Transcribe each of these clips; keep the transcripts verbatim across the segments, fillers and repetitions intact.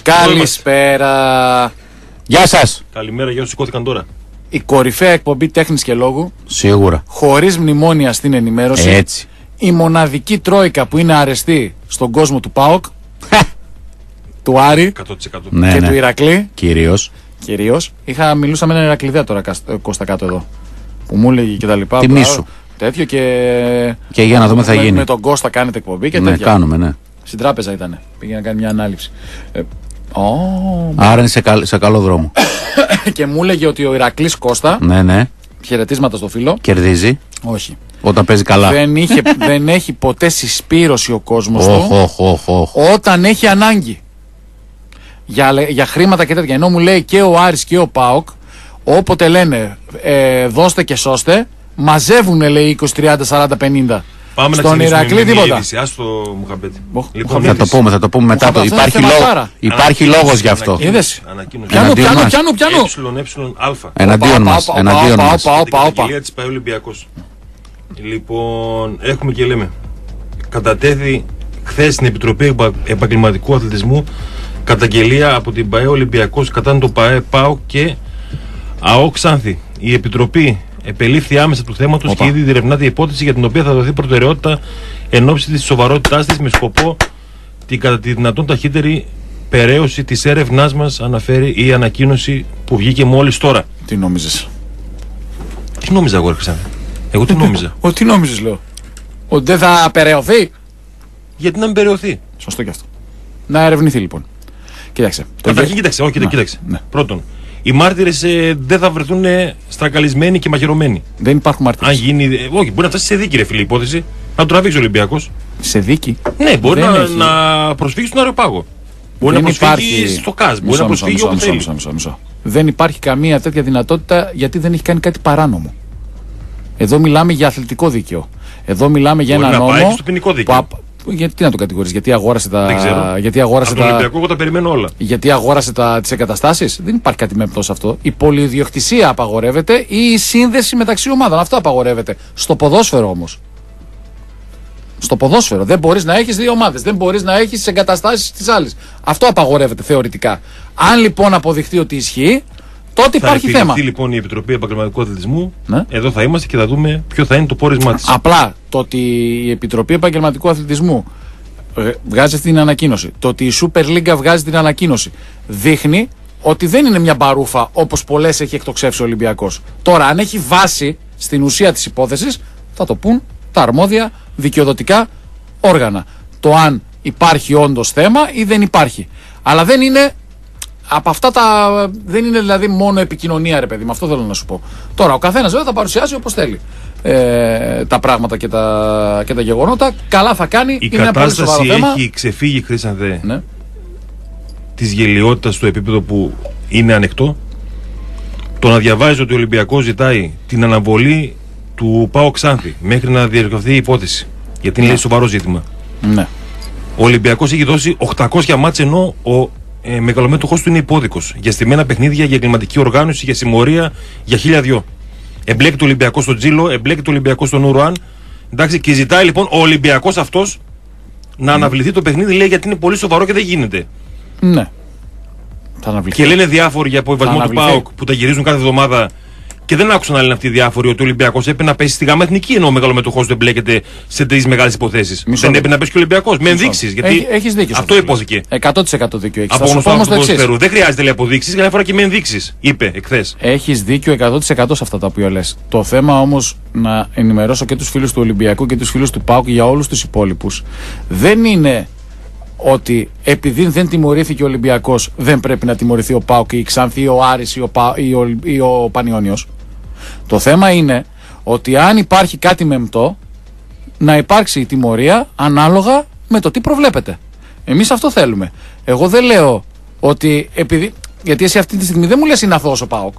Καλησπέρα. Γεια σας. Καλημέρα για όσους σηκώθηκαν τώρα. Η κορυφαία εκπομπή τέχνης και λόγου. Σίγουρα. Χωρίς μνημόνια στην ενημέρωση. Έτσι. Η μοναδική τρόικα που είναι αρεστή στον κόσμο του ΠΑΟΚ. Του Άρη εκατό τοις εκατό. Ναι, και ναι. του Ηρακλή. Κυρίως. Κυρίως. Είχα μιλούσα με έναν Ηρακλειδέα τώρα Κώστα κάτω εδώ. Που μου έλεγε και τα λοιπά. Τιμή σου. Τέτοιο και. Και για να δούμε τι θα με, γίνει. Με τον Κώστα κάνετε εκπομπή και Ναι, τέτοια. κάνουμε, ναι. Στην τράπεζα ήταν. Πήγε να κάνει μια ανάληψη. Ε, oh, Άρα είναι σε, καλ, σε καλό δρόμο. και μου έλεγε ότι ο Ηρακλής Κώστα. Ναι, ναι. Χαιρετίσματα στο φίλο. Κερδίζει. Όχι. Όταν παίζει καλά. Δεν, είχε, δεν έχει ποτέ συσπήρωση ο κόσμος Οχ, του οχ, οχ, οχ. όταν έχει ανάγκη. Για, για χρήματα και τέτοια. Ενώ μου λέει και ο Άρης και ο ΠΑΟΚ, όποτε λένε ε, δώστε και σώστε, μαζεύουν λέει είκοσι, τριάντα, σαράντα, πενήντα. Πάμε στον Ηρακλή τίποτα. Άστο Μουχαμπέτη. Λοιπόν, Θα το πούμε, θα το πούμε μετά. Το... Υπάρχει, λόγο, υπάρχει λόγος γι' αυτό. Είδες. Πιάνου, πιάνου, πιάνου, πιάνου. Ε, Εναντίον μας. Εναντίον μας. Την καταγγελία της ΠΑΕ Ολυμπιακός. Λοιπόν, έχουμε και λέμε. Κατατέθη χθες στην Επιτροπή Επαγγελματικού Αθλητισμού καταγγελία από την ΠΑΕ Ολυμπιακός κατά το ΠΑΕ ΠΑΟΚ και ΑΟΚ Ξάνθη. Η Επιτροπή επελήφθη άμεσα του θέματος και ήδη διερευνάται η υπόθεση για την οποία θα δοθεί προτεραιότητα εν ώψη της σοβαρότητάς της με σκοπό την κατά τη δυνατόν ταχύτερη περαίωση της έρευνάς μας, αναφέρει η ανακοίνωση που βγήκε μόλις τώρα. Τι νόμιζες? Τι νόμιζα εγώ, Χρυσάνθη? Εγώ τι νόμιζα? Ο, τι νόμιζες, λέω? Ότι δεν θα περαιωθεί? Γιατί να μην περαιωθεί? Σωστό και αυτό. Να ερευνηθεί λοιπόν. Κοίταξε. Καταρχήν, κοίταξε, όχι, ναι, κοίταξε. Ναι. Πρώτον, οι μάρτυρες ε, δεν θα βρεθούν ε, στρακαλισμένοι και μαχαιρωμένοι. Δεν υπάρχουν μάρτυρες. Αν γίνει. Ε, όχι, μπορεί να φτάσει σε δίκη, ρε φίλε, υπόθεση. Να το τραβήξει ο Ολυμπιακός. Σε δίκη? Ναι, μπορεί να, έχει... να προσφύγει στον Αεροπάγο. Μπορεί δεν να προσφύγει υπάρχει... στο ΚΑΣ. Μπορεί μισό, να προσφύγει μισό, όπου μισό, θέλει. μισό, μισό, μισό. Δεν υπάρχει καμία τέτοια δυνατότητα γιατί δεν έχει κάνει κάτι παράνομο. Εδώ μιλάμε για αθλητικό δίκαιο. Εδώ μιλάμε για μπορεί ένα να νόμο. πάει και στο ποινικό δίκαιο. Που... Γιατί να το κατηγορείς, γιατί αγόρασε τα. Δεν ξέρω. Γιατί αγόρασε από τα... τον Ολυμπιακό, εγώ τα περιμένω όλα. Γιατί αγόρασε τα... τις εγκαταστάσεις. Δεν υπάρχει κάτι μεμπτό σε αυτό. Η πολυιδιοκτησία απαγορεύεται ή η σύνδεση μεταξύ ομάδων. Αυτό απαγορεύεται. Στο ποδόσφαιρο όμως. Στο ποδόσφαιρο. Δεν μπορείς να έχεις δύο ομάδες. Δεν μπορείς να έχεις τις εγκαταστάσεις της άλλης. Αυτό απαγορεύεται θεωρητικά. Αν λοιπόν αποδειχθεί ότι ισχύει, τότε θα υπάρχει θέμα. Θα λοιπόν η Επιτροπή Επαγγελματικού Αθλητισμού. Ναι. Εδώ θα είμαστε και θα δούμε ποιο θα είναι το πόρισμά της. Απλά το ότι η Επιτροπή Επαγγελματικού Αθλητισμού ε, βγάζει την ανακοίνωση, το ότι η Super League βγάζει την ανακοίνωση, δείχνει ότι δεν είναι μια μπαρούφα όπως πολλές έχει εκτοξεύσει ο Ολυμπιακός. Τώρα, αν έχει βάση στην ουσία της υπόθεσης, θα το πούν τα αρμόδια δικαιοδοτικά όργανα. Το αν υπάρχει όντως θέμα ή δεν υπάρχει. Αλλά δεν είναι. Από αυτά τα. Δεν είναι δηλαδή μόνο επικοινωνία, ρε παιδί, με αυτό θέλω να σου πω. Τώρα, ο καθένας βέβαια θα παρουσιάσει όπως θέλει ε, τα πράγματα και τα, και τα γεγονότα. Καλά θα κάνει. Η είναι ένα πολύ σοβαρό κατάσταση θέμα. έχει ξεφύγει, Χρήσανθε, Ναι. της γελιότητας στο επίπεδο που είναι ανεκτό. Το να διαβάζει ότι ο Ολυμπιακός ζητάει την αναβολή του ΠΑΟΚ Ξάνθη μέχρι να διερευνηθεί η υπόθεση. Γιατί είναι, Ναι. λέει, σοβαρό ζήτημα. Ναι. Ο Ολυμπιακός έχει δώσει οκτακόσια μάτς ενώ ο ε, μεγαλομέτωχος του είναι υπόδικος. Για στημένα παιχνίδια, για εγκληματική οργάνωση, για συμμορία, για χίλια δυο. Εμπλέκει το Ολυμπιακό στον Τζίλο, εμπλέκει το Ολυμπιακό στον Ουρουάν. Εντάξει, και ζητάει λοιπόν ο Ολυμπιακός αυτός να mm. αναβληθεί το παιχνίδι, λέει, γιατί είναι πολύ σοβαρό και δεν γίνεται. Ναι. Θα αναβληθεί. Και λένε διάφοροι για αποβιβασμό του ΠΑΟΚ που τα γυρίζουν κάθε εβδομάδα. Και δεν άκουσαν να λένε αυτοί οι διάφοροι ότι ο Ολυμπιακός έπρεπε να πέσει στη γάμα εθνική ενώ ο μεγαλομετωχός του εμπλέκεται σε τρεις μεγάλες υποθέσεις. Δεν έπρεπε να πέσει και ο Ολυμπιακός. Με ενδείξεις. Γιατί έχεις δίκιο. αυτό υπόθηκε. εκατό τοις εκατό δίκιο έχεις. Από γνωστό του ποδοσφαίρου. Δεν χρειάζεται, λέει, αποδείξεις, για μια φορά και με ενδείξεις. Είπε εχθές. Έχεις δίκιο εκατό τοις εκατό σε αυτά τα οποία λες. Το θέμα όμως, να ενημερώσω και τους φίλους του Ολυμπιακού και τους φίλους του ΠΑΟΚ για όλους τους υπόλοιπους, δεν είναι ότι επειδή δεν τιμωρήθηκε ο Ολυμπιακός δεν πρέπει να τιμωρηθεί ο ΠΑΟΚ ή η Ξάνθη ή ο Άρης ή ο, Πα... ή ο... ή ο Πανιώνιος. Το θέμα είναι ότι αν υπάρχει κάτι μεμπτό, να υπάρξει η τιμωρία ανάλογα με το τι προβλέπετε. Εμείς αυτό θέλουμε. Εγώ δεν λέω ότι επειδή. Γιατί εσύ αυτή τη στιγμή δεν μου λες είναι αθώος ο ΠΑΟΚ.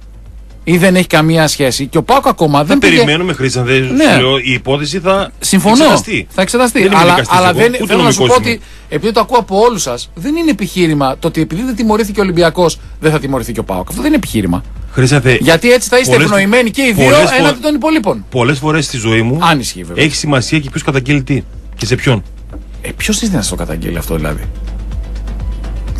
Ή δεν έχει καμία σχέση. Και ο ΠΑΟΚ ακόμα δεν πήγε. Περιμένουμε, Χρήστανθε, ναι. Λέω, η υπόθεση θα Συμφωνώ. εξεταστεί. Θα εξεταστεί. Δεν αλλά αλλά εγώ, δεν, θέλω να σου πω ότι επειδή το ακούω από όλους σας, δεν είναι επιχείρημα το ότι επειδή δεν τιμωρήθηκε ο Ολυμπιακός δεν θα τιμωρηθεί και ο ΠΑΟΚ. Αυτό δεν είναι επιχείρημα. Χρήστανθε, γιατί έτσι θα είστε πολλές, ευνοημένοι και οι δύο έναντι των υπολείπων. Πολλές φορές στη ζωή μου αν ισχύει, βέβαια, έχει σημασία και ποιος καταγγέλει τι και σε ποιον. Ε, ποιος ήθελε να το καταγγέλει αυτό δηλαδή.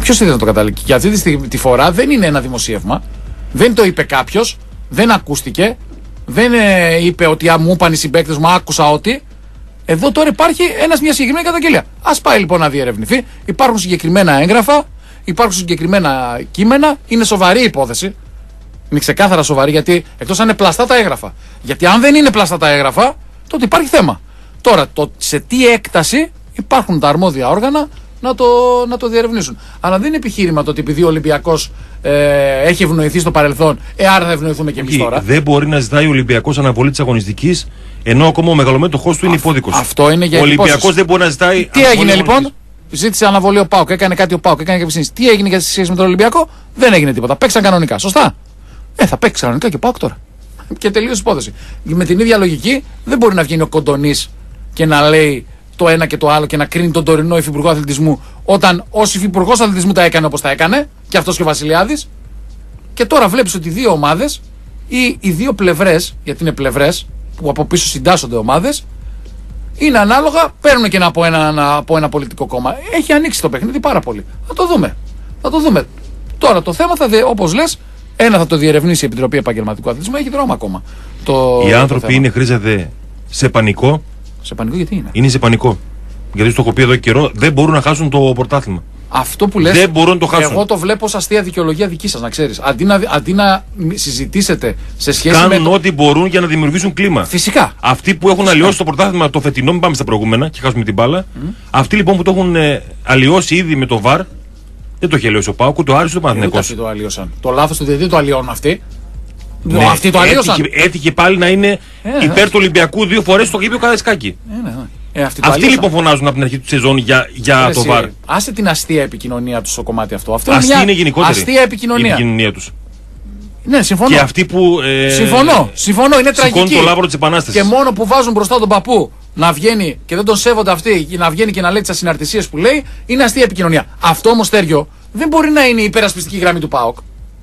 Ποιος ήθελε να το καταλήξει? Και αυτή τη, τη φορά δεν είναι ένα δημοσίευμα. Δεν το είπε κάποιος. Δεν ακούστηκε. Δεν ε, είπε ότι α, μου είπαν οι συμπαίκτες μου, άκουσα ότι. Εδώ τώρα υπάρχει ένας, μια συγκεκριμένη καταγγελία. Ας πάει λοιπόν να διερευνηθεί. Υπάρχουν συγκεκριμένα έγγραφα. Υπάρχουν συγκεκριμένα κείμενα. Είναι σοβαρή υπόθεση. Είναι ξεκάθαρα σοβαρή, γιατί εκτός αν είναι πλαστά τα έγγραφα. Γιατί αν δεν είναι πλαστά τα έγγραφα, τότε υπάρχει θέμα. Τώρα, το σε τι έκταση υπάρχουν τα αρμόδια όργανα να το, να το διερευνήσουν. Αλλά δεν είναι επιχείρημα το ότι επειδή ο Ολυμπιακός ε, έχει ευνοηθεί στο παρελθόν, ε, άρα θα ευνοηθούμε και εμείς τώρα. Δεν μπορεί να ζητάει ο Ολυμπιακός αναβολή της αγωνιστικής, ενώ ακόμα ο μεγαλομέτωχός του είναι υπόδικος. Αυτό είναι για Ο Ολυμπιακός δεν μπορεί να ζητάει. Τι έγινε λοιπόν? Ζήτησε αναβολή ο ΠΑΟΚ, έκανε κάτι ο ΠΑΟΚ, έκανε κάποια συνήθεια. Τι έγινε για σχέση με τον Ολυμπιακό? Δεν έγινε τίποτα. Παίξαν κανονικά. Σωστά. Ε, θα παίξει κανονικά και ο ΠΑΟΚ τώρα. Και τελείωσε η υπόθεση. Με την ίδια λογική δεν μπορεί να βγαίνει ο Κοντονής και να λέει το ένα και το άλλο και να κρίνει τον τωρινό υφυπουργό αθλητισμού, όταν ω υφυπουργός αθλητισμού τα έκανε όπως τα έκανε, και αυτός και ο Βασιλιάδης. Και τώρα βλέπεις ότι οι δύο ομάδες ή οι δύο πλευρές, γιατί είναι πλευρές που από πίσω συντάσσονται ομάδες, είναι ανάλογα, παίρνουν και ένα από ένα, από ένα πολιτικό κόμμα. Έχει ανοίξει το παιχνίδι πάρα πολύ. Θα το δούμε. Θα το δούμε. Τώρα το θέμα θα, όπως λες, ένα θα το διερευνήσει η Επιτροπή Επαγγελματικού Αθλητισμού, έχει δρόμο ακόμα. Το, οι άνθρωποι είναι, χρήζεται, σε πανικό. Σε πανικό γιατί είναι? Είναι σε πανικό. Γιατί στο έχω πει εδώ και καιρό, δεν μπορούν να χάσουν το πρωτάθλημα. Αυτό που λες, δεν μπορούν να το χάσουν. Εγώ το βλέπω ως αστεία δικαιολογία δική σας, να ξέρεις. Αντί να, αντί να συζητήσετε σε σχέση Κάνουν με. Κάνουν ό,τι μπορούν για να δημιουργήσουν κλίμα. Φυσικά. Αυτοί που έχουν Φυσικά. αλλοιώσει το πρωτάθλημα το φετινό, μην πάμε στα προηγούμενα και χάσουμε την μπάλα. Mm. Αυτοί λοιπόν που το έχουν ε, αλλοιώσει ήδη με το βαρ, δεν το έχει αλλοιώσει ο ΠΑΟΚ, το Άρης, το Παναθηναϊκός. Το αλλοιώσαν. Το λάθος του διαιτητή το αλλοιώνουν αυτοί. Ναι, αυτοί το αλλοιώσαν. Έτυχε, έτυχε πάλι να είναι ε, υπέρ του Ολυμπιακού δύο φορές στο γήπεδο Καραϊσκάκη. Ε, ναι, ναι. Ε, αυτοί αυτοί λοιπόν φωνάζουν από την αρχή του σεζόν για, για το βαρ. Άσε την αστεία επικοινωνία του στο κομμάτι αυτό. Αυτό αστεία είναι, είναι γενικότερη. Αστεία επικοινωνία. Η επικοινωνία τους. Ναι, συμφωνώ. Και αυτοί που. Ε, συμφωνώ, συμφωνώ, είναι τραγική. Το λάβρο της Επανάστασης. Και μόνο που βάζουν μπροστά τον παππού να βγαίνει και δεν τον σέβονται αυτοί, να βγαίνει και να λέει τις ασυναρτησίες που λέει, είναι αστεία επικοινωνία. Αυτό όμως, Στέργιο, δεν μπορεί να είναι η υπερασπιστική γραμμή του ΠΑΟΚ.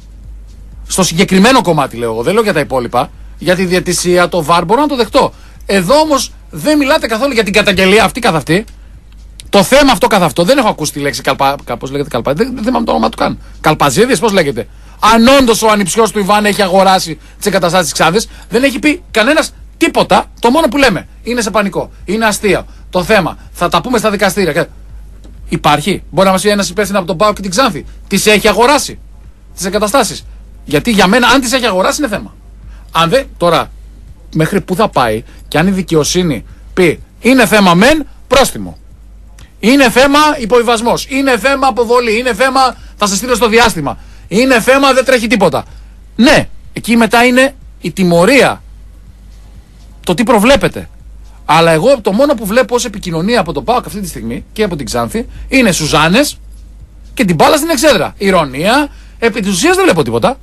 Στο συγκεκριμένο κομμάτι λέω εγώ, δεν λέω για τα υπόλοιπα. Για τη διαιτησία, το βαρ, μπορώ να το δεχτώ. Εδώ όμως δεν μιλάτε καθόλου για την καταγγελία αυτή καθ' αυτή. Το θέμα αυτό καθ' αυτό. Δεν έχω ακούσει τη λέξη καλπα... Πώς λέγεται καλπα... Δεν θυμάμαι το όνομα του καν. Καλπαζίδης, πώς λέγεται. Αν όντως ο ανιψιός του Ιβάν έχει αγοράσει τις εγκαταστάσεις της Ξάδης, δεν έχει πει κανένας τίποτα. Το μόνο που λέμε είναι σε πανικό. Είναι αστείο. Το θέμα. Θα τα πούμε στα δικαστήρια. Υπάρχει. Μπορεί να μας πει ένας υπεύθυνος από τον ΠΑΟΚ και την Ξάνθη. Τις έχει αγοράσει τις εγκαταστάσεις. Γιατί για μένα, αν τις έχει αγοράσει, είναι θέμα. Αν δεν. Τώρα, μέχρι πού θα πάει και αν η δικαιοσύνη πει είναι θέμα μεν, πρόστιμο. Είναι θέμα υποβιβασμός. Είναι θέμα αποβολή. Είναι θέμα θα σε στείλω στο διάστημα. Είναι θέμα δεν τρέχει τίποτα. Ναι, εκεί μετά είναι η τιμωρία. Το τι προβλέπετε. Αλλά εγώ το μόνο που βλέπω ως επικοινωνία από τον ΠΑΟΚ αυτή τη στιγμή και από την Ξάνθη είναι Σουζάνες και την μπάλα στην εξέδρα. Ηρωνία. Επί της ουσίας δεν βλέπω τίποτα.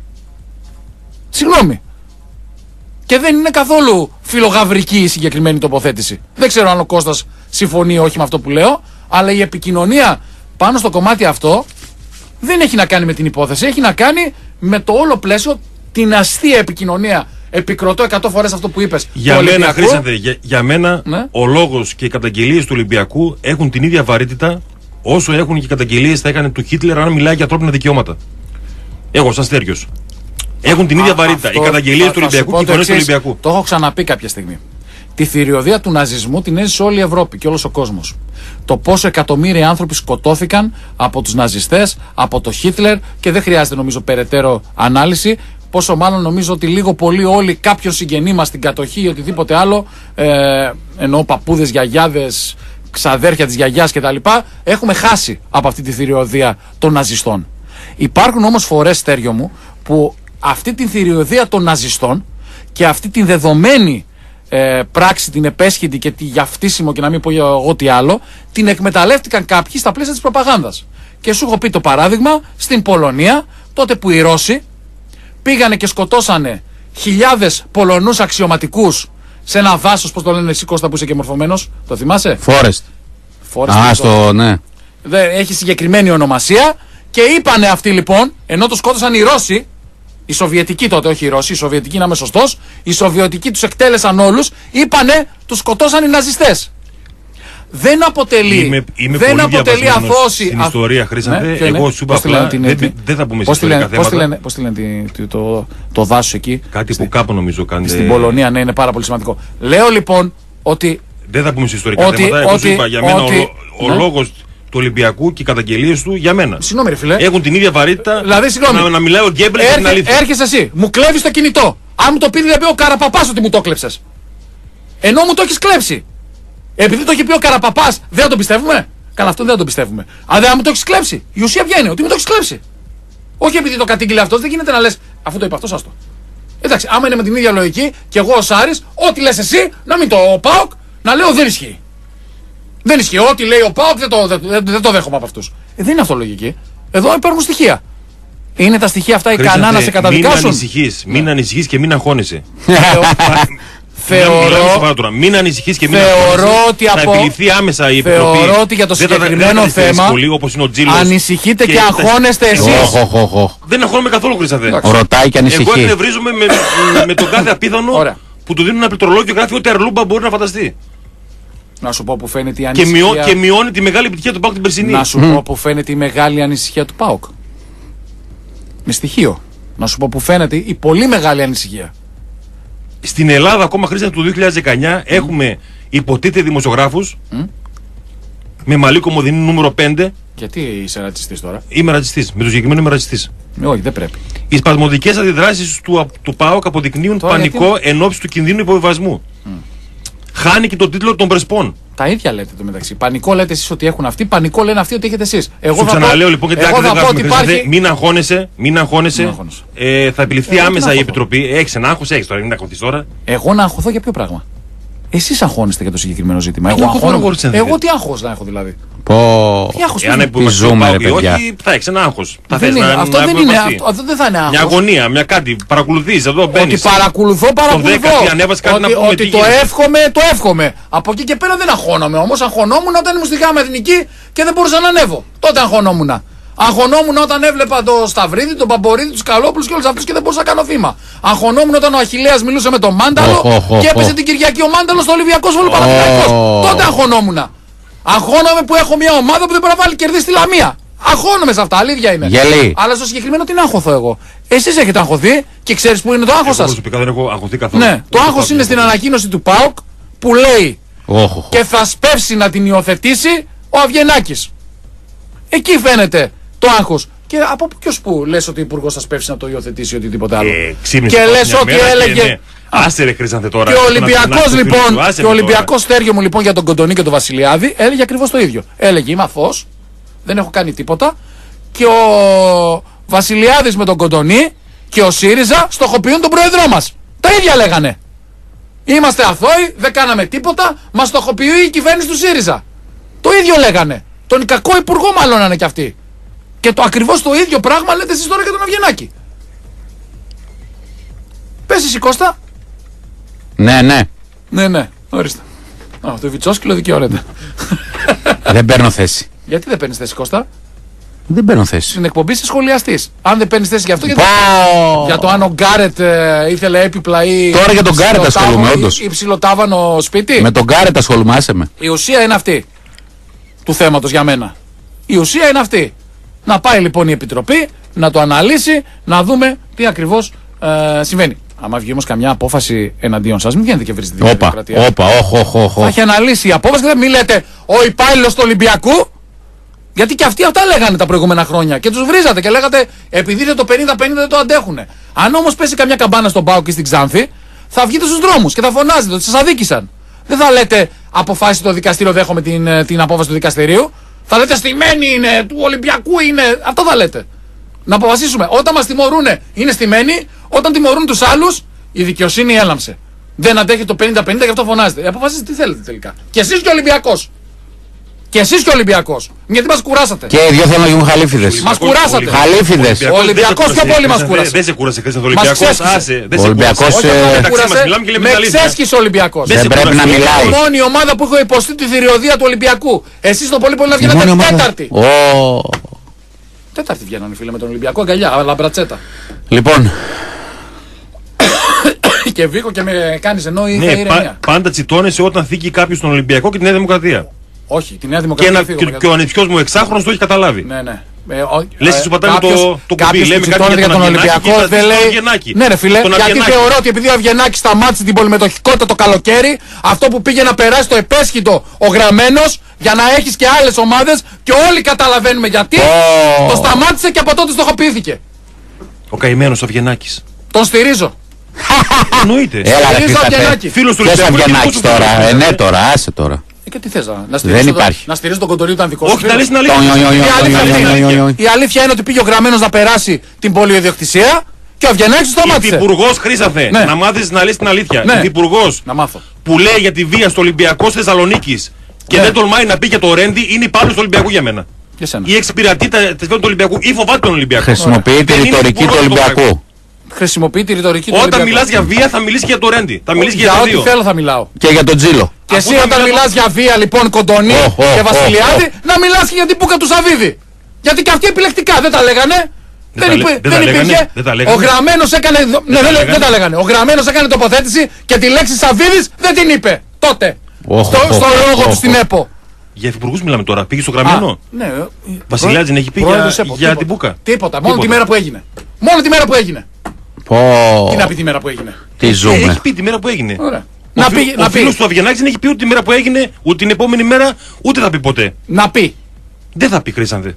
Συγγνώμη. Και δεν είναι καθόλου φιλογαυρική η συγκεκριμένη τοποθέτηση. Δεν ξέρω αν ο Κώστας συμφωνεί όχι με αυτό που λέω, αλλά η επικοινωνία πάνω στο κομμάτι αυτό δεν έχει να κάνει με την υπόθεση, έχει να κάνει με το όλο πλαίσιο, την αστεία επικοινωνία. Επικροτώ εκατό φορές αυτό που είπες. Για μένα, Χρήστανθε, για, για μένα ναι. ο λόγος και οι καταγγελίες του Ολυμπιακού έχουν την ίδια βαρύτητα όσο έχουν και οι καταγγελίες θα έκανε του Χίτλερ αν μιλάει για ανθρώπινα δικαιώματα. Εγώ, σαν Στέργιος. Έχουν την ίδια βαρύτητα. Οι καταγγελίες του Ολυμπιακού και οι φωνές του Ολυμπιακού. Το έχω ξαναπεί κάποια στιγμή. Τη θηριωδία του ναζισμού την έζησε όλη η Ευρώπη και όλος ο κόσμος. Το πόσο εκατομμύρια άνθρωποι σκοτώθηκαν από τους ναζιστές, από το Χίτλερ και δεν χρειάζεται νομίζω περαιτέρω ανάλυση. Πόσο μάλλον νομίζω ότι λίγο πολύ όλοι κάποιον συγγενή μας στην κατοχή ή οτιδήποτε άλλο, ε, εννοώ παππούδες, γιαγιάδες, ξαδέρφια της γιαγιάς κτλ. Έχουμε χάσει από αυτή τη θηριωδία των ναζιστών. Υπάρχουν όμως φορές, Στέργιο μου, που αυτή την θηριωδία των ναζιστών και αυτή την δεδομένη ε, πράξη, την επέσχυντη και τη γιαυτίσιμο και να μην πω εγώ τι άλλο, την εκμεταλλεύτηκαν κάποιοι στα πλαίσια της προπαγάνδας. Και σου έχω πει το παράδειγμα στην Πολωνία, τότε που οι Ρώσοι πήγανε και σκοτώσανε χιλιάδες Πολωνούς αξιωματικούς σε ένα δάσος, πώς το λένε εσύ Κώστα που είσαι και μορφωμένος, το θυμάσαι? Forest. Forest Α, στο, ναι. Δεν, έχει συγκεκριμένη ονομασία και είπανε αυτοί λοιπόν, ενώ τους σκότωσαν οι Ρώσοι, οι Σοβιετικοί τότε, όχι οι Ρώσοι, οι Σοβιετικοί να είμαι σωστός, οι Σοβιετικοί τους εκτέλεσαν όλους, είπανε τους σκοτώσαν οι ναζιστές. δεν αποτελεί, είμαι, είμαι δεν αποτελεί αθώση. Στην ιστορία, Χρήσταθε, ναι, εγώ σου είπα απλά, δεν, δεν θα πούμε σε ιστορικά θέματα. Πώς τη λένε το, το, το δάσος εκεί. Κάτι στη, που κάπου νομίζω κάνει. Στην Πολωνία, ναι, είναι πάρα πολύ σημαντικό. Λέω λοιπόν ότι... Δεν θα πούμε σε ιστορικά ότι, θέματα, εγώ ότι, σου είπα, για μένα ότι, ο, ο ναι. λόγος του Ολυμπιακού και οι καταγγελίες του για μένα. Συγγνώμη, ρε φίλε. Έχουν την ίδια βαρύτητα δηλαδή, να, να μιλάει ο Γκέμπελ για την αλήθεια. Έρχεσαι εσύ, μου κλέβεις το κινητό. Αν μου το πει δηλαδή ο Καραπαπάς ότι μου το κλέψες. Ενώ μου το έχεις κλέψει. Επειδή το έχει πει ο Καραπαπάς, δεν θα το πιστεύουμε. Καλά, αυτό δεν θα το πιστεύουμε. Αν δεν μου το έχεις κλέψει. Η ουσία ποια είναι, ότι μου το έχεις κλέψει. Όχι επειδή το κατήγγειλε αυτός, δεν γίνεται να λες αφού το είπε αυτός, άστο. Εντάξει, άμα είναι με την ίδια λογική και εγώ ο Σάρης, ό,τι λες εσύ, να μην το ΠΑΟΚ, να λέω δεν ισχύει. Δεν ισχύει. Ό,τι λέει ο ΠΑΟΚ δεν το, δεν, δεν το δέχομαι από αυτούς. Ε, δεν είναι αυτό λογική. Εδώ υπάρχουν στοιχεία. Είναι τα στοιχεία αυτά ικανά να σε καταδικάσουν. Μην ανησυχείς, μην ναι. ανησυχείς και μην αγχώνεσαι. Θεωρώ, μην ανησυχείς και μην θεωρώ ότι από... θα επιληθεί άμεσα η Επιτροπή. Θεωρώ ότι για το συγκεκριμένο θέμα ανησυχείτε και, και αγχώνεστε εσείς. Δεν αγχώνομαι καθόλου, Χρήσταθε. Ρωτάει και ανησυχεί. Εγώ εκνευρίζομαι με, με τον κάθε απίθανο που του δίνουν ένα πληκτρολόγιο και γράφει ό,τι αρλούμπα μπορεί να φανταστεί. Να σου πω που φαίνεται η ανησυχία. Και, μειώ, και μειώνει τη μεγάλη επιτυχία του ΠΑΟΚ την περσινή. Να σου mm. πω που φαίνεται η μεγάλη ανησυχία του ΠΑΟΚ. Με στοιχείο. Να σου πω που φαίνεται η πολύ μεγάλη ανησυχία. Στην Ελλάδα, ακόμα χρήστα του δύο χιλιάδες δεκαεννιά, mm. έχουμε υποτίθεται δημοσιογράφους mm. με Μαλή Κομοδινή νούμερο πέντε. Γιατί είσαι ρατσιστής τώρα? Είμαι ρατσιστής. Με το συγκεκριμένο είμαι ρατσιστής. Ε, όχι, δεν πρέπει. Οι σπασμωδικές αντιδράσεις του, του ΠΑΟΚ αποδεικνύουν τώρα πανικό γιατί... εν ώψη του κινδύνου υποβιβασμού. Mm. Χάνει και το τίτλο των Πρεσπών. Τα ίδια λέτε το μεταξύ. Πανικό λέτε εσείς ότι έχουν αυτοί, πανικό λένε αυτοί ότι έχετε εσείς. Εγώ σου ξαναλέω λοιπόν γιατί δεν γράφουμε υπάρχει... Μην αγχώνεσαι, μην αγχώνεσαι. Ε, θα επιληφθεί άμεσα η Επιτροπή. Έχεις ένα άγχος, έχεις τώρα, μην αγχωθείς τώρα. Εγώ να αγχωθώ για ποιο πράγμα? Εσείς αγχώνεστε για το συγκεκριμένο ζήτημα. Εγώ, εγώ, εγώ τι άγχος να έχω δηλαδή? Πω. Τι άγχος? Εάν ζούμε, ρε παιδιά. Όχι, θα έχεις ένα άγχος. Αυτό δεν είναι. Αυτό δεν θα είναι άγχος. Μια αγωνία, μια κάτι. Παρακολουθείς εδώ, μπαίνεις. Ότι παρακολουθώ, παρακολουθώ. Ότι το εύχομαι, το εύχομαι. Από εκεί και πέρα δεν αγχώνομαι. Όμως αγχωνόμουν όταν ήμουν στη Γάμα Εθνική και δεν μπορούσα να ανέβω. Τότε αγχωνόμουν. Αγχωνόμουν όταν έβλεπα το Σταυρίδη, τον Παμπορίδη, του Καλόπουλου και όλου αυτού και δεν μπορούσα να κάνω βήμα. Αγχωνόμουν όταν ο Αχιλλέας μιλούσε με τον Μάνταλο oh, oh, oh, και έπεσε oh. την Κυριακή ο Μάνταλο στο Ολυμπιακό Βόλο Παναθηναϊκός. Oh. Τότε αγχωνόμουν. Αγχώνομαι που έχω μια ομάδα που δεν μπορεί να βάλει κερδίσει στη Λαμία. Αγχώνομαι σε αυτά, αλήθεια είναι. Γελί. Αλλά στο συγκεκριμένο τι να αγχωθώ εγώ? Εσείς έχετε αγχωθεί και ξέρεις που είναι το άγχος σας? Προσωπικά δεν έχω αγχωθεί καθόλου. Ναι, το άγχος είναι στην ανακοίνωση του ΠΑΟΚ που λέει oh, oh, oh. και θα σπεύσει να την υιοθετήσει ο Αβγενάκης. Εκεί φαίνεται το άγχος. Και από ποιος που λες ότι ο Υπουργός θα σπεύσει να το υιοθετήσει ή οτιδήποτε άλλο? Ε, και λες ότι έλεγε. Ναι. Άσε ρε Χρήσταθε τώρα. Και ο Ολυμπιακός λοιπόν, και ο Ολυμπιακός Στέργιο μου λοιπόν για τον Κοντονή και τον Βασιλιάδη έλεγε ακριβώς το ίδιο. Έλεγε είμαι αθώος, δεν έχω κάνει τίποτα. Και ο Βασιλιάδης με τον Κοντονή και ο ΣΥΡΙΖΑ στοχοποιούν τον πρόεδρό μας. Τα ίδια λέγανε. Είμαστε αθώοι, δεν κάναμε τίποτα, μας στοχοποιεί η κυβέρνηση του ΣΥΡΙΖΑ. Το ίδιο λέγανε. Τον κακό υπουργό μάλλον είναι κι αυτοί. Και το ακριβώς το ίδιο πράγμα λέτε εσείς τώρα για τον Αβγενάκη. Πες εσύ Κώστα. Ναι, ναι. Ναι, ναι, ορίστε. Α, το Βιτσόσκυλο δικαιώνεται. Δεν παίρνω θέση. Γιατί δεν παίρνεις θέση Κώστα? Δεν παίρνω θέση. Στην εκπομπή είσαι σχολιαστής. Αν δεν παίρνεις θέση για αυτό, γιατί... Oh. Για το αν ο Γκάρετ ε, ήθελε έπιπλα ή... Τώρα για τον Γκάρετ ασχολούμαι όντως. Ή ψιλοτάβανο σπίτι. Με τον Γκάρετ ασχολούμαι, άσε με. Η ουσία είναι αυτή του θέματος για μένα. Η ουσία είναι αυτή. Να πάει λοιπόν η Επιτροπή, να το αναλύσει, να δούμε τι ακριβώς ε, συμβαίνει. Άμα βγει όμως καμιά απόφαση εναντίον σας, μην βγαίνετε και βρείτε τη δημοκρατία. Όπα, όχ, όχ, όχ. Θα έχει αναλύσει η απόφαση και δεν μην λέτε ο υπάλληλος του Ολυμπιακού. Γιατί και αυτοί αυτά λέγανε τα προηγούμενα χρόνια. Και τους βρίζατε και λέγατε επειδή είναι το πενήντα πενήντα δεν το αντέχουνε. Αν όμως πέσει καμιά καμπάνα στον ΠΑΟΚ και στην Ξάνθη, θα βγείτε στους δρόμους και θα φωνάζετε ότι σας αδίκησαν. Δεν θα λέτε αποφάσισε το δικαστήριο, δέχομαι την, την απόφαση του δικαστηρίου. Θα λέτε στημένη είναι, του Ολυμπιακού είναι. Αυτό θα λέτε. Να αποφασίσουμε. Όταν μας τιμωρούνε είναι στημένοι, όταν τιμωρούν τους άλλους η δικαιοσύνη έλαμψε. Δεν αντέχει το πενήντα πενήντα γι' αυτό φωνάζετε. Αποφασίστε τι θέλετε τελικά. Και εσείς και ο Ολυμπιακός. Και εσείς και ο Ολυμπιακός. Γιατί μας κουράσατε. Και οι δύο θέλουν να γίνουν χαλίφιδες. Μας κουράσατε. Χαλίφιδες. Ο Ολυμπιακός πιο πολύ μας κούρασε. Δεν σε κούρασε, Χρήστο. Ο Ολυμπιακός. Άσε. Ο Ολυμπιακός. Με εξέσχισε ο Ολυμπιακός. Δεν πρέπει να μιλάει. Η μόνη ομάδα που έχω υποστεί τη θηριωδία του Ολυμπιακού. Εσείς το πολύ πολύ να βγαίνετε τέταρτη. Τέταρτη βγαίνουν οι φίλοι με τον Ολυμπιακό αγκαλιά. Λαμπρατσέτα. Λοιπόν. Και βγήκω και με κάνεις ενώ είχα ηρεμία. Πάντα τσιτώνεσαι όταν θίγει κάποιος τον Ολυμπιακό και τη Νέα Δημοκρατία. Όχι, τη Νέα Δημοκρατία. Και, και, και ο ανιψιός μου εξάχρονος το έχει καταλάβει. Ναι, ναι. Ε, Λες σου πατάμε το, το κουμπί, λέμε κάτι για τον Ολυμπιακό, δεν λέει. Ναι, ρε φίλε, γιατί θεωρώ ότι επειδή ο Αβγενάκης σταμάτησε την πολυμετοχικότητα το καλοκαίρι, αυτό που πήγε να περάσει το επέσχυτο ο Γραμμένος, για να έχεις και άλλες ομάδες και όλοι καταλαβαίνουμε γιατί, oh. το σταμάτησε και από τότε στοχοποιήθηκε. Ο καημένος Αβγενάκης. Τον στηρίζω. Εννοείται. Έλα, φίλος του Αβγενάκης τώρα. Ε, ναι, τώρα, άσε τώρα. Και τι θες να Δεν υπάρχει. Να στηρίζει τον Κοντολί ήταν δικό σου. Όχι, να λες την αλήθεια. Η αλήθεια είναι ότι πήγε ο Γραμμένος να περάσει την πολυιδιοκτησία και ο Αβγενάκης το σταμάτησε. Υπουργός Χρήσαθε, να μάθεις να λες την αλήθεια. Υπουργός που λέει για τη βία στο Ολυμπιακό Θεσσαλονίκης και δεν τολμάει να πει για το Ρέντι είναι υπάλληλος του Ολυμπιακού για μένα. Ή εξυπηρετεί τα θεσμένα του Ολυμπιακού ή φοβάται τον Ολυμπιακό. Χρησιμοποιεί τη ρητορική του Ολυμπιακού. Χρησιμοποιεί τη ρητορική του Όταν μιλάς για βία θα μιλήσει και για το Ρέντι. Θα μιλήσει για ό,τι θέλω θα μιλάω. Και για τον Τζίλο. Και εσύ όταν μιλάς για βία λοιπόν Κοντονή και Βασιλιάδη να μιλάς και για την Πούκα του Σαββίδη. Γιατί και αυτοί επιλεκτικά δεν τα λέγανε. Δεν υπήρχε. Ο Γραμμένος έκανε. Ναι, δεν τα λέγανε. Ο Γραμμένος έκανε τοποθέτηση και τη λέξη Σαββίδης δεν την είπε. Τότε. Στο λόγο του στην ΕΠΟ. Για υφυπουργούς μιλάμε τώρα. Πήγε στο Γραμμένο. Ναι. Βασιλιάδη δεν έχει πει για την Πούκα. Τίποτα. Μόνο τη μέρα που έγινε. Μόνο τη μέρα που έγινε. Πω. Τι να πει τη μέρα που έγινε. Τι ζούμε. Έχει πει τη μέρα που έγινε. Ωραία. Ο, να πει, ο να φίλος πει. του Αβγενάκης δεν έχει πει ούτε τη μέρα που έγινε, ούτε την επόμενη μέρα, ούτε θα πει ποτέ. Να πει. Δεν θα πει, Χρήσανθε.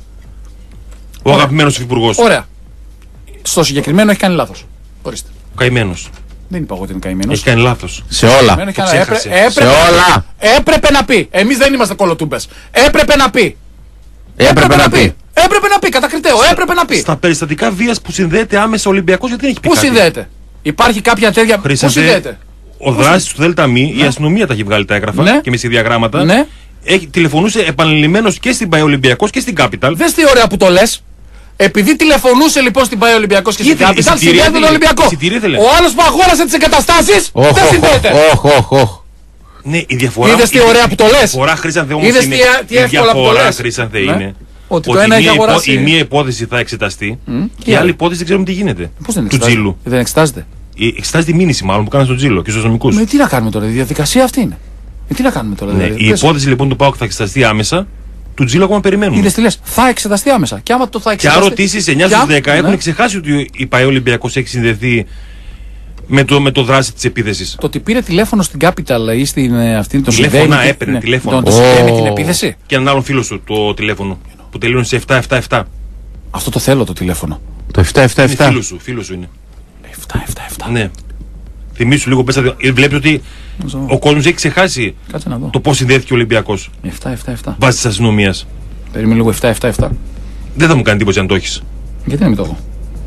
Ο αγαπημένος υφυπουργός. Ωραία. Στο συγκεκριμένο έχει κάνει λάθος. Ορίστε. Ο καημένος. Δεν είπα εγώ ότι είναι καημένος. Έχει κάνει λάθος. Σε όλα. Έπρεπε, έπρεπε, σε όλα. Έπρεπε να πει. Εμείς δεν είμαστε κολοτούμπες. Έπρεπε να πει. Έπρεπε, έπρεπε να, να πει. πει. Έπρεπε να πει, κατακριτέο. Έπρεπε να πει. Στα περιστατικά βίας που συνδέεται άμεσα ο Ολυμπιακός, γιατί δεν έχει πει. Πού κάτι. συνδέεται. Υπάρχει κάποια τέτοια. Πού συνδέεται. Ο δράσης του ΔΕΛΤΑ ΜΗ, ναι. η αστυνομία τα έχει βγάλει τα έγγραφα ναι. και με σχεδιαγράμματα. Ναι. Έχει, τηλεφωνούσε επανειλημμένος και στην ΠΑΕ Ολυμπιακός και στην Capital. Δες τι ωραία που το λες. Επειδή τηλεφωνούσε λοιπόν στην ΠΑΕ Ολυμπιακός και στην Capital, συνδέεται τον Ολυμπιακό. Ο άλλος που αγόρασε τις εγκαταστάσεις δεν συνδέεται. Όχι, όχι, όχι. Ναι, η διαφορά. Είδες τι ωραία που το λες. Η διαφορά, Χρήσανθε, όμως είναι. Τι εύκολα που το λες. Χρήσανθε, είναι. Ότι, ότι η, υπό, η μία υπόθεση θα εξεταστεί mm, και η άλλη υπόθεση δεν ξέρουμε τι γίνεται. Πώς δεν του Τζίλου. Δεν εξετάζεται. Εξετάζεται η μήνυση μάλλον που κάνανε στον Τζίλο και στους νομικούς. Με τι να κάνουμε τώρα, η διαδικασία αυτή είναι. Με τι να κάνουμε τώρα, ναι, δηλαδή. Η υπόθεση λοιπόν του ΠΑΟΚ θα εξεταστεί άμεσα, του Τζίλου ακόμα περιμένουμε. Είδες τι λες, θα εξεταστεί άμεσα. Και άμα το θα εξεταστεί. Και αν ρωτήσεις εννιά στους δέκα έχουν ξεχάσει ότι η ΠΑΕ Ολυμπιακός έχει συνδεθεί με το, με το δράση της επίθεσης. Το ότι πήρε τηλέφωνο στην Capital ή στην αυτή το τηλέφωνα έπαιρνε ναι, τηλέφωνο. Το συνδέει με την επίθεση. Και έναν άλλον φίλο σου το τηλέφωνο που τελείωνε σε επτά επτά επτά. Αυτό το θέλω το τηλέφωνο. Το επτά επτά επτά. Φίλο σου, φίλο σου είναι. επτά επτά επτά. Ναι. Θυμήσου λίγο πέσα. Βλέπεις ότι ο κόσμος έχει ξεχάσει το πώς συνδέθηκε ο Ολυμπιακός. επτά επτά επτά. Βάσει της αστυνομίας. Περίμενε λίγο επτά επτά επτά. Δεν θα μου κάνει τίποτα αν το έχεις. Γιατί να μην το έχω.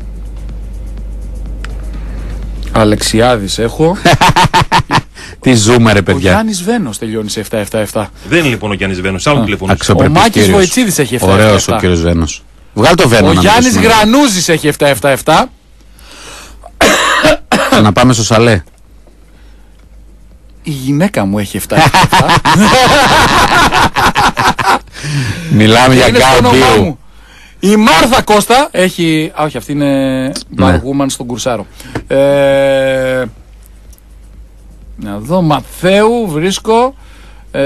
Αλεξιάδης έχω. Τι ζούμε ρε παιδιά. Ο Γιάννης Βένος τελειώνει σε επτά επτά επτά. Δεν είναι λοιπόν ο Γιάννης Βένος, άλλο τηλέφωνο. Ο Μάκης Βοητσίδης έχει επτά επτά επτά. Ωραίος ο κύριος Βένος. Βγάλ το Βένο. Ο Γιάννης Γρανούζης έχει επτά επτά επτά. Να πάμε στο Σαλέ. Η γυναίκα μου έχει επτά επτά επτά. Μιλάμε για κάμπιο. Η Μάρθα Κώστα έχει. Α, όχι, αυτή είναι Μπαργούμαν στον Κουρσάρο. Ε, να δω, Μαθαίου βρίσκω. Ε,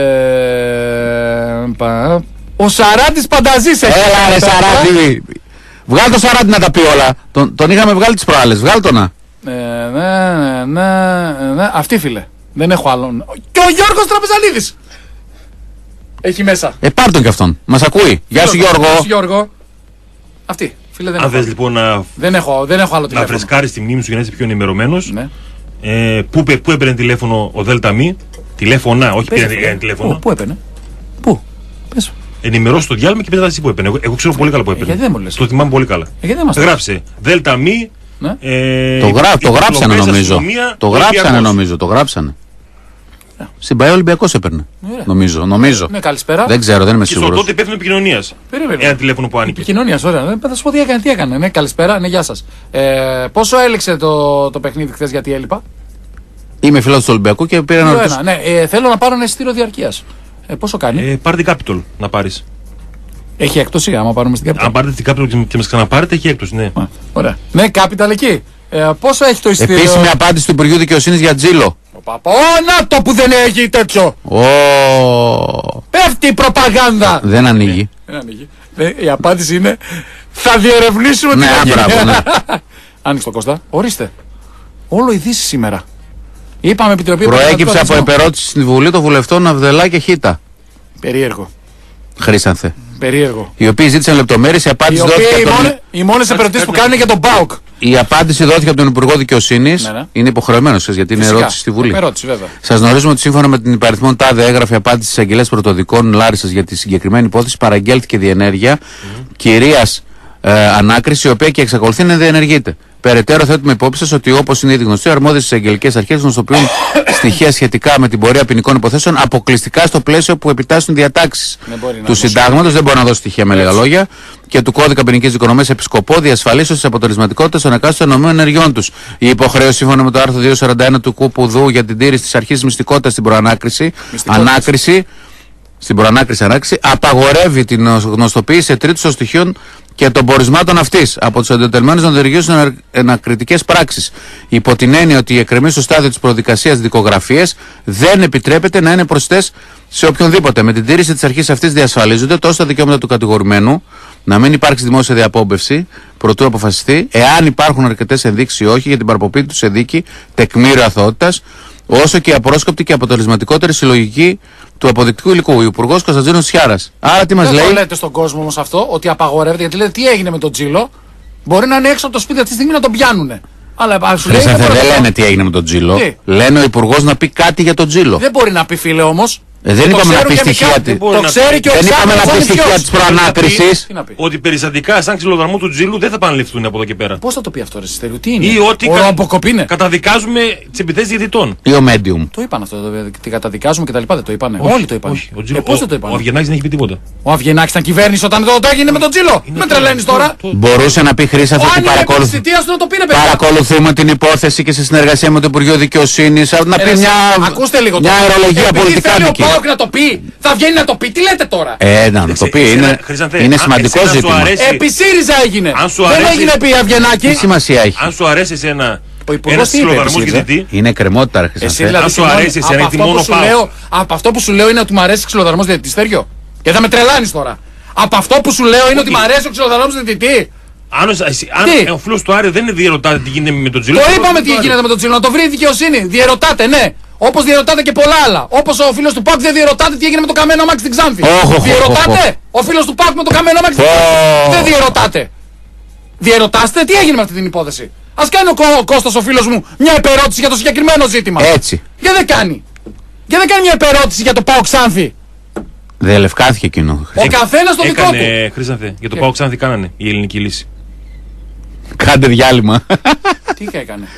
πα, ο Σαράτης Πανταζής έχει. Έλα ρε Σαράτη. Βγάλ το Σαράτη να τα πει όλα. Τον, τον είχαμε βγάλει τις προάλλες. Βγάλ το να. Ε, ναι, ναι, ναι, ναι. Αυτή φίλε. Δεν έχω άλλον. Και ο Γιώργος Τραπεζανίδης έχει μέσα. Ε, πάρ' τον κι αυτόν. Μας ακούει. Γεια σου Γιώργο. Γεια σου Γιώργο. Αυτή. Φίλε, δεν αν θες λοιπόν να, δεν έχω, δεν έχω άλλο τηλέφωνο. Να φρεσκάρεις τη μνήμη σου για να είσαι πιο ενημερωμένος. Ναι. Ε, πού, πού έπαιρνε τηλέφωνο ο ΔΕΛΤΑ ΜΗ. Τηλέφωνα, όχι πήρε τηλέφωνο. Πού, πού έπαιρνε. Πού. Πες. Ενημερώσει το διάλειμμα και πες εσύ που έπαιρνε. Εγώ, εγώ ξέρω πολύ καλά που έπαιρνε. Ε, γιατί δεν μου λες. Το θυμάμαι πολύ καλά. Ε, γιατί γράψε ΔΕΛΤΑ ΜΗ. Ναι. Ε, το, γρά, το γράψανε νομίζω. Το γράψανε νομίζω. Το γράψανε. Yeah. Στην ΠΑΕ Ολυμπιακός έπαιρνε. Yeah. Νομίζω. νομίζω. Ναι, καλησπέρα. Δεν ξέρω, δεν είμαι σίγουρος. Και στο τότε υπεύθυνο επικοινωνίας. Ένα τηλέφωνο που άνοιγε. Επικοινωνίας, ωραία. Θα σου πω τι έκανε. Τι έκανε. Ναι, καλησπέρα, ναι, γεια σας. Ε, πόσο έληξε το, το παιχνίδι χθες, γιατί έλειπα. Είμαι φίλος του Ολυμπιακού και πήρα να ρωτήσω. Ναι, ε, θέλω να πάρω ένα εισιτήριο διαρκείας. Ε, πόσο κάνει. Ε, πάρε την Capital να πάρεις. Έχει έκπτωση, άμα πάρουμε στην Capital. Αν πάρετε την Capital και μας ξαναπάρετε, έχει έκπτωση, ναι. Α, ωραία. Ναι, Capital εκεί. Ε, πόσο έχει το εισιτήριο. Επίσημη απάντηση του Υπουργείου Δικαιοσύνης για Τζίλο. Να το που δεν έχει τέτοιο. Oh. Πέφτει η προπαγάνδα. Δεν ανοίγει. Δεν ανοίγει. Η απάντηση είναι θα διερευνήσουμε ναι, την μπράβο, ναι. Άνοιξε το Κώστα. Ορίστε. Όλο ειδήσεις σήμερα. Είπαμε επιτροπή. Προέκυψε από επερώτηση στην Βουλή των Βουλευτών Αυδελά και Χίτα. Περίεργο. Χρήσανθε. Περίεργο. Οι οποίοι ζήτησαν λεπτομέρειες. Η απάντηση οι δόθηκε. Οι, τον... μόνε, οι μόνες επερωτήσεις που κάνουν είναι για τον ΠΑΟΚ. Η απάντηση δόθηκε από τον Υπουργό Δικαιοσύνης. Ναι, ναι. Είναι υποχρεωμένο σας γιατί Φυσικά. είναι ερώτηση στη Βουλή. Σας γνωρίζουμε ότι σύμφωνα με την υπαριθμόν τάδε έγγραφη απάντηση της Αγγελέας Πρωτοδικών Λάρισσας για τη συγκεκριμένη υπόθεση παραγγέλθηκε διενέργεια mm. κυρίας ε, ανάκριση, η οποία και εξακολουθεί να διενεργείται. Περαιτέρω θέτουμε υπόψη σας ότι όπως είναι ήδη γνωστό, οι αρμόδιες στις αγγελικές αρχές γνωστοποιούν στοιχεία σχετικά με την πορεία ποινικών υποθέσεων αποκλειστικά στο πλαίσιο που επιτάσσουν διατάξεις του συντάγματος. Δεν μπορώ να δώσω στοιχεία με λίγα λόγια. Και του κώδικα ποινικής δικονομίας επί σκοπό διασφαλίσεως της αποτελεσματικότητας των εκάστοτε νομίμων ενεργειών τους. Η υποχρέωση σύμφωνα με το άρθρο διακόσια σαράντα ένα του ΚΟΠΟΥΔΟΥ για την τήρηση της αρχής μυστικότητας στην προανάκριση, ανάκριση, στην προανάκριση ανάκριση, απαγορεύει την γνωστοποίηση σε τρίτους των στοιχείων και των πορισμάτων αυτής από τους εντετελμένους να διεργήσουν ανακριτικές πράξεις. Υπό την έννοια ότι οι εκκρεμείς στο στάδιο της προδικασίας δικογραφίες δεν επιτρέπεται να είναι προσιτές σε οποιονδήποτε. Με την τήρηση της αρχής αυτής διασφαλίζονται τόσο τα δικαιώματα του κατηγορουμένου, να μην υπάρξει δημόσια διαπόμπευση προτού αποφασιστεί, εάν υπάρχουν αρκετές ενδείξεις ή όχι για την παραποποίηση του σε δίκη τεκμήριο αθωότητας, όσο και η απρόσκοπτη και αποτελεσματικότερη συλλογική του αποδεικτικού υλικού. Ο Υπουργός Κωνσταντίνος Τσιάρας. Άρα τι μας λέει. Δεν το λέτε στον κόσμο όμως αυτό, ότι απαγορεύεται, γιατί λέτε τι έγινε με τον Τζίλο. Μπορεί να είναι έξω από το σπίτι αυτή τη στιγμή να τον πιάνουνε. Αλλά σου λέει. Δεν λένε τι έγινε με τον Τζίλο. Λένε ο Υπουργός να πει κάτι για τον Τζίλο. Δεν μπορεί να πει, φίλε όμως. Ε, δεν είπαμε να πει στοιχεία της προανάκρισης. Ότι περιστατικά σαν ξυλοδαρμό του Τζίλου δεν θα πανεληφθούν από εδώ και πέρα. Πώς θα το πει αυτό, ρε Συστέριου, τι είναι. Ή ότι κα... καταδικάζουμε τις επιθέσεις διαιτητών. Ή ο Medium. Το είπαν αυτό, τι καταδικάζουμε και τα λοιπά. Δεν το είπανε. Όχι, όλοι το είπαν. Όχι, ο, ε, πώς δεν το είπαν. Ο Αβγενάκης δεν έχει πει τίποτα. Ο Αβγενάκης ήταν κυβέρνηση όταν το έγινε με τον Τζίλο. Με τρελαίνεις τώρα. Μπορούσε να πει Χρήσα ότι παρακολουθούμε την υπόθεση και σε συνεργασία με το Υπουργείο Δικαιοσύνης να πει μια αερολογία πολιτικά δική. Θα βγαίνει να το πει, τι λέτε τώρα. Ε, να το πει, είναι, είναι σημαντικό ζήτημα. Επί ΣΥΡΙΖΑ έγινε. Δεν έγινε επί Αυγενάκη. Τι σημασία έχει. Αν σου αρέσει εσένα ο Υπουργός τι είπε, είναι κρεμότητα, ρε Χρυσανθέ. Δηλαδή, αν σου αρέσει εσένα, γιατί μόνο πάω. Από αυτό που σου λέω είναι ότι μου αρέσει ξυλοδαρμός διαιτητής, Στέριο. Και θα με τρελάνεις τώρα. Από αυτό που σου λέω είναι ότι μου αρέσει ο ξυλοδαρμός διαιτητή. Αν, αν ο φίλος του Άρη δεν διερωτάται τι γίνεται με τον Τζίλο. Το είπαμε τι γίνεται με τον Τζίλο, να το βρει η δικαιοσύνη. Διερωτάται, ναι. Όπως διερωτάται και πολλά άλλα. Όπως ο φίλος του Πάκου δεν διερωτάται τι έγινε με το καμένο αμάξι στην Ξάνθη. Διερωτάται. Ο φίλος του Πάκου με το καμένο αμάξι στην Ξάνθη. Δεν διερωτάται. Διερωτάστε τι έγινε με αυτή την υπόθεση. Ας κάνει ο Κώστας ο φίλος μου μια επερώτηση για το συγκεκριμένο ζήτημα. Έτσι. Και δεν κάνει. Και δεν κάνει μια επερώτηση για το ΠΑΟΚ Ξάνθη. Δεν λευκάθηκε εκείνο. Ο καθένας το δικό του. Έκανε, Χρήσανθε, για το ΠΑΟΚ Ξάνθη κάνανε η ελληνική λύση. Κάντε διάλειμμα. Τι έκανε.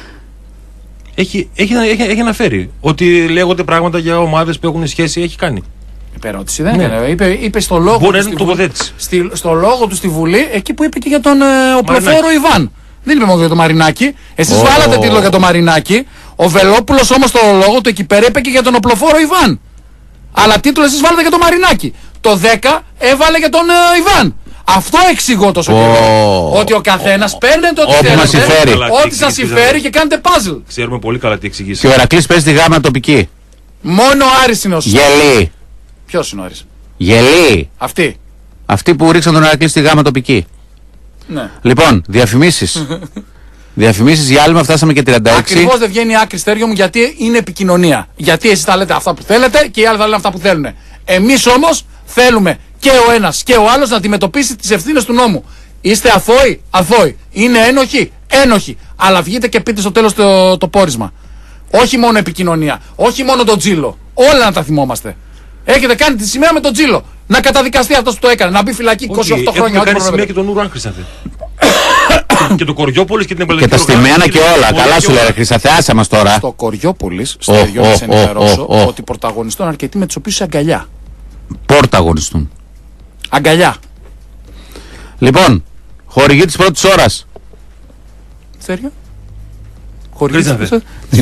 Έχει, έχει, έχει, έχει αναφέρει ότι λέγονται πράγματα για ομάδες που έχουν σχέση, έχει κάνει. Επερώτηση δεν ναι. έκανε. Είπε, είπε στο λόγο Μπορεί του στη Βουλή, στη, στο λόγο του στη Βουλή, εκεί που είπε και για τον ε, οπλοφόρο Ιβάν. Δεν είπε μόνο για τον Μαρινάκη. Εσείς oh. βάλατε τίτλο για τον Μαρινάκη. Ο Βελόπουλος όμως στο λόγο του εκεί πέρα είπε και για τον οπλοφόρο Ιβάν. Αλλά τίτλο εσείς βάλατε για τον Μαρινάκη. Το δέκα έβαλε για τον ε, Ιβάν. Αυτό εξηγώ τόσο καιρό. Oh. Ότι ο καθένας oh. παίρνετε ό,τι θέλετε, ό,τι σας συμφέρει και κάνετε puzzle. Ξέρουμε πολύ καλά τι εξηγήσει. Και ο Ηρακλής παίζει τη γάμα τοπική. Μόνο ο Άρης είναι ο σωστός. Γελί. Ποιος είναι ο Άρης? Γελί. Αυτή. Αυτοί που ρίξαν τον Ηρακλή στη γάμα τοπική. Ναι. Λοιπόν, διαφημίσεις. Διαφημίσεις διάλειμμα, φτάσαμε και τριάντα έξι. Ακριβώς δεν βγαίνει άκρη, Στέριο μου, γιατί είναι επικοινωνία. Γιατί εσείς θα λέτε αυτά που θέλετε και οι άλλοι θα λένε αυτά που θέλουν. Εμείς όμως θέλουμε και ο ένας και ο άλλος να αντιμετωπίσει τις ευθύνες του νόμου. Είστε αθώοι, αθώοι. Είναι ένοχοι, ένοχοι. Αλλά βγείτε και πείτε στο τέλος το, το πόρισμα. Όχι μόνο επικοινωνία, όχι μόνο τον Τζίλο. Όλα να τα θυμόμαστε. Έχετε κάνει τη σημαία με τον Τζίλο. Να καταδικαστεί αυτός που το έκανε, να μπει φυλακή είκοσι οκτώ χρόνια. Έχουμε κάνει σημαία και τον Ουράν, Χρυσανθέ. Και το Κοριόπολης και την Εμπλεκή. Και τα στημένα και όλα. Καλά σου λέει, Χρυσανθέ, άσε μας τώρα. Στο Κοριόπολης, Στέριο, να σε ενημερώσω ότι πρωταγωνιστούν αρκετοί με τους οποίους είσαι αγκαλιά. Πρωταγωνιστούν. Αγκαλιά. Λοιπόν, χορηγή της πρώτης ώρας. Στέριο. Χορηγή της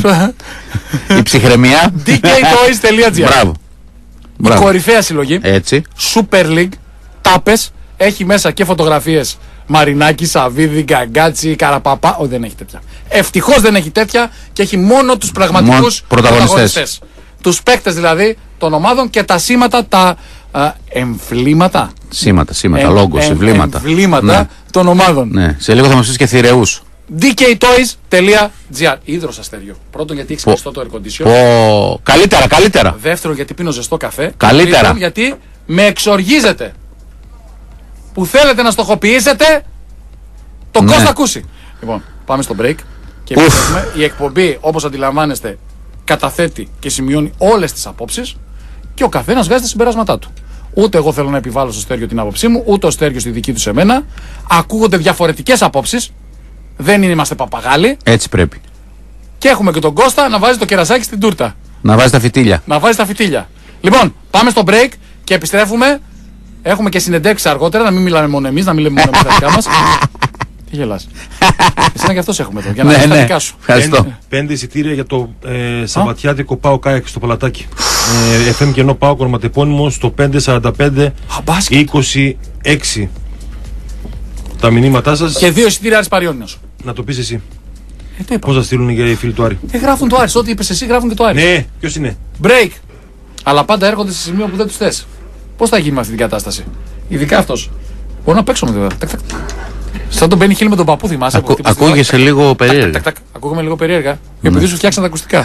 η ψυχραιμία. ντι κέι toys τελεία τζι άρ. Μπράβο. Η κορυφαία συλλογή. Έτσι. Super League. Τάπες. Έχει μέσα και φωτογραφίες Μαρινάκη, Σαββίδη, Γκαγκάτσι, Καραπαπά. Όχι, δεν έχει τέτοια. Ευτυχώς δεν έχει τέτοια και έχει μόνο τους πραγματικούς πρωταγωνιστές. Τους παίκτες δηλαδή των ομάδων και τα σήματα, τα α, εμβλήματα. Σήματα, σήματα, λόγκος, εμ, εμβλήματα. Εμβλήματα ναι. των ομάδων. Ναι. Σε λίγο θα μας πεις και θηρεούς. ντι κέι toys τελεία τζι άρ. Ίδρος αστέριο. Πρώτον γιατί έχει κλειστό το air condition. Πω. Καλύτερα, καλύτερα. Δεύτερον γιατί πίνω ζεστό καφέ. Καλύτερα. Τρίτον γιατί με εξοργίζετε. Που θέλετε να στοχοποιήσετε τον ναι. Κώστα Κούση. Λοιπόν, πάμε στο break. Και η εκπομπή, όπως αντιλαμβάνεστε, καταθέτει και σημειώνει όλες τις απόψεις και ο καθένας βγάζει τα συμπεράσματά του. Ούτε εγώ θέλω να επιβάλλω στο Στέργιο την άποψή μου, ούτε ο Στέργιος τη δική του σε μένα. Ακούγονται διαφορετικές απόψεις. Δεν είμαστε παπαγάλοι. Έτσι πρέπει. Και έχουμε και τον Κώστα να βάζει το κερασάκι στην τούρτα. Να βάζει τα φυτίλια. Να βάζει τα φυτίλια. Λοιπόν, πάμε στο break και επιστρέφουμε. Έχουμε και συνεντεύξεις αργότερα, να μην μιλάμε μόνο εμείς, να μην λέμε μόνο εμείς τα δικά μας. Τι γελάς. Εσένα και αυτός έχουμε εδώ. Για να ναι, ναι, τα δικά σου. Ευχαριστώ. Πέντε εισιτήρια για το ε, Σαββατιάτικο ΠΑΟ ΚΑΕΚ στο Παλατάκι. ε, εφ εμ Κενό ΠΑΟ ονοματεπώνυμο στο πέντε σαράντα πέντε είκοσι έξι. Τα μηνύματά σας. Και δύο εισιτήρια Άρης Παριώνιος. Να το πεις εσύ. Ε, πώς θα στείλουν για οι φίλοι του Άρη. Ε, γράφουν το Άρης. Ό,τι είπες εσύ γράφουν και το Άρη. Ναι, ποιος είναι. Break. Αλλά πάντα έρχονται σε σημείο που δεν τους θες. Πώς θα γίνει με αυτή την κατάσταση. Ειδικά αυτός. Μπορώ να παίξω με βέβαια. Σαν τον Μπένι Χίλ με τον παππού, θυμάσαι. Ακού, ακούγεσαι λίγο περίεργα. Ακούγομαι λίγο περίεργα. Επειδή σου φτιάξαν τα ακουστικά.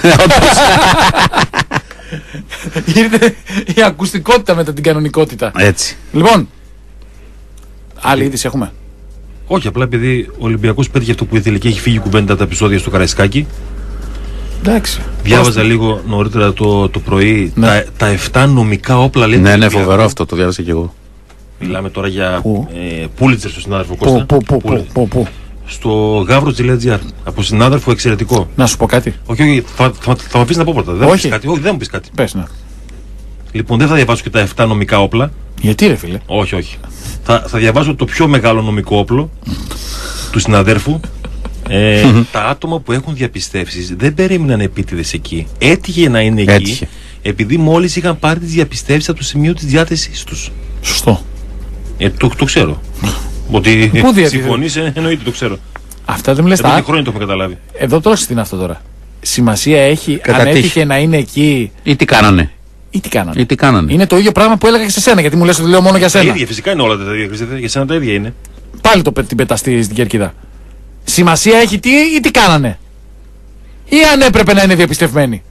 Ήρθε η ακουστικότητα μετά την κανονικότητα. Έτσι. Λοιπόν, άλλη είδηση έχουμε. Όχι, απλά επειδή ο Ολυμπιακός πέτυχε αυτό που ήθελε και έχει φύγει κουβέντα τα επεισόδια στο Καραϊσκάκι. Εντάξει. Διάβαζα Πώς... λίγο νωρίτερα το, το πρωί ναι. τα, τα εφτά νομικά όπλα. Λέει, ναι, ναι, φοβερό αυτό, το διάβασα και εγώ. Μιλάμε τώρα για ε, Πούλιτσερ στο συνάδελφο Κώστα. Πού, πού, πού, πού, πού. Στο γάβρο τελεία τζι άρ. Από συνάδελφο εξαιρετικό. Να σου πω κάτι. Όχι, όχι, θα, θα, θα μου πεις να πω πρώτα. Δεν όχι. Μου κάτι. Όχι, δεν μου πεις κάτι. Πες, ναι. Λοιπόν, δεν θα διαβάσω και τα εφτά νομικά όπλα. Γιατί ρε φίλε. Όχι, όχι. θα, θα διαβάσω το πιο μεγάλο νομικό όπλο του συναδέρφου. Ε, τα άτομα που έχουν διαπιστεύσεις δεν περίμεναν επίτηδες εκεί. Έτυχε να είναι εκεί. Έτυχε. Επειδή μόλις είχαν πάρει τις διαπιστεύσεις από το σημείο της διάθεσής τους. Σωστό. Ε, το, το ξέρω. Ότι συμφωνείς, εννοείται, το ξέρω. Αυτά δεν μου λες τα. Εδώ και χρόνια το έχουμε καταλάβει. Εδώ πρόσεξε τι είναι αυτό τώρα. Σημασία έχει αν έτυχε να είναι εκεί. Ή τι κάνανε. Ή τι κάνανε. Ή τι κάνανε. Είναι το ίδιο πράγμα που έλεγα και σε σένα, γιατί μου λες ότι λέω μόνο για σένα. Τα ίδια, φυσικά είναι όλα τα ίδια, Χρήστε. Για σένα τα ίδια είναι. Πάλι το την πεταστή στην κερκίδα. Σημασία έχει τι ή τι κάνανε. Ή αν έπρεπε να είναι διαπιστευμένοι.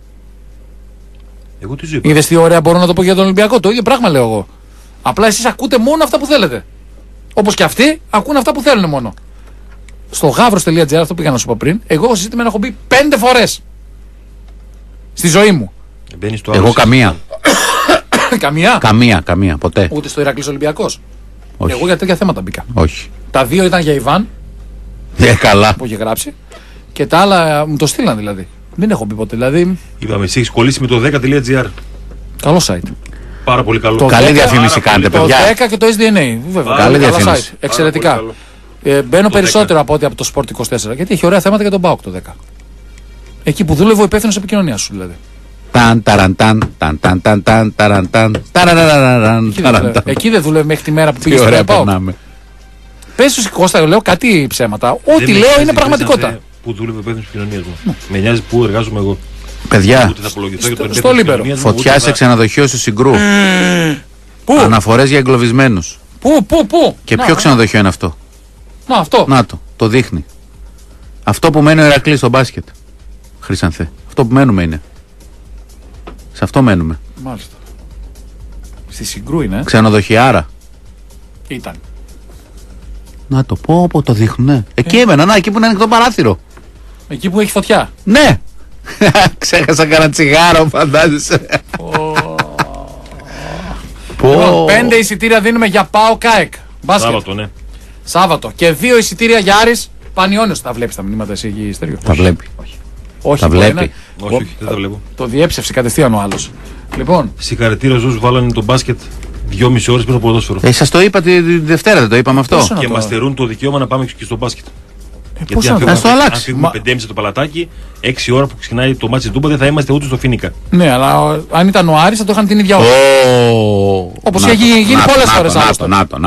Εγώ τι σου είπα. Είδες τι ωραία μπορώ να το πω για τον Ολυμπιακό. Το ίδιο πράγμα λέω εγώ. Απλά εσείς ακούτε μόνο αυτά που θέλετε. Όπως και αυτοί ακούν αυτά που θέλουν μόνο. Στο γάβρος τελεία τζι άρ, αυτό πήγα να σου πω πριν, εγώ έχω συζήτημα να έχω μπει πέντε φορές στη ζωή μου. Εγώ καμία. Καμία. Καμία, καμία, ποτέ. Ούτε στο Ηρακλής Ολυμπιακός. Όχι. Εγώ για τέτοια θέματα μπήκα. Όχι. Τα δύο ήταν για Ιβάν. Ε, καλά. Που είχε γράψει. Και τα άλλα μου το στείλαν δηλαδή. Δεν έχω μπει ποτέ. Δηλαδή. Είπαμε, εσύ έχεις κολλήσει με το δέκα τελεία τζι άρ. Καλό site. Πάρα πολύ καλό. Το καλή δέκα, διαφήμιση κάνετε, παιδιά. Το δέκα και το ες ντι εν έι. Βέβαια. Καλή διαφήμιση. Site. Εξαιρετικά. Ε, μπαίνω το περισσότερο δέκα. Από ό,τι από το Sport είκοσι τέσσερα. Γιατί έχει ωραία θέματα για τον ΠΑΟΚ το δέκα. Εκεί που δούλευε ο υπεύθυνος επικοινωνίας σου δηλαδή. Ταν, ταραν, ταν, ταν, ταν, ταν, ταν, ταραν, ταν, ταραν. Εκεί δεν δούλευε μέχρι τη μέρα που πήγε στο ΠΑΟΚ. Πες σου Κώστα, λέω κάτι ψέματα. Ό,τι λέω είναι πραγματικότητα. Που δούλευε ο υπεύθυνος επικοινωνίας μου. Με νοιάζει που εργάζομαι εγώ. Παιδιά, στο Λίμπερο. Φωτιά σε ξενοδοχείο του Συγκρού. Πού? Αναφορές για εγκλωβισμένους. Πού, πού, πού. Και ποιο ξενοδοχείο είναι αυτό? Να, αυτό. Να το, το δείχνει. Αυτό που μένει ο Ηρακλής στο μπάσκετ. Χρυσανθέ. Αυτό που μένουμε είναι. Σε αυτό μένουμε. Μάλιστα. Στη Συγκρού είναι. Ξενοδοχιάρα. Ήταν. Να το πω, πω το δείχνουνε. Εκεί έμενα, να, εκεί που είναι ανοιχτό παράθυρο. Εκεί που έχει φωτιά. Ναι. Ξέχασα κανένα τσιγάρο, φαντάζεσαι. Λοιπόν, πέντε εισιτήρια δίνουμε για ΠΑΟ ΚΑΕΚ. Σάββατο, ναι. Σάββατο. Και δύο εισιτήρια για Άρης Πανιώνιος. Τα βλέπεις τα μηνύματα εσύ εκεί, Στέργιο? Τα βλέπει. Όχι. Όχι, τα βλέπει. Όχι, όχι, δεν τα βλέπω. Το διέψευσε κατευθείαν ο άλλος. Λοιπόν. Συγχαρητήρια στους βάλανε το μπάσκετ δυόμιση ώρες πριν από το ποδόσφαιρο. Ε, σας το είπα τη Δευτέρα, δεν το είπαμε αυτό. Και μας στερούν το δικαίωμα να πάμε και στο μπάσκετ. Ε, γιατί αν φύγουμε, αν φύγουμε πέντε και μισή το Παλατάκι, έξι ώρα που ξεκινάει το μάτσι Τούμπα, δεν θα είμαστε ούτε στο Φίνικα. Ναι, αλλά αν ήταν ο Άρης θα το είχαν την ίδια ώρα. Oh, όπως έχει γίνει πολλές φορές άλλωστε. Να το, να το.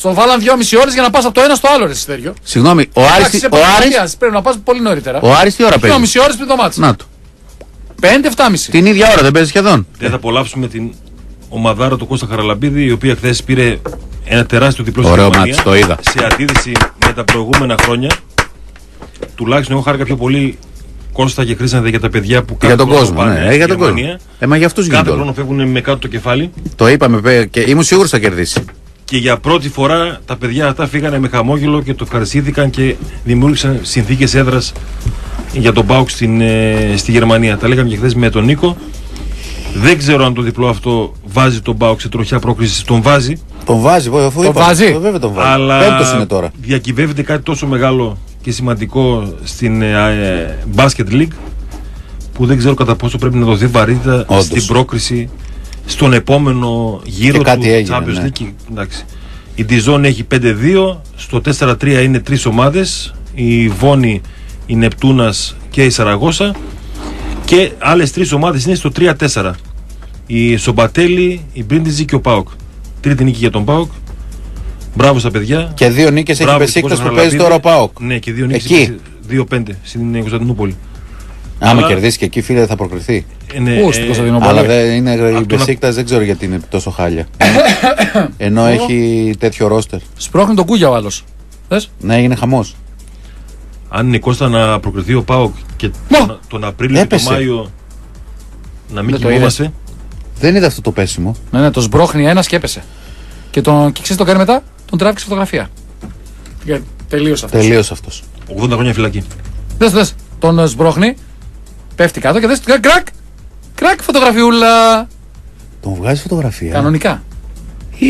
Στο βάλαν δυόμιση ώρες για να πας από το ένα στο άλλο, ρε Σιδέριο. Συγγνώμη, ο Άρης. Ο Άρης πρέπει να πας πολύ νωρίτερα. Ο Άρης τι ώρα παίζει? δυόμιση ώρες πριν το μάτς. Να το. πέντε εφτά και μισή. Την ίδια ώρα δεν παίζει σχεδόν. Δεν θα απολαύσουμε την ομαδάρα του Κώστα Χαραλαμπίδη, η οποία χθες πήρε ένα τεράστιο διπλό στην Γερμανία. Το είδα. Σε αντίθεση με τα προηγούμενα χρόνια, τουλάχιστον εγώ χάρηκα πιο πολύ, Κώστα και Χρήστανδε, για τα παιδιά που για τον κόσμο. Ναι, για τον κόσμο. Ε, μα για αυτούς κάθε χρόνο φεύγουν με κάτω το κεφάλι. Το είπαμε και ήμουν σίγουρος θα κερδίσει. Και για πρώτη φορά τα παιδιά αυτά φύγανε με χαμόγελο και το ευχαριστήθηκαν και δημιούργησαν συνθήκες έδρας για τον ΠΑΟΚ στην, ε, στη Γερμανία. Τα λέγαμε και χθες με τον Νίκο. Δεν ξέρω αν το διπλό αυτό βάζει τον ΠΑΟΚ σε τροχιά πρόκριση. Τον βάζει. Τον βάζει, αφού το είπα, βάζει. Το βέβαια τον βάζει. Αλλά πέμπτος είναι τώρα. Διακυβεύεται κάτι τόσο μεγάλο και σημαντικό στην ε, Basket League που δεν ξέρω κατά πόσο πρέπει να δοθεί βαρύτητα όντως στην πρόκριση στον επόμενο γύρο του έγινε, Champions ναι. League. Εντάξει. Η Dijon έχει πέντε δύο, στο τέσσερα τρία είναι τρεις ομάδες, η Βόνη, η Νεπτούνας και η Σαραγώσα, και άλλες τρεις ομάδες είναι στο τρία τέσσερα. Η Σομπατέλη, η Μπρίντιζη και ο ΠΑΟΚ. Τρίτη νίκη για τον ΠΑΟΚ. Μπράβο στα παιδιά. Και δύο νίκες έχει Μπεσίκτας που παίζει τώρα ο ΠΑΟΚ. Ναι, και δύο νίκες δύο πέντε στην Κωνσταντινούπολη. Άμα αλλά... κερδίσει και εκεί, φίλε, θα προκριθεί. Ναι, Πού, στην Κωνσταντινούπολη. Αλλά δεν είναι, η Μπεσίκτας να... δεν ξέρω γιατί είναι τόσο χάλια. Ενώ έχει τέτοιο ρόστερ. Σπρώχνει τον Κούγια ο άλλος. Ναι, έγινε χαμός. Αν είναι Κώστα να προκριθεί ο ΠΑΟΚ και τον, τον Απρίλιο και τον Μάιο να μην κοιμόμαστε. Δεν είδα αυτό το πέσιμο. Ναι, ναι, το σμπρώχνει ένας και έπεσε. Και, τον, και ξέρεις το κάνει μετά, τον τράβηξε φωτογραφία. Και τελείωσε αυτός. Τελείωσε αυτός. ογδόντα χρόνια φυλακή. Δες, δες, τον σμπρώχνει, πέφτει κάτω και δες, κρακ, κρακ, φωτογραφιούλα. Τον βγάζει φωτογραφία. Κανονικά. Ή...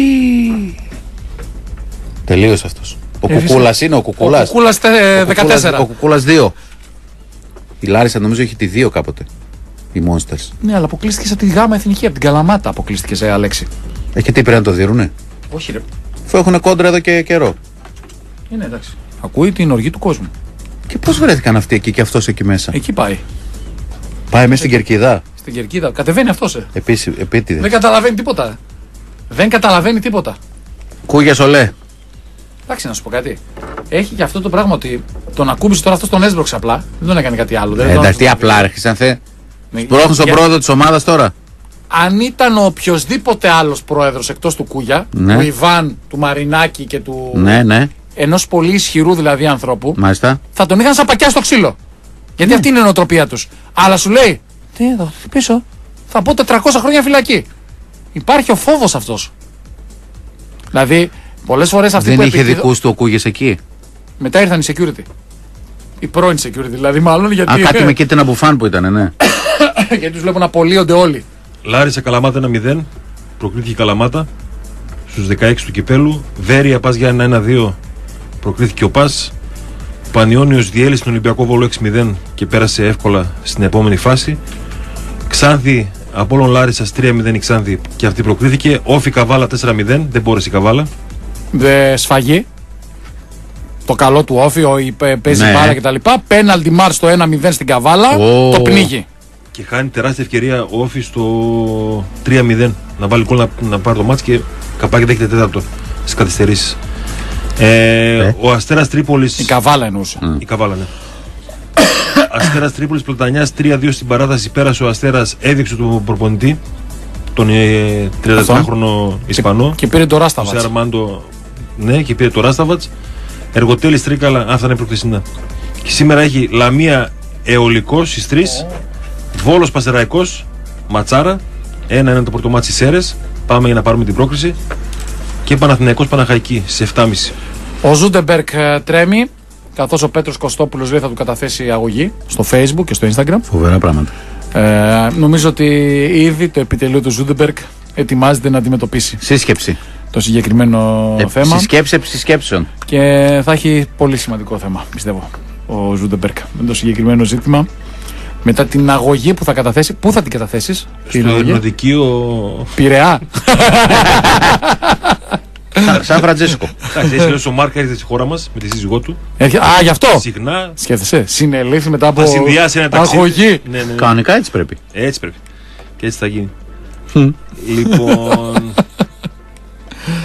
Τελείωσε αυτός. Ο ε, Κουκούλας είναι ο Κουκούλας. Ο Κουκούλας δεκατέσσερα. Ο Κουκούλας δύο. Η Λάρισα νομίζω έχει τη δύο κάποτε. Οι Monsters. Ναι, αλλά αποκλείστηκε από τη Γάμα Εθνική, από την Καλαμάτα αποκλείστηκε σε Αλέξη. Ε, και τι πρέπει να το διώρουνε. Όχι, ρε. Αφού έχουν κόντρα εδώ και καιρό. Είναι εντάξει. Ακούει την οργή του κόσμου. Και πώς βρέθηκαν αυτοί εκεί και αυτός εκεί μέσα. Εκεί πάει. Πάει μέσα στην Κερκίδα. Στην Κερκίδα. Κατεβαίνει αυτός. Ε. Επίσης, επίτηδες. Δεν καταλαβαίνει τίποτα. Δεν καταλαβαίνει τίποτα. Κούγια Σολέ. Εντάξει, να σου πω κάτι. Έχει και αυτό το πράγμα ότι τον ακούμπησε τώρα αυτό τον έσβρωξε απλά. Δεν τον έκανε κάτι άλλο. Ε, εντάξει, τι απλά άρχισαν θε. Σπρώχνουν στον πρόεδρο της ομάδας τώρα. Αν ήταν ο οποιοσδήποτε άλλος πρόεδρος εκτός του Κούγια, ναι, του Ιβάν, του Μαρινάκη και του. Ναι, ναι. Ενός πολύ ισχυρού δηλαδή ανθρώπου, μάλιστα, θα τον είχαν σαν πακιά στο ξύλο. Γιατί ναι, αυτή είναι η νοοτροπία τους. Αλλά σου λέει, τι εδώ, πίσω, θα πω τετρακόσια χρόνια φυλακή. Υπάρχει ο φόβος αυτός. Δηλαδή, πολλές φορές αυτοί δεν που είχε επικοινω... δικούς του ο Κούγιας εκεί. Μετά ήρθαν οι security. Οι πρώην security, δηλαδή μάλλον γιατί. Α, κάτι με κίτρινα μπουφάν που ήταν, ναι. Γιατί τους βλέπω να απολύονται όλοι. Λάρισα Καλαμάτα ένα μηδέν. Προκρίθηκε η Καλαμάτα στους δεκαέξι του κυπέλου. Βέρεια Πας για ένα ένα δύο. Προκρίθηκε ο Πας. Πανιώνιος διέλυσε τον Ολυμπιακό Βόλο έξι μηδέν και πέρασε εύκολα στην επόμενη φάση. Ξάνθη Απόλλων Λάρισσας τρία μηδέν η Ξάνθη και αυτή προκρίθηκε. Όφη Καβάλα τέσσερα μηδέν. Δεν μπόρεσε η Καβάλα. Δε σφαγή. Το καλό του Όφη, ο, παίζει ναι, μπάλα κτλ. Πέναλτι μάρ στο ένα μηδέν στην Καβάλα. Oh. Το πνίγει. Και χάνει τεράστια ευκαιρία ο Όφη στο τρία μηδέν. Να βάλει κόλ να, να πάρει το μάτς και καπάκι δέχεται τέταρτο στις καθυστερήσεις. Ε, ε. Ο Αστέρας Τρίπολης. Η Καβάλα εννοούσε. Mm. Η Καβάλα, ναι. Αστέρας Τρίπολης Πλατανιάς τρία δύο στην παράταση. Πέρασε ο Αστέρας, έδειξε τον προπονητή, τον ε, τριανταεπτάχρονο Ισπανό. Και, και πήρε το Ράσταβατς. Αρμάντο, ναι, και πήρε το Ράσταβατς. Εργοτέλης Τρίκαλα, αυτά είναι προκτησινά. Και σήμερα έχει Λαμία Αιωλικός στις τρεις. Oh. Βόλος Πασεραϊκός, Ματσάρα. Ένα είναι το πρώτο μάτσι Σέρες. Πάμε για να πάρουμε την πρόκριση. Και Παναθηναϊκός Παναχαϊκή στις επτά και μισή. Ο Ζούντεμπερκ τρέμει, καθώς ο Πέτρος Κωστόπουλος λέει θα του καταθέσει αγωγή στο Facebook και στο Instagram. Φοβερά πράγματα. Ε, νομίζω ότι ήδη το επιτελείο του Ζούντεμπερκ ετοιμάζεται να αντιμετωπίσει σύσκεψη το συγκεκριμένο ε, θέμα. Συσκέψη συσκέψεων. Και θα έχει πολύ σημαντικό θέμα, πιστεύω, ο Ζούντεμπερκ με το συγκεκριμένο ζήτημα. Μετά την αγωγή που θα καταθέσει. Πού θα την καταθέσεις? Στο Ειρηνοδικείο Πειραιά. Σαν Φραντζέσκο. Εντάξει, έτσι λέω ο Μάρκα έρχεται στη χώρα μας με τη σύζυγό του. Α, γι' αυτό. Συχνά. Σκέφτεσαι. Συνελήφθη μετά από. Θα συνδυάσει ένα ταξίδι. Αγωγή. Ναι, ναι, ναι. Κανονικά έτσι πρέπει. Έτσι πρέπει. Και έτσι θα γίνει. Λοιπόν.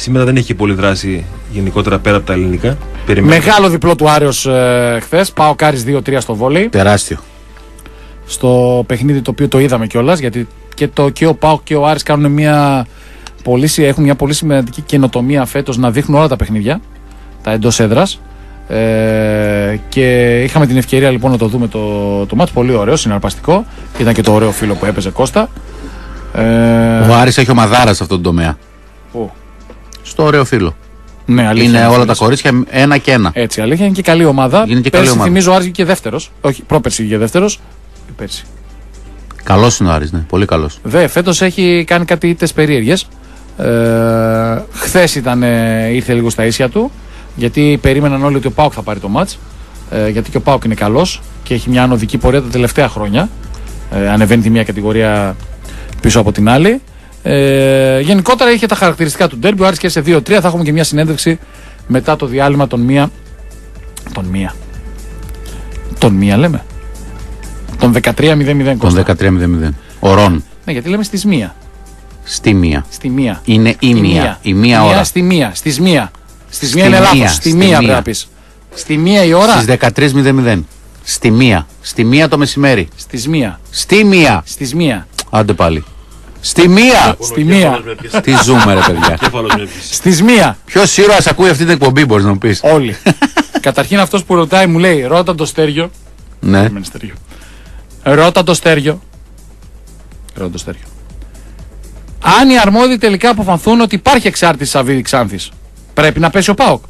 σήμερα δεν έχει πολύ δράση γενικότερα πέρα από τα ελληνικά. Περιμένουμε. Μεγάλο διπλό του Άρεος ε, χθες. ΠΑΟΚ Άρης δύο τρία στο βόλεϊ. Τεράστιο. Στο παιχνίδι το οποίο το είδαμε κιόλας, γιατί και, το, και ο ΠΑΟΚ και ο Άρης κάνουν μια πολύ, έχουν μια πολύ σημαντική καινοτομία φέτος να δείχνουν όλα τα παιχνίδια, τα εντός έδρας. Ε, και είχαμε την ευκαιρία λοιπόν να το δούμε το, το μάτς. Πολύ ωραίο, συναρπαστικό. Ήταν και το ωραίο φίλο που έπαιζε Κώστα. Ε, ο Άρης έχει ομαδάρα σε αυτόν τον τομέα. Πού? Στο ωραίο φίλο. Ναι, αλήθεια, είναι όλα τα κορίτσια ένα και ένα. Έτσι, αλήθεια, είναι και καλή ομάδα. Είναι και πέρσι καλή ομάδα. Θυμίζω ο Άρης και δεύτερος. Όχι, πρόπερσι και δεύτερος. Πέρσι. Καλός είναι ο Άρης, ναι, πολύ καλός. Δε, φέτος έχει κάνει κάτι ήττες περίεργες. Ε, χθες ήταν, ε, ήρθε λίγο στα ίσια του. Γιατί περίμεναν όλοι ότι ο ΠΑΟΚ θα πάρει το μάτς. Ε, γιατί και ο ΠΑΟΚ είναι καλός και έχει μια ανωδική πορεία τα τελευταία χρόνια. Ε, ανεβαίνει τη μία κατηγορία πίσω από την άλλη. Ε, γενικότερα είχε τα χαρακτηριστικά του ντέρμπι. Ο Άρης και σε δύο τρία. Θα έχουμε και μια συνέντευξη μετά το διάλειμμα των μία. Τον μία. Τον μία λέμε. Τον δεκατρία μηδέν μηδέν. Τον δεκατρία μηδέν μηδέν. Ο Ρον. Ναι, γιατί λέμε στις μία. Στη μία. Στη μία. Είναι η μία. Η μία ώρα. Στη μία. Στις μία. Στις μία είναι λάθος. Στη μία πρέπει να πεις. Στη μία η ώρα. Στις δεκατρία μηδέν μηδέν. Στη μία. Στη μία το μεσημέρι. Στις μία. Στη μία. Στις μία. Άντε πάλι. Στη μία! Στη μία. Τι ζούμε, ρε παιδιά. Στις μία. Ποιος ήρωας ακούει αυτή την εκπομπή, μπορείς να μου πεις? Όλοι. Καταρχήν αυτός που ρωτάει μου λέει: ρώτα το Στέργιο. Ναι. Ρώτα το Στέργιο. Ρώτα το Στέργιο. Αν οι αρμόδιοι τελικά αποφανθούν ότι υπάρχει εξάρτηση Σαββίδη Ξάνθης, πρέπει να πέσει ο ΠΑΟΚ.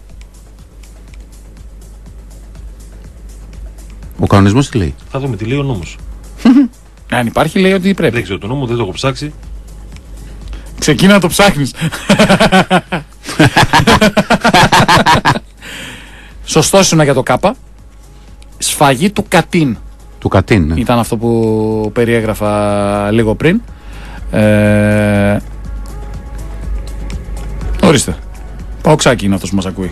Ο κανονισμός τι λέει? Θα δούμε τι λέει ο νόμος. Αν υπάρχει, λέει ότι πρέπει. Δεν ξέρω τον νόμο, δεν το έχω ψάξει. Ξεκίνα να το ψάχνεις. Σωστός ήσουν για το ΚΑΠΑ. Σφαγή του Κατίν. Του Κατίν, ναι. Ήταν αυτό που περιέγραφα λίγο πριν. Ε... Ορίστε. Παοξάκι είναι αυτός που μας ακούει.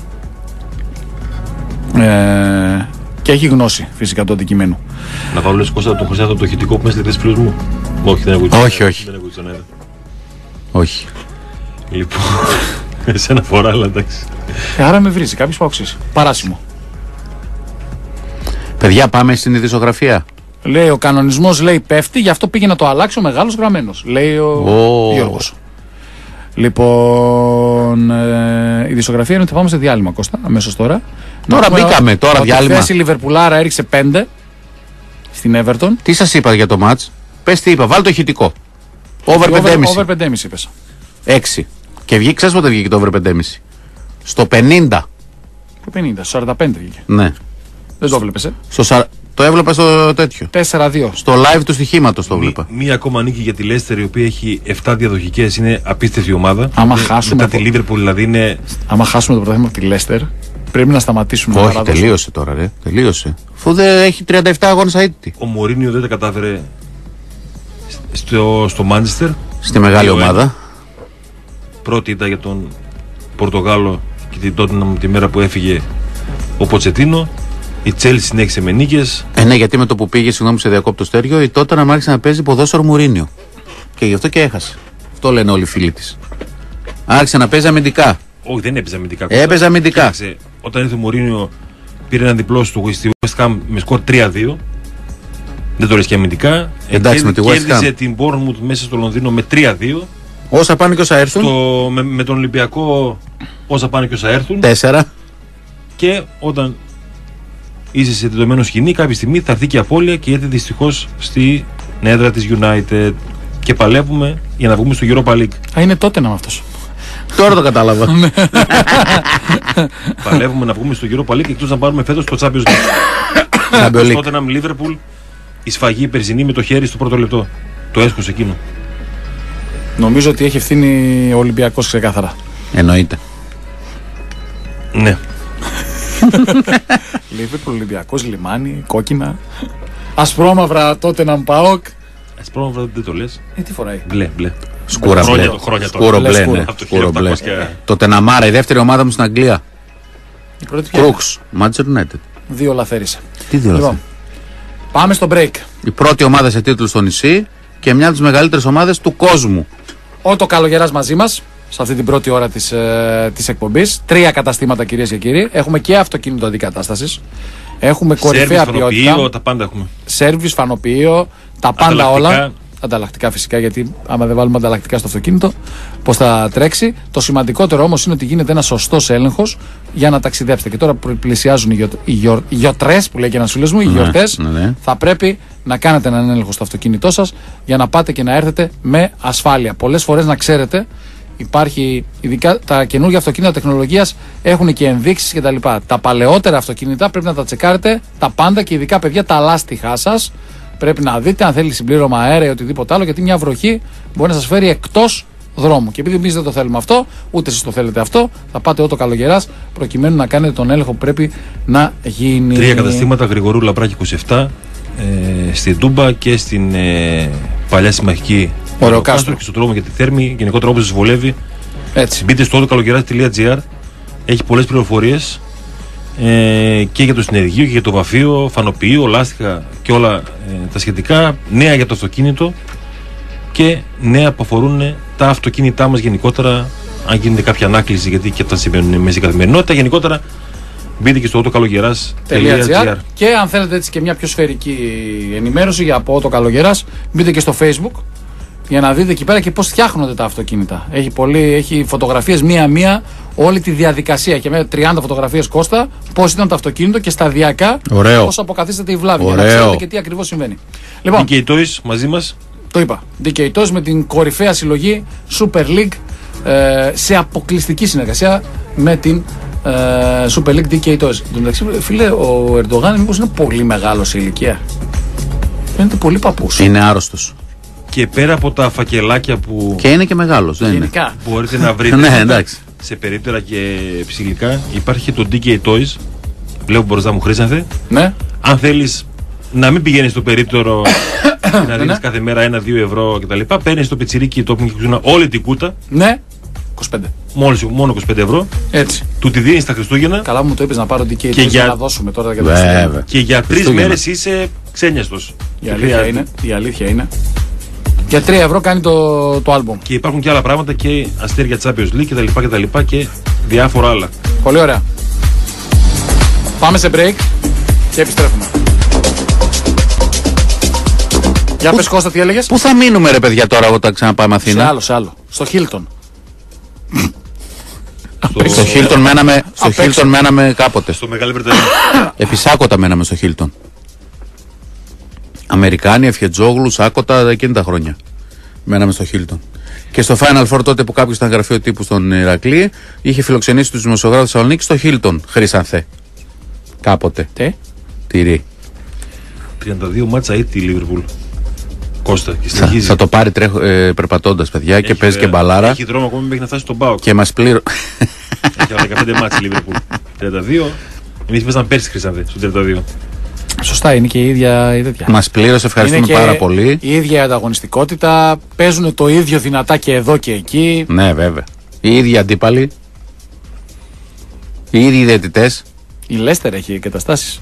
Ε... Και έχει γνώση φυσικά του αντικειμένου. Να βάλω λες Κώστα τον Χρυσάθο το ηχητικό που με έστειλε φίλους μου. Όχι, δεν ακούγεται. Όχι, όχι. Δεν ακούγεται τον αέρα. Όχι. Λοιπόν, σε ένα φορά, αλλά εντάξει. Ε, άρα με βρίζει κάποιος παοξής. Παράσιμο. Παιδιά, πάμε στην ειδησιογραφία. Λέει ο κανονισμός, λέει πέφτει, γι' αυτό πήγε να το αλλάξει ο μεγάλος γραμμένος. Λέει ο oh. Γιώργος. Λοιπόν, ε, η ειδησιογραφία είναι ότι πάμε σε διάλειμμα, Κώστα, αμέσως τώρα. Τώρα να μπήκαμε, τώρα διάλειμμα. Χθες η Λιβερπουλάρα έριξε πέντε στην Everton. Τι σας είπα για το μάτς? Πες τι είπα, βάλ το ηχητικό. Over πέντε κόμμα πέντε. Over πέντε κόμμα πέντε είπες. έξι. Και βγήκε, ξέρεις πότε βγήκε το over πέντε κόμμα πέντε? Στο πενήντα. Το πενήντα, στο σαράντα πέντε βγήκε. Ναι. Δεν το βλέπεις, ε. Στο, το έβλεπα στο τέτοιο. τέσσερα δύο. Στο live του στοιχήματος το βλέπα. Μία ακόμα νίκη για τη Λέστερ, η οποία έχει επτά διαδοχικές, είναι απίστευτη ομάδα. Άμα χάσουμε. Μετά τη Λίβερπουλ, δηλαδή είναι. Άμα χάσουμε το πρωτάθλημα από τη Λέστερ, πρέπει να σταματήσουμε. Όχι, τελείωσε τώρα, ρε. Τελείωσε. Αφού δεν έχει τριάντα επτά αγώνες αίτητη. Ο Μωρίνιο δεν τα κατάφερε στο, στο Μάντσεστερ. Στη μεγάλη ομάδα. Πρώτη ήταν για τον Πορτογάλο και την Τότεναμ τη μέρα που έφυγε ο Ποτσετίνο. Η Τσέλσι συνέχισε με νίκες. Ε, ναι, γιατί με το που πήγε, συγγνώμη, σε διακόπτω Στέργιο, η Τότεναμ άρχισε να παίζει ποδόσφαιρο Μουρίνιο. Και γι' αυτό και έχασε. Αυτό λένε όλοι οι φίλοι της. Άρχισε να παίζει αμυντικά. Όχι, δεν έπαιζε αμυντικά. Έπαιζε αμυντικά. Κοίταξε, όταν ήρθε ο Μουρίνιο, πήρε ένα διπλό στο στη West Ham με σκορ τρία δύο. Δεν το λες και αμυντικά. Εντάξει, ε, με τη West Ham. Κέρδισε την Bournemouth μέσα στο Λονδίνο με τρία δύο. Όσα πάνε και όσα έρθουν. Στο, με, με τον Ολυμπιακό, όσα πάνε και όσα έρθουν. Τέσσερα. Και όταν είσαι σε τεντωμένο σκηνή, κάποια στιγμή θα έρθει και η απώλεια και έρθει δυστυχώς στη έδρα της United. Και παλεύουμε για να βγούμε στο Europa League. Α, είναι τότε να αυτός. Τώρα το κατάλαβα. Παλεύουμε να βγούμε στο Europa League εκτός να πάρουμε φέτος το Champions League. Τότε να με Liverpool, η σφαγή περσινή με το χέρι στο πρώτο λεπτό. Το έσχος εκείνο. Νομίζω ότι έχει ευθύνη ο Ολυμπιακός ξεκάθαρα. Εννοείται. Ναι. Liverpool, Ολυμπιακός, λιμάνι, κόκκινα. Ασπρόμαυρα τότε να ΠΑΟΚ. Ασπρόμαυρα δεν το λες. Ε, τι φοράει. Μπλε, μπλε. Σκούρα μπλε. Σκούρο μπλε, ναι. Σκούρο μπλε. Το Τεναμάρα, η δεύτερη ομάδα μου στην Αγγλία. Κρούξ, Manchester United. Δύο λαθέρισε. Τι δύο λαθέρισε? Πάμε στο break. Η πρώτη ομάδα σε τίτλου στο νησί και μια από τις μεγαλύτερες ομάδες του κόσμου. Ο το καλογεράς μαζί μας. σε αυτή την πρώτη ώρα της, ε, της εκπομπής. Τρία καταστήματα, κυρίες και κύριοι. Έχουμε και αυτοκίνητο αντικατάστασης. Έχουμε κορυφαία ποιότητα. Τα πάντα έχουμε. Σέρβις, φανοποιείο, τα πάντα όλα. Ανταλλακτικά φυσικά, γιατί άμα δεν βάλουμε ανταλλακτικά στο αυτοκίνητο, πώς θα τρέξει. Το σημαντικότερο όμως είναι ότι γίνεται ένας σωστός έλεγχος για να ταξιδέψετε. Και τώρα που πλησιάζουν οι, γιορ, οι, γιορ, οι γιορτές, που λέει και ένας φίλος μου, οι γιορτές, ναι, ναι. θα πρέπει να κάνετε έναν έλεγχο στο αυτοκίνητό σας για να πάτε και να έρθετε με ασφάλεια. Πολλές φορές, να ξέρετε, υπάρχει, ειδικά τα καινούργια αυτοκίνητα τεχνολογίας έχουν και ενδείξεις κτλ. Τα, τα παλαιότερα αυτοκίνητα πρέπει να τα τσεκάρετε τα πάντα, και ειδικά, παιδιά, τα λάστιχά σας. Πρέπει να δείτε αν θέλει συμπλήρωμα αέρα ή οτιδήποτε άλλο, γιατί μια βροχή μπορεί να σας φέρει εκτός δρόμου. Και επειδή εμείς δεν το θέλουμε αυτό, ούτε εσείς το θέλετε αυτό, θα πάτε ότο καλογεράς προκειμένου να κάνετε τον έλεγχο που πρέπει να γίνει. Τρία καταστήματα, Γρηγορού Λαμπράκη είκοσι επτά, ε, στην Τούμπα και στην ε, παλιά συμμαχική Ωρεοκάστρο και στον δρόμο για τη Θέρμη. Γενικότερα, όπως σας βολεύει, έτσι. Μπείτε στο ότο καλογεράς τελεία τζι άρ, έχει πολλές πληροφορίες. Ε, και για το συνεργείο και για το βαφείο, φανοποιείο, λάστιχα και όλα ε, τα σχετικά. Νέα για το αυτοκίνητο και νέα που αφορούν τα αυτοκίνητά μας γενικότερα. Αν γίνεται κάποια ανάκληση, γιατί και αυτά συμβαίνουν μέσα στην καθημερινότητα. Γενικότερα, μπείτε και στο ότοκαλογεράς τελεία τζι άρ. Και αν θέλετε έτσι και μια πιο σφαιρική ενημέρωση για από Ότο Καλογεράς, μπείτε και στο Facebook για να δείτε εκεί πέρα και πώς φτιάχνονται τα αυτοκίνητα. Έχει, πολύ, έχει φωτογραφίες μία-μία, όλη τη διαδικασία, και με τριάντα φωτογραφίες, Κώστα, πώς ήταν το αυτοκίνητο και σταδιακά πώς αποκαθίσταται η βλάβη. Ωραίο. Για να ξέρετε και τι ακριβώς συμβαίνει. Λοιπόν, ντι κέι Toys μαζί μας. Το είπα. ντι κέι Toys με την κορυφαία συλλογή Super League, ε, σε αποκλειστική συνεργασία με την ε, Super League ντι κέι Toys. Εν τω μεταξύ, φίλε, ο Ερντογάν μήπως είναι πολύ μεγάλος σε ηλικία? Φαίνεται πολύ παππούς. Είναι άρρωστος. Και πέρα από τα φακελάκια που. Και είναι και μεγάλος, δεν είναι. Μπορείτε να βρείτε. Ναι, εντάξει. Σε περίπτερα και ψηλικά υπάρχει το ντι κέι Toys. Βλέπω μπροστά μου, Χρήσανθε. Ναι. Αν θέλεις να μην πηγαίνεις στο περίπτερο να δίνεις κάθε μέρα ένα-δύο ευρώ κτλ., παίρνεις το πιτσιρίκι το που όλη την κούτα. Ναι. είκοσι πέντε. Μόλις, μόνο είκοσι πέντε ευρώ. Έτσι. Του τη δίνεις τα Χριστούγεννα. Καλά μου το είπες να πάρω ντι κέι Toys για να δώσουμε τώρα για τα Χριστούγεννα. Και για τρεις μέρες είσαι ξένιαστος. Η αλήθεια είναι. Η αλήθεια είναι. Για τρία ευρώ κάνει το, το άλμπομ. Και υπάρχουν και άλλα πράγματα, και αστέρια Champions League κτλ. Και, και, και διάφορα άλλα. Πολύ ωραία. Πάμε σε break και επιστρέφουμε. Για πες, Κώστα, τι έλεγες? Πού θα μείνουμε, ρε παιδιά, τώρα όταν ξαναπάμε Αθήνα? Σε άλλο, σε άλλο. Στο Hilton. Στο Hilton μέναμε, στο Hilton μέναμε κάποτε. Στο Μεγάλη Βρετανία. Επισάκοτα μέναμε στο Hilton. Αμερικάνοι, Ευχετζόγλου, Σάκοτα, εκείνη τα χρόνια. Μέναμε στο Hilton. Και στο Final Four, τότε που κάποιος ήταν γραφείο τύπου στον Ηρακλή, είχε φιλοξενήσει τους δημοσιογράφους Θεσσαλονίκη στο Hilton, Χρυσανθέ. Κάποτε. Τι? Τυρί. τριάντα δύο μάτσα ή τη Λίβερπουλ. Κώστα, και θα, θα το πάρει τρέχ, ε, περπατώντας, παιδιά, έχει, και παίζει και μπαλάρα. Έχει δρόμο ακόμη μέχρι να φτάσει στον Πάοκ. Και μας πλήρω. Έχει άλλα δεκαπέντε μάτσα η Λίβερπουλ. τριάντα δύο. Εμείς παίζαμε πέρσι, Χρυσανθέ, στο τριάντα δύο. Σωστά, είναι και η ίδια η τέτοια. Μας πλήρωσε, ευχαριστούμε πάρα πολύ. Η ίδια ανταγωνιστικότητα. Παίζουν το ίδιο δυνατά και εδώ και εκεί. Ναι, βέβαια. Οι ίδιοι αντίπαλοι. Οι ίδιοι διαιτητές. Η Λέστερ έχει εγκαταστάσεις.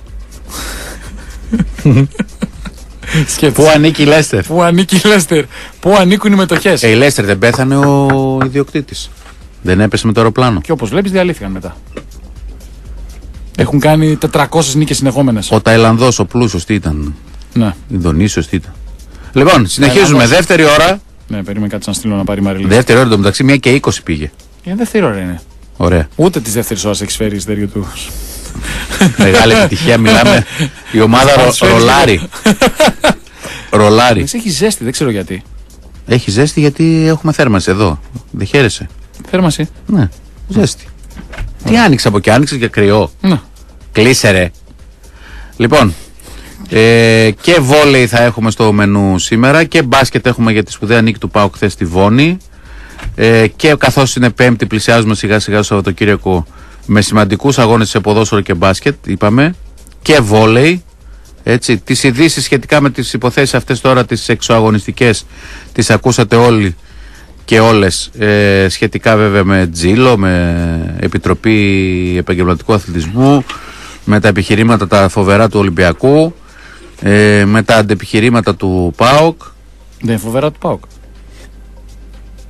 Πού ανήκει η Λέστερ? Πού ανήκει η Λέστερ? Πού ανήκουν οι μετοχές? Ε, η Λέστερ δεν πέθανε ο ιδιοκτήτης? Δεν έπεσε με το αεροπλάνο? Και όπως βλέπεις, διαλύθηκαν μετά. Έχουν κάνει τετρακόσιες νίκες συνεχόμενες. Ο Ταϊλανδός, ο πλούσιος, τι ήταν? Ναι. Ινδονήσιος, τι ήταν? Λοιπόν, συνεχίζουμε. Ταϊλανδός. Δεύτερη ώρα. Ναι, περίμενε κάτι να στείλω να πάρει η Μαριλή. Δεύτερη ώρα, το μεταξύ, μία και είκοσι πήγε. Η δεύτερη ώρα είναι. Ωραία. Ούτε τη δεύτερη ώρα έχει φέρει εισιτήριο του. Μεγάλη επιτυχία, μιλάμε. Η ομάδα ρο, ρολάρι. Ρολάρι. Έχει ζέστη, δεν ξέρω γιατί. Έχει ζέστη γιατί έχουμε θέρμανση εδώ. Δεν χαίρεσαι? Θέρμανση. Ναι, ζέστη. Τι άνοιξε από εκεί, άνοιξε για κρυό? Ναι. Κλείσε ρε. Λοιπόν, ε, και βόλεϊ θα έχουμε στο μενού σήμερα και μπάσκετ έχουμε για τη σπουδαία νίκη του ΠΑΟΚ χθες στη Βόνη. Ε, και καθώς είναι Πέμπτη, πλησιάζουμε σιγά σιγά στο Σαββατοκύριακο με σημαντικούς αγώνες σε ποδόσφαιρο και μπάσκετ, είπαμε, και βόλεϊ. Έτσι, τις ειδήσεις σχετικά με τις υποθέσεις αυτές τώρα, τις εξωαγωνιστικές, τις ακούσατε όλοι και όλες, ε, σχετικά βέβαια με Τζίλο, με Επιτροπή Επαγγελματικού Αθλητισμού, με τα επιχειρήματα τα φοβερά του Ολυμπιακού, ε, με τα αντεπιχειρήματα του ΠΑΟΚ. Δεν είναι φοβερά του ΠΑΟΚ?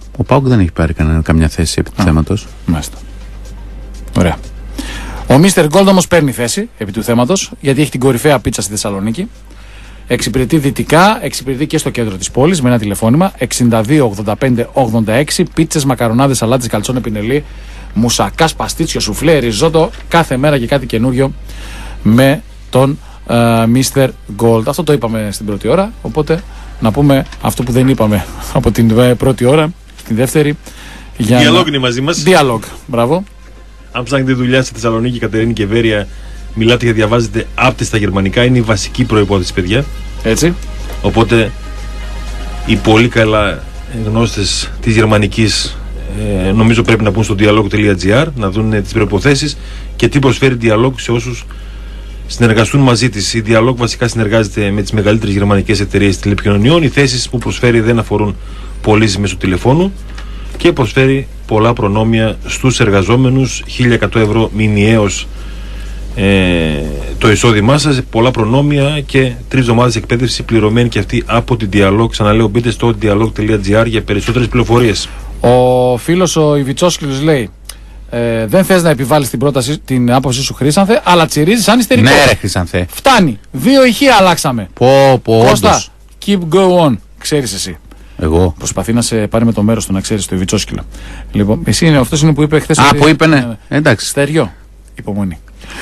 Ο ΠΑΟΚ δεν έχει πάρει κανένα, καμιά θέση επί του θέματος. Μάλιστα. Ωραία. Ο μίστερ Gold όμως παίρνει θέση επί του θέματος, γιατί έχει την κορυφαία πίτσα στη Θεσσαλονίκη. Εξυπηρετεί δυτικά, εξυπηρετεί και στο κέντρο της πόλης με ένα τηλεφώνημα εξήντα δύο ογδόντα πέντε ογδόντα έξι. Πίτσες, μακαρονάδες, σαλάτες, καλτσόνε, πινελί, μουσακά, παστίτσιο, σουφλέ, ριζότο, κάθε μέρα και κάτι καινούριο με τον μίστερ uh, Gold. Αυτό το είπαμε στην πρώτη ώρα, οπότε να πούμε αυτό που δεν είπαμε από την πρώτη ώρα, στην δεύτερη. Διαλόγ είναι μαζί μας. Διαλόγ, μπράβο. Αν ψάχνετε δουλειά στη Θεσσαλονίκη, Κατερίνη και Βέρεια, μιλάτε και διαβάζετε άπτεστα γερμανικά, είναι η βασική προϋπόθεση, παιδιά. Έτσι. Οπότε οι πολύ καλά γνώστες της γερμανικής ε, νομίζω πρέπει να πούν στο dialog.gr να δουν τις προϋποθέσεις και τι προσφέρει Dialog σε όσους συνεργαστούν μαζί της. Η Dialog βασικά συνεργάζεται με τις μεγαλύτερες γερμανικές εταιρείες τηλεπικοινωνιών. Οι θέσεις που προσφέρει δεν αφορούν πωλήσεις μέσω τηλεφώνου και προσφέρει πολλά προνόμια στους εργαζόμενους, χίλια εκατό ευρώ μηνιαίως ε, το εισόδημά σας, πολλά προνόμια και τρεις εβδομάδες εκπαίδευση πληρωμένη και αυτή από την Dialog. Ξαναλέω, μπείτε στο dialog.gr για περισσότερες πληροφορίες. Ο φίλος ο Ιβιτσόσκυλος λέει ε, δεν θες να επιβάλλεις την, πρόταση, την άποψή σου, Χρήσανθε, αλλά τσιρίζεις αν ιστερικό. Ναι ρε Χρήσανθε. Φτάνει. Δύο ηχεία αλλάξαμε. Πω πω Κώστα, όντως. keep go on. Ξέρεις εσύ. Εγώ. Προσπαθεί να σε πάρει με το μέρος του, να ξέρεις, το Ιβιτσόσκυλο. Λοιπόν, εσύ είναι αυτός είναι που είπε χθες. Α, ότι... που είπε ναι. Ε, εντάξει. Στεριό. Υπομονή.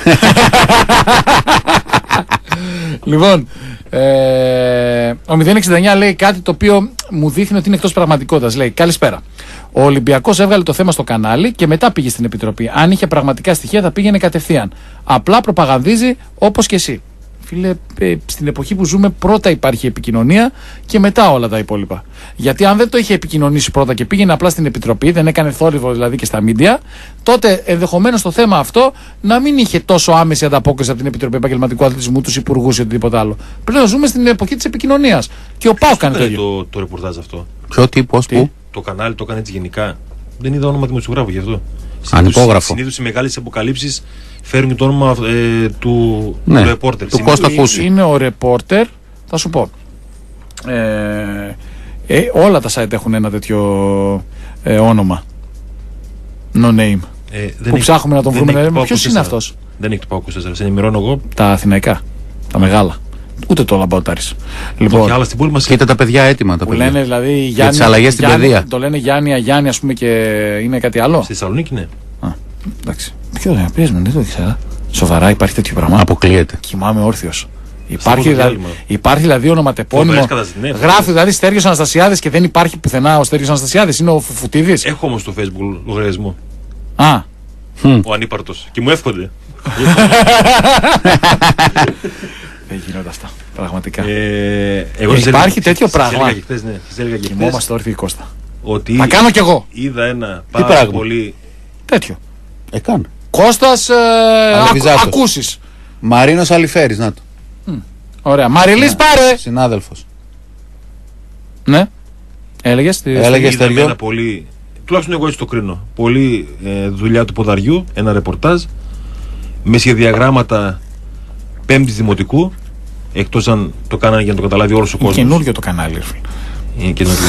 Λοιπόν, ε, ο μηδέν εξήντα εννιά λέει κάτι το οποίο μου δείχνει ότι είναι εκτός πραγματικότητας. Λέει καλησπέρα. Ο Ολυμπιακός έβγαλε το θέμα στο κανάλι και μετά πήγε στην Επιτροπή. Αν είχε πραγματικά στοιχεία θα πήγαινε κατευθείαν. Απλά προπαγανδίζει όπως και εσύ. Φίλε, ε, στην εποχή που ζούμε πρώτα υπάρχει επικοινωνία και μετά όλα τα υπόλοιπα. Γιατί αν δεν το είχε επικοινωνήσει πρώτα και πήγαινε απλά στην Επιτροπή, δεν έκανε θόρυβο δηλαδή και στα μίντια, τότε ενδεχομένως το θέμα αυτό να μην είχε τόσο άμεση ανταπόκριση από την Επιτροπή Επαγγελματικού Αθλητισμού, τους υπουργούς ή οτιδήποτε άλλο. Πλέον ζούμε στην εποχή της επικοινωνίας. Και ο ΠΑΟΚ κάνει το ίδιο. Το, το ρεπορτάζ αυτό. Ποιο τι, πώς, πού. Το κανάλι το έκανε έτσι γενικά. Δεν είδα όνομα δημοσιογράφου γι' αυτό. Ανυπόγραφο. Συνήθως οι μεγάλες αποκαλύψεις φέρνουν το όνομα ε, του ναι, ρεπόρτερ. Του Κώστα Φούση. Είναι ο ρεπόρτερ, θα σου πω. Ε, ε, όλα τα site έχουν ένα τέτοιο ε, όνομα. No name. Ε, που έχει, ψάχνουμε να τον βρούμε. Ποιος είναι αυτός? Δεν έχει το ΠΑΟΚ είκοσι τέσσερα. Σε ενημερώνω εγώ. Τα αθηναϊκά. Τα μεγάλα. Ούτε το λαμπαοτάρις. Λοιπόν, και άλλα στην πόλη μας. Κοίτα τα παιδιά έτοιμα. Τα που παιδιά. λένε δηλαδή Γιάννη, για τις αλλαγές στην παιδεία. Το λένε Γιάννη, Αγιάννη, ας πούμε, και είναι κάτι άλλο. Στη Θεσσαλονίκη, ναι. Α, εντάξει. Ποιο δεν πες με, δεν το ήξερα. Σοβαρά υπάρχει τέτοιο πράγμα? Αποκλείεται. Κοιμάμαι όρθιος. Υπάρχει, δηλαδή, υπάρχει δηλαδή ονοματεπώνυμο. Ναι, γράφει δηλαδή Στέργιος Αναστασιάδης και δεν υπάρχει πουθενά ο Στέργιος Αναστασιάδης. Είναι ο Φουφουτίδης. Έχω όμως στο Facebook λογαριασμό. Α. Ο ανύπαρτος. Και μου εύχονται. Δεν γίνονται αυτά. Πραγματικά. Ε, εγώ ε, υπάρχει τέτοιο στις, πράγμα. Στις ναι, στις κοιμόμαστε όρθιοι, Κώστα. Ότι θα κάνω κι εγώ. Είδα ένα πάρα πολύ. Τέτοιο. Ε, κάνω. Κώστας ε, ακ, ακούσεις. Μαρίνος Αλιφέρης, να το. Mm. Ωραία. Μαριλής, πάρε. Συνάδελφος. Ναι. Έλεγες. Έλεγες Είδαμε ένα πολύ, τουλάχιστον εγώ έτσι το κρίνω, πολύ ε, δουλειά του ποδαριού, ένα ρεπορτάζ με σχεδιαγράμματα πέμπτης δημοτικού, εκτός αν το κάνανε για να το καταλάβει όλος ο κόσμος. Είναι καινούριο το κανάλι. Είναι καινούριο.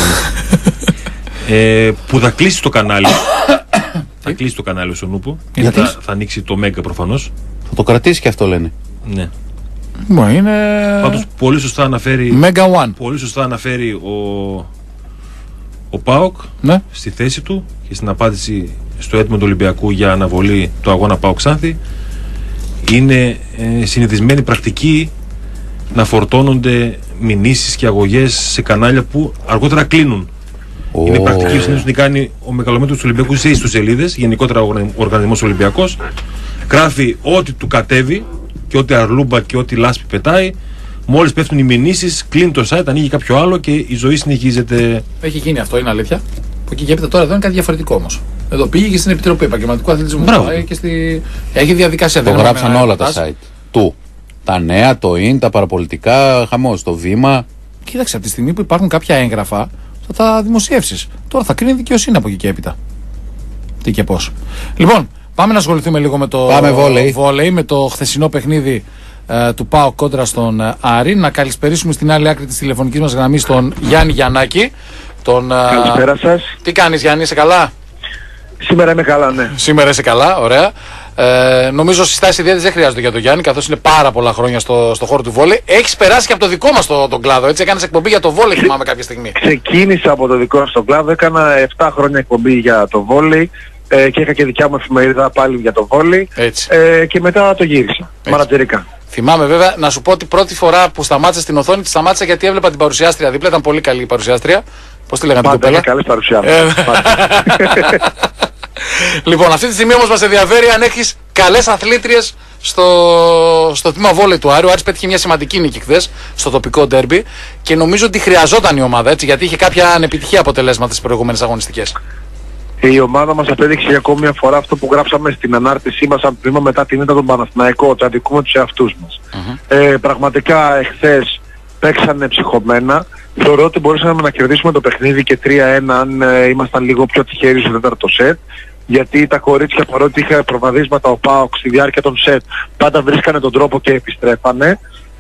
ε, που θα κλείσει το κανάλι. Θα κλείσει το κανάλι ο Σονούπο. Γιατί? Θα, θα ανοίξει το Μέγκα προφανώς. Θα το κρατήσει και αυτό λένε. Ναι. Μα είναι. Πάντως πολύ σωστά αναφέρει. Μέγκα One. Πολύ σωστά αναφέρει ο, ο ΠΑΟΚ, ναι, στη θέση του και στην απάντηση στο έτοιμο του Ολυμπιακού για αναβολή του αγώνα ΠΑΟΚ Ξάνθη. Είναι ε, συνηθισμένη πρακτική να φορτώνονται μηνύσεις και αγωγές σε κανάλια που αργότερα κλείνουν. Oh. Είναι πρακτική που συνήθως την κάνει ο μεγαλομέτρος του Ολυμπιακού σε ιστοσελίδες, γενικότερα ο οργανισμός Ολυμπιακός. Γράφει ό,τι του κατέβει και ό,τι αρλούμπα και ό,τι λάσπη πετάει. Μόλις πέφτουν οι μηνύσεις, κλείνει το site, ανοίγει κάποιο άλλο και η ζωή συνεχίζεται. Έχει γίνει αυτό, είναι αλήθεια. Από εκεί και έπειτα τώρα εδώ είναι κάτι διαφορετικό όμως. Εδώ πήγε και στην Επιτροπή Επαγγελματικού Αθλητισμού. Και στη... Έχει διαδικασία. Το γράψαν όλα τα site του. Τα νέα, το in, τα παραπολιτικά, χαμός, το βήμα. Κοίταξε, από τη στιγμή που υπάρχουν κάποια έγγραφα, θα τα δημοσιεύσεις. Τώρα θα κρίνει δικαιοσύνη από εκεί και έπειτα. Τι και πώς. Λοιπόν, πάμε να ασχοληθούμε λίγο με το βόλεϊ. βόλεϊ, με το χθεσινό παιχνίδι ε, του ΠΑΟΚ κόντρα στον ε, Άρη. Να καλησπερίσουμε στην άλλη άκρη της τηλεφωνικής μας γραμμής τον Γιάννη Γιαννάκη. Τον, ε, Καλησπέρα σας. Τι κάνεις Γιάννη, είσαι καλά? Σήμερα είμαι καλά, ναι. Σήμερα είσαι καλά, ωραία. Ε, νομίζω συστάσεις ιδιαίτερες δεν χρειάζονται για τον Γιάννη, καθώς είναι πάρα πολλά χρόνια στο, στο χώρο του βόλεϊ. Έχεις περάσει και από το δικό μας το, τον κλάδο, έτσι. Έκανες εκπομπή για το βόλεϊ, θυμάμαι κάποια στιγμή. Ξεκίνησα από το δικό μας τον κλάδο, έκανα επτά χρόνια εκπομπή για το βόλεϊ ε, και είχα και δικιά μου εφημερίδα πάλι για το βόλεϊ. Ε, και μετά το γύρισα, μανατζερικά. Θυμάμαι βέβαια να σου πω ότι πρώτη φορά που σταμάτησα στην οθόνη, τη σταμάτησα γιατί έβλεπα την παρουσιάστρια δίπλα. Ήταν πολύ καλή η παρουσιάστρια. Πώς τη λέγανε την κοπέλα? Καλή παρουσιάστρια. Ε, λοιπόν, αυτή τη στιγμή όμως μας ενδιαφέρει αν έχεις καλές αθλήτριες στο, στο τμήμα βόλεϊ του Άρη. Ο Άρης πέτυχε μια σημαντική νίκη χθες στο τοπικό ντέρμπι και νομίζω ότι χρειαζόταν η ομάδα, έτσι, γιατί είχε κάποια ανεπιτυχία αποτελέσματα στις προηγούμενες αγωνιστικές. Η ομάδα μας απέδειξε για ακόμη μια φορά αυτό που γράψαμε στην ανάρτησή μας από βήμα μετά την ήττα των Παναθηναϊκό, ότι αδικούμε τους εαυτούς μας. Mm-hmm. Ε, πραγματικά εχθές παίξανε ψυχωμένα. Θεωρώ ότι μπορούσαμε να κερδίσουμε το παιχνίδι και τρία ένα αν ε, ήμασταν λίγο πιο τυχεροί στο τέταρτο σετ. Γιατί τα κορίτσια, παρότι είχα προβαδίσματα ο ΠΑΟΚ στη διάρκεια των σετ, πάντα βρίσκανε τον τρόπο και επιστρέφανε.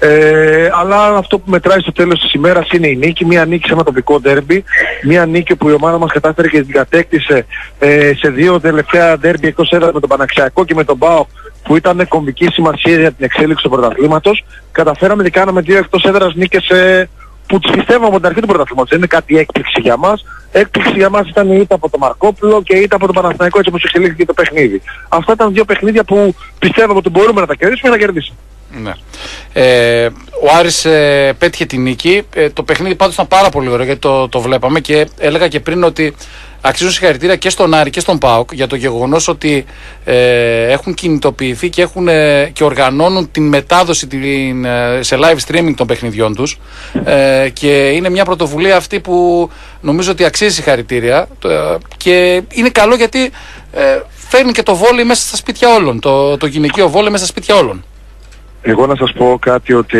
Ε, αλλά αυτό που μετράει στο τέλος της ημέρας είναι η νίκη. Μια νίκη σε ένα τοπικό ντέρμπι. Μια νίκη που η ομάδα μας κατάφερε και την κατέκτησε ε, σε δύο τελευταία ντέρμπι εκτός έδρας με τον Παναξιακό και με τον ΠΑΟΚ, που ήταν κομβική σημασία για την εξέλιξη του πρωταθλήματος. Καταφέραμε και κάναμε δύο εκτός έδρας νίκες ε, που τις πιστεύαμε από την αρχή του πρωταθλήματος. Δεν είναι κάτι έκπληξη για μας. Έκπληξη για μας ήταν η ήττα από τον Μαρκόπουλο και η ήττα από τον Παναθηναϊκό, έτσι όπως εξελίχθηκε το παιχνίδι. Αυτά ήταν δύο παιχνίδια που πιστεύαμε ότι μπορούμε να τα κερδίσουμε και να κερδίσουμε. Ναι. Ε, ο Άρης ε, πέτυχε τη νίκη. Ε, το παιχνίδι πάντως ήταν πάρα πολύ ωραίο γιατί το, το βλέπαμε και έλεγα και πριν ότι αξίζουν συγχαρητήρια και στον Άρη και στον ΠΑΟΚ για το γεγονός ότι ε, έχουν κινητοποιηθεί και, έχουν, ε, και οργανώνουν την μετάδοση την, ε, σε live streaming των παιχνιδιών τους ε, και είναι μια πρωτοβουλία αυτή που νομίζω ότι αξίζει συγχαρητήρια ε, και είναι καλό γιατί ε, φέρνει και το βόλεϊ μέσα στα σπίτια όλων, το, το γυναικείο βόλεϊ μέσα στα σπίτια όλων. Εγώ να σας πω κάτι, ότι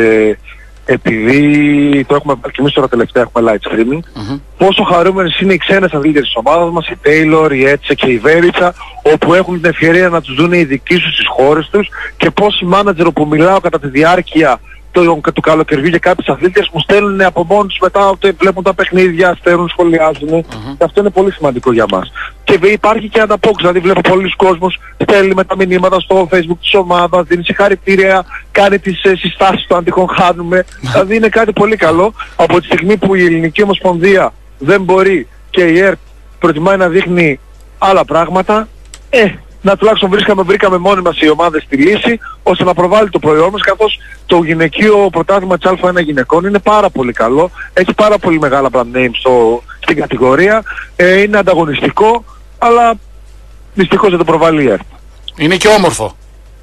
επειδή το έχουμε, και εμείς τώρα τελευταία έχουμε live streaming, mm-hmm. πόσο χαρούμενες είναι οι ξένες αθλήτες της ομάδας μας, η Taylor, η Έτσε και η Βέριτσα, όπου έχουν την ευκαιρία να τους δουν οι δικοί τους στις χώρες τους, και πόσοι μάνατζερ που μιλάω κατά τη διάρκεια του, του καλοκαιριού για κάποιες αθλήτες μου στέλνουν από μόνοι τους μετά όταν βλέπουν τα παιχνίδια, στέλνουν, σχολιάζουν. Mm-hmm. Και αυτό είναι πολύ σημαντικό για μας. Και υπάρχει και ανταπόκριση, δηλαδή βλέπω πολλοί κόσμος στέλνει με τα μηνύματα στο Facebook της ομάδας, δίνει συγχαρητήρια, κάνει τις ε, συστάσεις του αν τυχόν χάνουμε. Δηλαδή είναι κάτι πολύ καλό. Από τη στιγμή που η Ελληνική Ομοσπονδία δεν μπορεί και η ΕΡΤ προτιμάει να δείχνει άλλα πράγματα, ε, να τουλάχιστον βρίσκαμε, βρήκαμε μόνοι μας οι ομάδες τη λύση ώστε να προβάλλει το προϊόν μας, καθώς το γυναικείο πρωτάθλημα της Α ένα γυναικών είναι πάρα πολύ καλό, έχει πάρα πολύ μεγάλα brand name στο, στην κατηγορία, ε, είναι ανταγωνιστικό, αλλά δυστυχώς δεν το προβάλλει η ΕΡΤ. Είναι και όμορφο.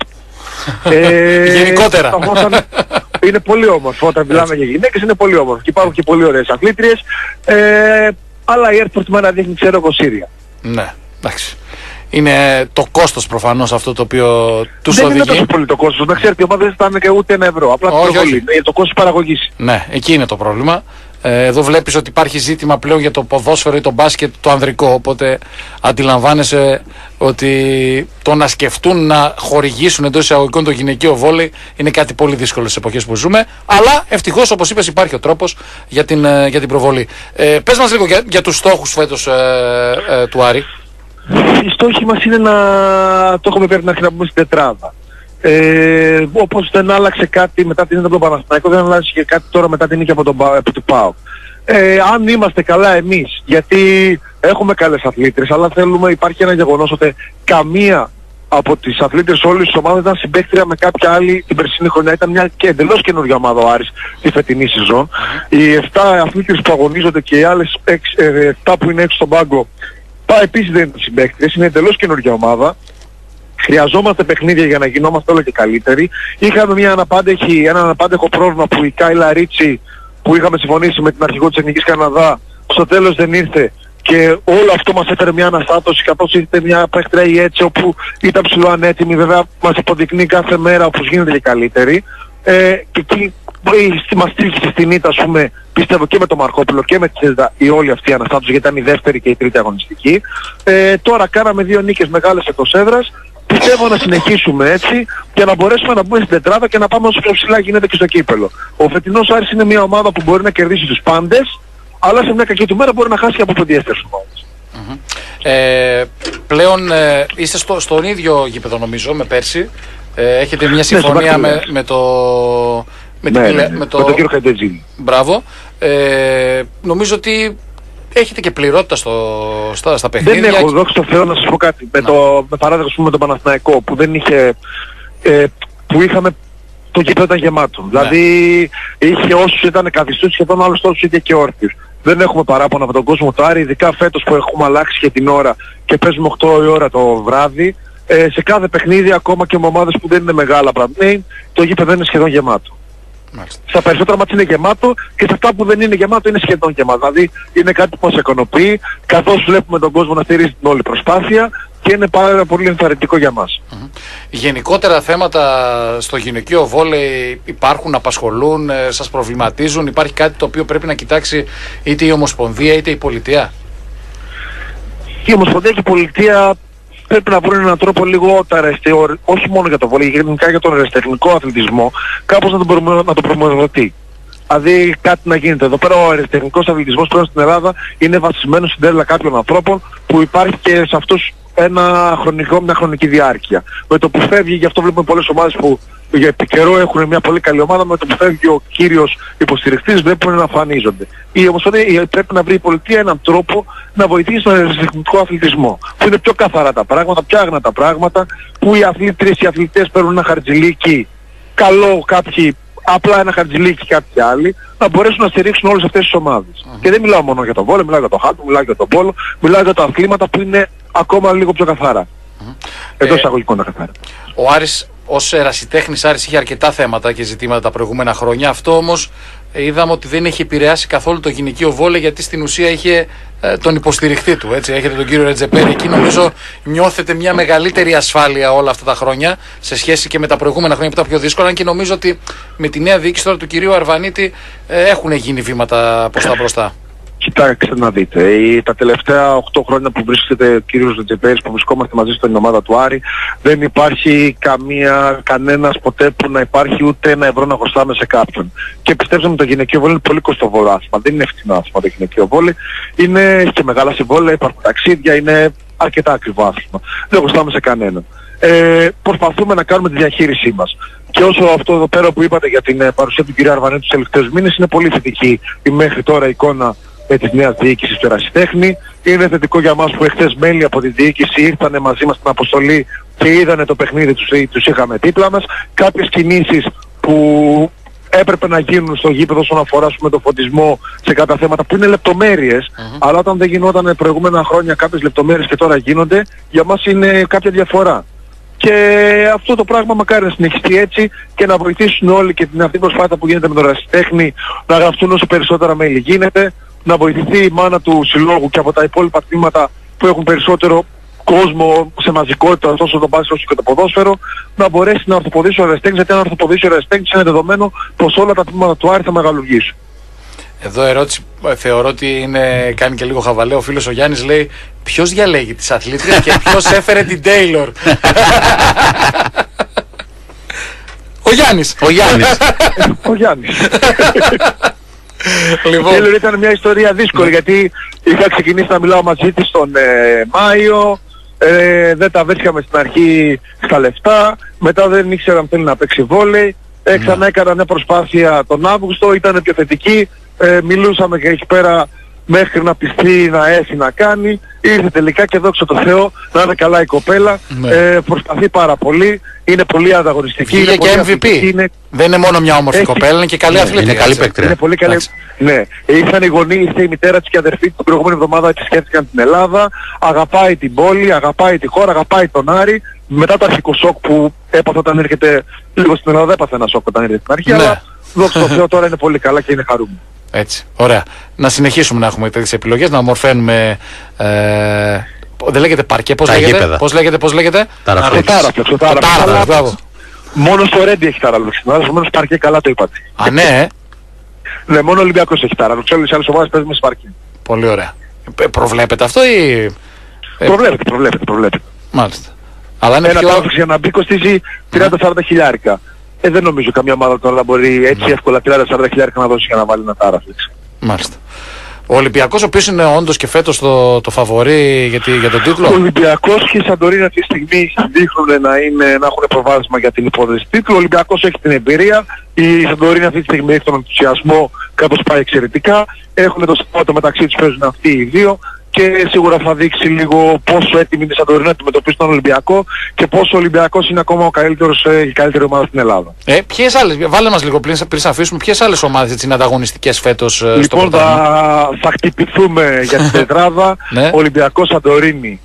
Ε, γενικότερα. Όταν, είναι πολύ όμορφο, όταν μιλάμε για γυναίκες είναι πολύ όμορφο και υπάρχουν και πολύ ωραίες αθλήτριες, ε, αλλά η ΕΡΤ προτιμάει να δείχνει, ξέρω εγώ, Σύρια. Ναι, εντάξει. Είναι το κόστος προφανώς αυτό το οποίο τους δεν οδηγεί. Δεν είναι τόσο πολύ το κόστος. Να ξέρετε, η ομάδα δεν στάνε και ούτε ένα ευρώ. Απλά όχι, το, όχι. το κόστος παραγωγής. Ναι, εκεί είναι το πρόβλημα. Ε, εδώ βλέπεις ότι υπάρχει ζήτημα πλέον για το ποδόσφαιρο ή το μπάσκετ το ανδρικό. Οπότε αντιλαμβάνεσαι ότι το να σκεφτούν να χορηγήσουν εντός εισαγωγικών το γυναικείο βόλεϊ είναι κάτι πολύ δύσκολο στις εποχές που ζούμε. Αλλά ευτυχώς, όπως είπες, υπάρχει ο τρόπος για την, για την προβολή. Ε, πες μας λίγο για, για τους στόχους φέτος ε, ε, του Άρη. Οι στόχοι μας είναι να το έχουμε πει να πούμε στην τετράδα. Ε, όπως δεν άλλαξε κάτι μετά την ήττα από τον Παναθηναϊκό, δεν άλλαξε και κάτι τώρα μετά την νίκη από τον ΠΑΟΚ. Ε, αν είμαστε καλά εμείς, γιατί έχουμε καλές αθλήτρες, αλλά θέλουμε, υπάρχει ένα γεγονός ότι καμία από τις αθλήτρες όλης της ομάδας ήταν συμπαίκτρια με κάποια άλλη την περσινή χρονιά. Ήταν μια και εντελώς καινούργια ομάδα ο Άρης τη φετινή σεζόν. Οι επτά αθλήτρες που αγωνίζονται και οι άλλες επτά που είναι έξω στον πάγκο επίσης δεν είναι συμπαίκτες, είναι εντελώς καινούργια ομάδα. Χρειαζόμαστε παιχνίδια για να γινόμαστε όλο και καλύτεροι. Είχαμε μια αναπάντεχη, ένα αναπάντεχο πρόβλημα που η Κάιλα Ρίτσι, που είχαμε συμφωνήσει με την αρχηγό της Εθνικής Καναδά, στο τέλος δεν ήρθε και όλο αυτό μας έφερε μια αναστάτωση, καθώς ήρθε μια παίχτρια η έτσι όπου ήταν ψηλό ανέτοιμη, βέβαια μας υποδεικνύει κάθε μέρα όπως γίνεται και καλύτερη. Ε, και εκεί μας τύχησε στην ήττα, ας πούμε, πιστεύω και με τον Μαρκόπουλο και με τη Σέλτα η όλη αυτή η αναστάτωση, γιατί ήταν η δεύτερη και η τρίτη αγωνιστική. Ε, τώρα κάναμε δύο νίκες μεγάλες εκτός έδρας πιστεύω να συνεχίσουμε έτσι και να μπορέσουμε να μπούμε στην τετράδα και να πάμε όσο πιο ψηλά γίνεται και στο κύπελο. Ο φετινός Άρης είναι μια ομάδα που μπορεί να κερδίσει τους πάντες, αλλά σε μια κακή του μέρα μπορεί να χάσει από πεντιέστερες ομάδες. Mm-hmm. Ε, πλέον ε, είστε στο, στον ίδιο γήπεδο νομίζω με πέρσι. Ε, έχετε μια συμφωνία ναι, με, με το... Με, ναι, την, ναι, ναι. με το... με τον κύριο Χαϊντετζή. Μπράβο. Ε, νομίζω ότι έχετε και πληρότητα στο, στα, στα παιχνίδια. Δεν έχω, δόξα τω Θεώ, να σας πω κάτι. Με, το, με παράδειγμα με τον Παναθηναϊκό που δεν είχε... Ε, που είχαμε... Το γήπεδο ήταν γεμάτο. Ναι. Δηλαδή είχε όσους ήταν καθιστούς, σχεδόν άλλους τόσους είχε και όρθιους. Δεν έχουμε παράπονα από τον κόσμο του Άρη, ειδικά φέτος που έχουμε αλλάξει και την ώρα και παίζουμε οκτώ η ώρα το βράδυ. Ε, σε κάθε παιχνίδι, ακόμα και με ομάδες που δεν είναι μεγάλα πράγματα, το γήπεδο είναι σχεδόν γεμάτο. Μάλιστα. Στα περισσότερα μάτια είναι γεμάτο και σε αυτά που δεν είναι γεμάτο είναι σχεδόν γεμάτο. Δηλαδή είναι κάτι που μας ικανοποιεί, καθώς βλέπουμε τον κόσμο να στηρίζει την όλη προσπάθεια και είναι πάρα πολύ ενθαρρυντικό για μας. Mm-hmm. Γενικότερα θέματα στο γυναικείο βόλεϊ υπάρχουν, απασχολούν, σας προβληματίζουν, υπάρχει κάτι το οποίο πρέπει να κοιτάξει είτε η Ομοσπονδία είτε η Πολιτεία? Η Ομοσπονδία και η Πολιτεία πρέπει να βρουν έναν τρόπο λίγο τα ρεστε, όχι μόνο για το βόλεϊ, γενικά για τον αεραστεχνικό αθλητισμό, κάπως να τον, να τον προμοδοτεί. Δηλαδή κάτι να γίνεται. Εδώ πέρα ο αεραστεχνικός αθλητισμός πλέον στην Ελλάδα είναι βασισμένος στην τέλεια κάποιων ανθρώπων που υπάρχει και σε αυτούς ένα χρονικό, μια χρονική διάρκεια. Με το που φεύγει, γι' αυτό βλέπουμε πολλές ομάδες που για επί καιρό έχουν μια πολύ καλή ομάδα, με το που φεύγει ο κύριος υποστηρικτής βλέπουν να εμφανίζονται. Η Ομοσπονδία πρέπει να βρει η Πολιτεία έναν τρόπο να βοηθήσει τον αεραστεχνικό αθλητισμό. Που είναι πιο καθαρά τα πράγματα, πιο άγνα τα πράγματα, που οι αθλήτριες, οι αθλητές παίρνουν ένα χαρτζηλίκι, καλό κάποιοι, απλά ένα χαρτζηλίκι κάποιοι άλλοι, να μπορέσουν να στηρίξουν όλες αυτές τις ομάδες. Mm-hmm. Και δεν μιλάω μόνο για το βόλεϊ, μιλάω για το χάντμπολ, μιλάω για το πόλο, μιλάω για τα αθλήματα που είναι ακόμα λίγο πιο καθαρά. Mm-hmm. Εντός εισαγωγικών τα καθαρά. Ο Άρης ως ερασιτέχνης Άρης είχε αρκετά θέματα και ζητήματα τα προηγούμενα χρόνια. Αυτό όμως ε, είδαμε ότι δεν έχει επηρεάσει καθόλου το γυναικείο βόλεϊ, γιατί στην ουσία είχε ε, τον υποστηριχτή του. Έτσι. Έχετε τον κύριο Ρετζεπέρη. Εκεί νομίζω νιώθετε μια μεγαλύτερη ασφάλεια όλα αυτά τα χρόνια σε σχέση και με τα προηγούμενα χρόνια που ήταν πιο δύσκολα. Και νομίζω ότι με τη νέα διοίκηση τώρα του κυρίου Αρβανίτη ε, έχουν γίνει βήματα προς τα μπροστά. Κοιτάξτε να δείτε, τα τελευταία οκτώ χρόνια που βρίσκεται ο κύριος Ρετζεπέρης, που βρισκόμαστε μαζί στην ομάδα του Άρη, δεν υπάρχει καμία, κανένας ποτέ που να υπάρχει ούτε ένα ευρώ να χρωστάμε σε κάποιον. Και πιστέψτε με, το γυναικείο βόλεϊ είναι πολύ κοστοβόρο άθλημα, δεν είναι φθηνό άθλημα το γυναικείο βόλεϊ, είναι και μεγάλα συμβόλαια, υπάρχουν ταξίδια, είναι αρκετά ακριβό άθλημα. Δεν χρωστάμε σε κανέναν. Ε, προσπαθούμε να κάνουμε τη διαχείρισή μας. Και όσο αυτό εδώ πέρα που είπατε για την παρουσία του κ. Αρβανίτη τους τελευταίους μήνες, είναι πολύ θετική η μέχρι τώρα εικόνα με της νέας διοίκησης του ερασιτέχνη. Είναι θετικό για μας που εχθές μέλη από τη διοίκηση ήρθαν μαζί μας στην αποστολή και είδανε το παιχνίδι, τους, τους είχαμε δίπλα μας. Κάποιες κινήσεις που έπρεπε να γίνουν στο γήπεδο όσον αφορά με το φωτισμό σε κάποια θέματα που είναι λεπτομέρειες, mm-hmm. αλλά όταν δεν γινόταν προηγούμενα χρόνια κάποιες λεπτομέρειες και τώρα γίνονται, για μας είναι κάποια διαφορά. Και αυτό το πράγμα μακάρι να συνεχιστεί έτσι και να βοηθήσουν όλοι και την αυτή προσπάθεια που γίνεται με τον ερασιτέχνη να γραφτούν όσο περισσότερα μέλη γίνεται, να βοηθηθεί η μάνα του συλλόγου και από τα υπόλοιπα τμήματα που έχουν περισσότερο κόσμο σε μαζικότητα, τόσο το μπάσκετ όσο και το ποδόσφαιρο, να μπορέσει να ορθοποδήσει ο ερασιτέχνης, γιατί αν ορθοποδήσει ο ερασιτέχνης είναι δεδομένο πως όλα τα τμήματα του Άρη θα μεγαλουργήσουν. Εδώ ερώτηση θεωρώ ότι είναι, κάνει και λίγο χαβαλέ. Ο φίλος ο Γιάννης λέει ποιος διαλέγει τις αθλήτριες και ποιος έφερε την Τέιλορ. Ο Γιάννης. Ο Γιάννης. Ο Γιάννης. Λοιπόν. Τέιλορ ήταν μια ιστορία δύσκολη, γιατί είχα ξεκινήσει να μιλάω μαζί της τον ε, Μάιο, ε, δεν τα βρίσκαμε στην αρχή στα λεφτά, μετά δεν ήξερα αν θέλει να παίξει βόλεϊ, ε, ξανά έκανα μια προσπάθεια τον Αύγουστο, ήταν πιο θετική. Ε, μιλούσαμε και εκεί πέρα μέχρι να πιστεί να έρθει να κάνει. Ήρθε τελικά και δόξα τω Θεώ, να είναι καλά η κοπέλα. Ναι. Ε, προσπαθεί πάρα πολύ. Είναι πολύ ανταγωνιστική. Είναι και εμ βι πι. Είναι... Δεν είναι μόνο μια όμορφη έχει... κοπέλα, είναι και καλή αθλήτρια. Είναι καλή παίκτρια. Είναι πολύ καλή. Ναι. Ήρθαν οι γονείς, ήρθε η μητέρα της και η αδερφή της την προηγούμενη εβδομάδα, επισκέφθηκαν την Ελλάδα. Αγαπάει την πόλη, αγαπάει τη χώρα, αγαπάει τον Άρη. Μετά το αρχικό σοκ που έπαθε όταν έρχεται λίγο στην Ελλάδα, έπαθε ένα σοκ όταν έρχεται στην αρχή. Ναι. Αλλά δόξα τω Θεώ τώρα είναι πολύ καλά και είναι χαρούμενο. Έτσι, ωραία. Να συνεχίσουμε να έχουμε τέτοιες επιλογές, να ομορφαίνουμε. Ε, δεν λέγεται παρκέ, πώς λέγεται, πώς λέγεται, πώς λέγεται. Τάραπλεξ, το τάραπλεξ. Μόνο στο Ρέντι έχει τάραπλεξ, μόνο στο παρκέ, καλά το είπατε. Α, ναι. Ναι, μόνο ο Ολυμπιακός έχει τάραπλεξ, όλες οι άλλες ομάδες παίζουν σε παρκέ. Πολύ ωραία. Προβλέπετε αυτό ή... Προβλέπετε, προβλέπετε, προβλέπετε. Μάλιστα. Αλλά ένα πιο... τάφλεξ για να μπει κοστίζει τριάντα σαράντα χιλιάρικα. Ε, δεν νομίζω καμία ομάδα τώρα να μπορεί έτσι ναι. εύκολα τριάντα σαράντα χιλιάρικα να δώσει για να βάλει ένα τάφλεξ. Μάλιστα. Ο Ολυμπιακός, ο οποίος είναι όντως και φέτος το, το φαβορί για, τη, για τον τίτλο. Ο Ολυμπιακός και η Σαντορίνη αυτή τη στιγμή δείχνουν να, είναι, να έχουν προβάδισμα για την υπόθεση τίτλου. Ο Ολυμπιακός έχει την εμπειρία. Η Σαντορίνη αυτή τη στιγμή έχει τον ενθουσιασμό, κάπως πάει εξαιρετικά. Έχουν το Σαββάτο μεταξύ τους, παίζουν αυτοί οι δύο. Και σίγουρα θα δείξει λίγο πόσο έτοιμη είναι η Σαντορίνη να αντιμετωπίσει τον Ολυμπιακό και πόσο ο Ολυμπιακός είναι ακόμα ο καλύτερος, η καλύτερη ομάδα στην Ελλάδα. Ε, ποιες άλλες, βάλε μας λίγο πριν, πριν αφήσουμε, ποιες άλλες ομάδες έτσι, είναι ανταγωνιστικές φέτος λοιπόν, στο πρωτάθλημα. Λοιπόν, θα χτυπηθούμε για την τετράδα. ναι. Ολυμπιακός, Σαντορίνη,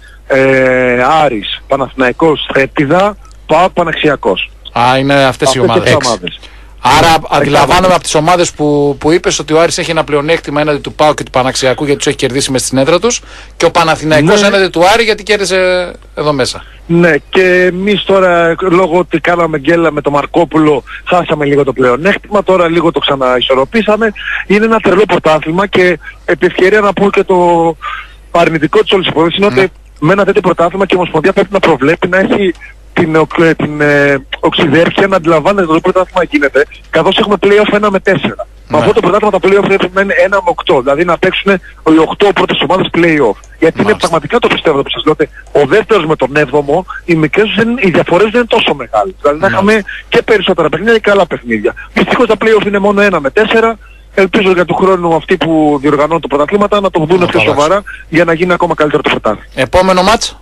ε, Άρης, Παναθηναϊκός, Θέτιδα, ΠΑΟΚ, Παναξιακός. Α, είναι αυτές, αυτές οι ομάδες. Άρα αντιλαμβάνομαι από τις ομάδες που, που είπες ότι ο Άρης έχει ένα πλεονέκτημα έναντι του ΠΑΟΚ και του Παναξιακού γιατί τους έχει κερδίσει μες στην έδρα τους και ο Παναθηναϊκός ναι. έναντι του Άρη γιατί κέρδισε εδώ μέσα. Ναι, και εμείς τώρα λόγω ότι κάναμε γκέλα με τον Μαρκόπουλο χάσαμε λίγο το πλεονέκτημα, τώρα λίγο το ξαναισορροπήσαμε. Είναι ένα τρελό πρωτάθλημα και επί ευκαιρία να πω και το αρνητικό της όλης υπόθεσης είναι ναι. ότι με ένα τέτοιο πρωτάθλημα και η Ομοσπονδία πρέπει να προβλέπει να έχει την, την ε, οξυδέρφεια να αντιλαμβάνεται ότι το πρωτάθλημα γίνεται, καθώς έχουμε play-off ένα με τέσσερα. Ναι. Με αυτό το πρωτάθλημα τα play-off πρέπει να είναι ένα με οκτώ, δηλαδή να παίξουν οι οκτώ πρώτες ομάδες play-off. Γιατί Μάλιστα. είναι πραγματικά το πιστεύω που σας λέω ότι ο δεύτερος με τον έβδομο, οι μικρές δεν, οι διαφορές δεν είναι τόσο μεγάλες. Δηλαδή να είχαμε και περισσότερα παιχνίδια και άλλα παιχνίδια. Δυστυχώς τα play-off είναι μόνο ένα με τέσσερα. Ελπίζω για του χρόνου αυτοί που διοργανώνουν τα πρωταθλήματα να το δουν πιο σοβαρά για να γίνει ακόμα καλύτερο το πρωτάθλημα. Επόμενο μάτς.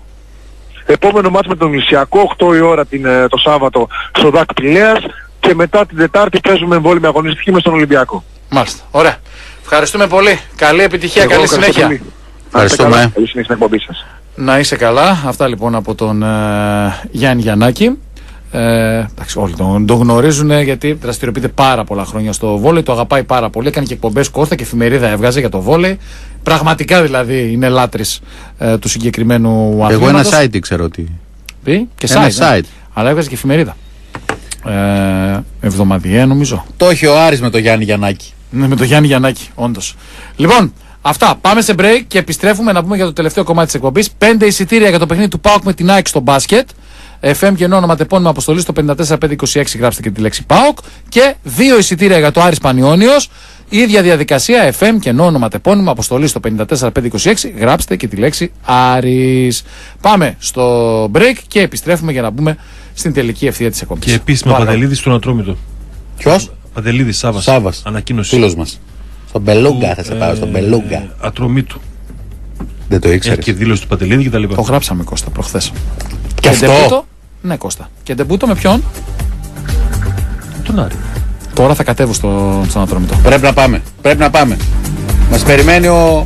Επόμενο μάτς με τον Λυσιακό, οκτώ η ώρα την, το Σάββατο στο ΔΑΚ Πηλαίας και μετά την Τετάρτη παίζουμε εμβόλυμη αγωνιστική με στον Ολυμπιακό. Μάλιστα. Ωραία. Ευχαριστούμε πολύ. Καλή επιτυχία, Εγώ, καλή συνέχεια. Πολύ. Ευχαριστούμε. Καλή συνέχεια στην εκπομπή σας. Να είσαι καλά. Αυτά λοιπόν από τον ε, Γιάννη Γιαννάκη. Ε, εντάξει, όλοι τον, τον γνωρίζουν γιατί δραστηριοποιείται πάρα πολλά χρόνια στο βόλεϊ, το αγαπάει πάρα πολύ. Έκανε και εκπομπές Κώστα και εφημερίδα έβγαζε για το βόλεϊ. Πραγματικά δηλαδή είναι λάτρης ε, του συγκεκριμένου αθλήματος. Εγώ ένα site ξέρω ότι. Τι? Και ένα site, site. Ναι. Αλλά έβγαζε και εφημερίδα. Ε, εβδομαδιαία νομίζω. Το έχει ο Άρης με τον Γιάννη Γιαννάκη. Ναι, με τον Γιάννη Γιαννάκη, όντως. Λοιπόν, αυτά. Πάμε σε break και επιστρέφουμε να πούμε για το τελευταίο κομμάτι της εκπομπής. Πέντε εισιτήρια για το παιχνίδι του ΠΑΟΚ με την ΑΕΚ στο μπάσκετ. εφ εμ και ενώ ονοματεπώνυμο αποστολή στο πέντε τέσσερα πέντε είκοσι έξι γράψτε και τη λέξη ΠΑΟΚ. Και δύο εισιτήρια για το Άρης Πανιώνιος. Ίδια διαδικασία εφ εμ και ενώ ονοματεπώνυμο αποστολή στο πέντε τέσσερα πέντε είκοσι έξι γράψτε και τη λέξη Άρης. Πάμε στο break και επιστρέφουμε για να μπούμε στην τελική ευθεία της εκπομπής. Και επίσημα Παντελίδης στον Ατρόμητο. Ποιος? Παντελίδης Σάβας. Σάβας. Ανακοίνωση. Φίλος μας. Στον Μπελούγκα θα σε πάω, στον Μπελούγκα. Ατρομήτου. Δεν το ήξερες. Έχει και δήλωση του Παντελίδη και τα λοιπά. Το γράψαμε Κώστα προχθές. Και αυτό. Ντεμπούτο, ναι Κώστα. Και ντεμπούτο με ποιον? Τον Άρη. Τώρα θα κατέβω στο, στον Ατρόμητο. Πρέπει να πάμε. Πρέπει να πάμε. Μας περιμένει ο...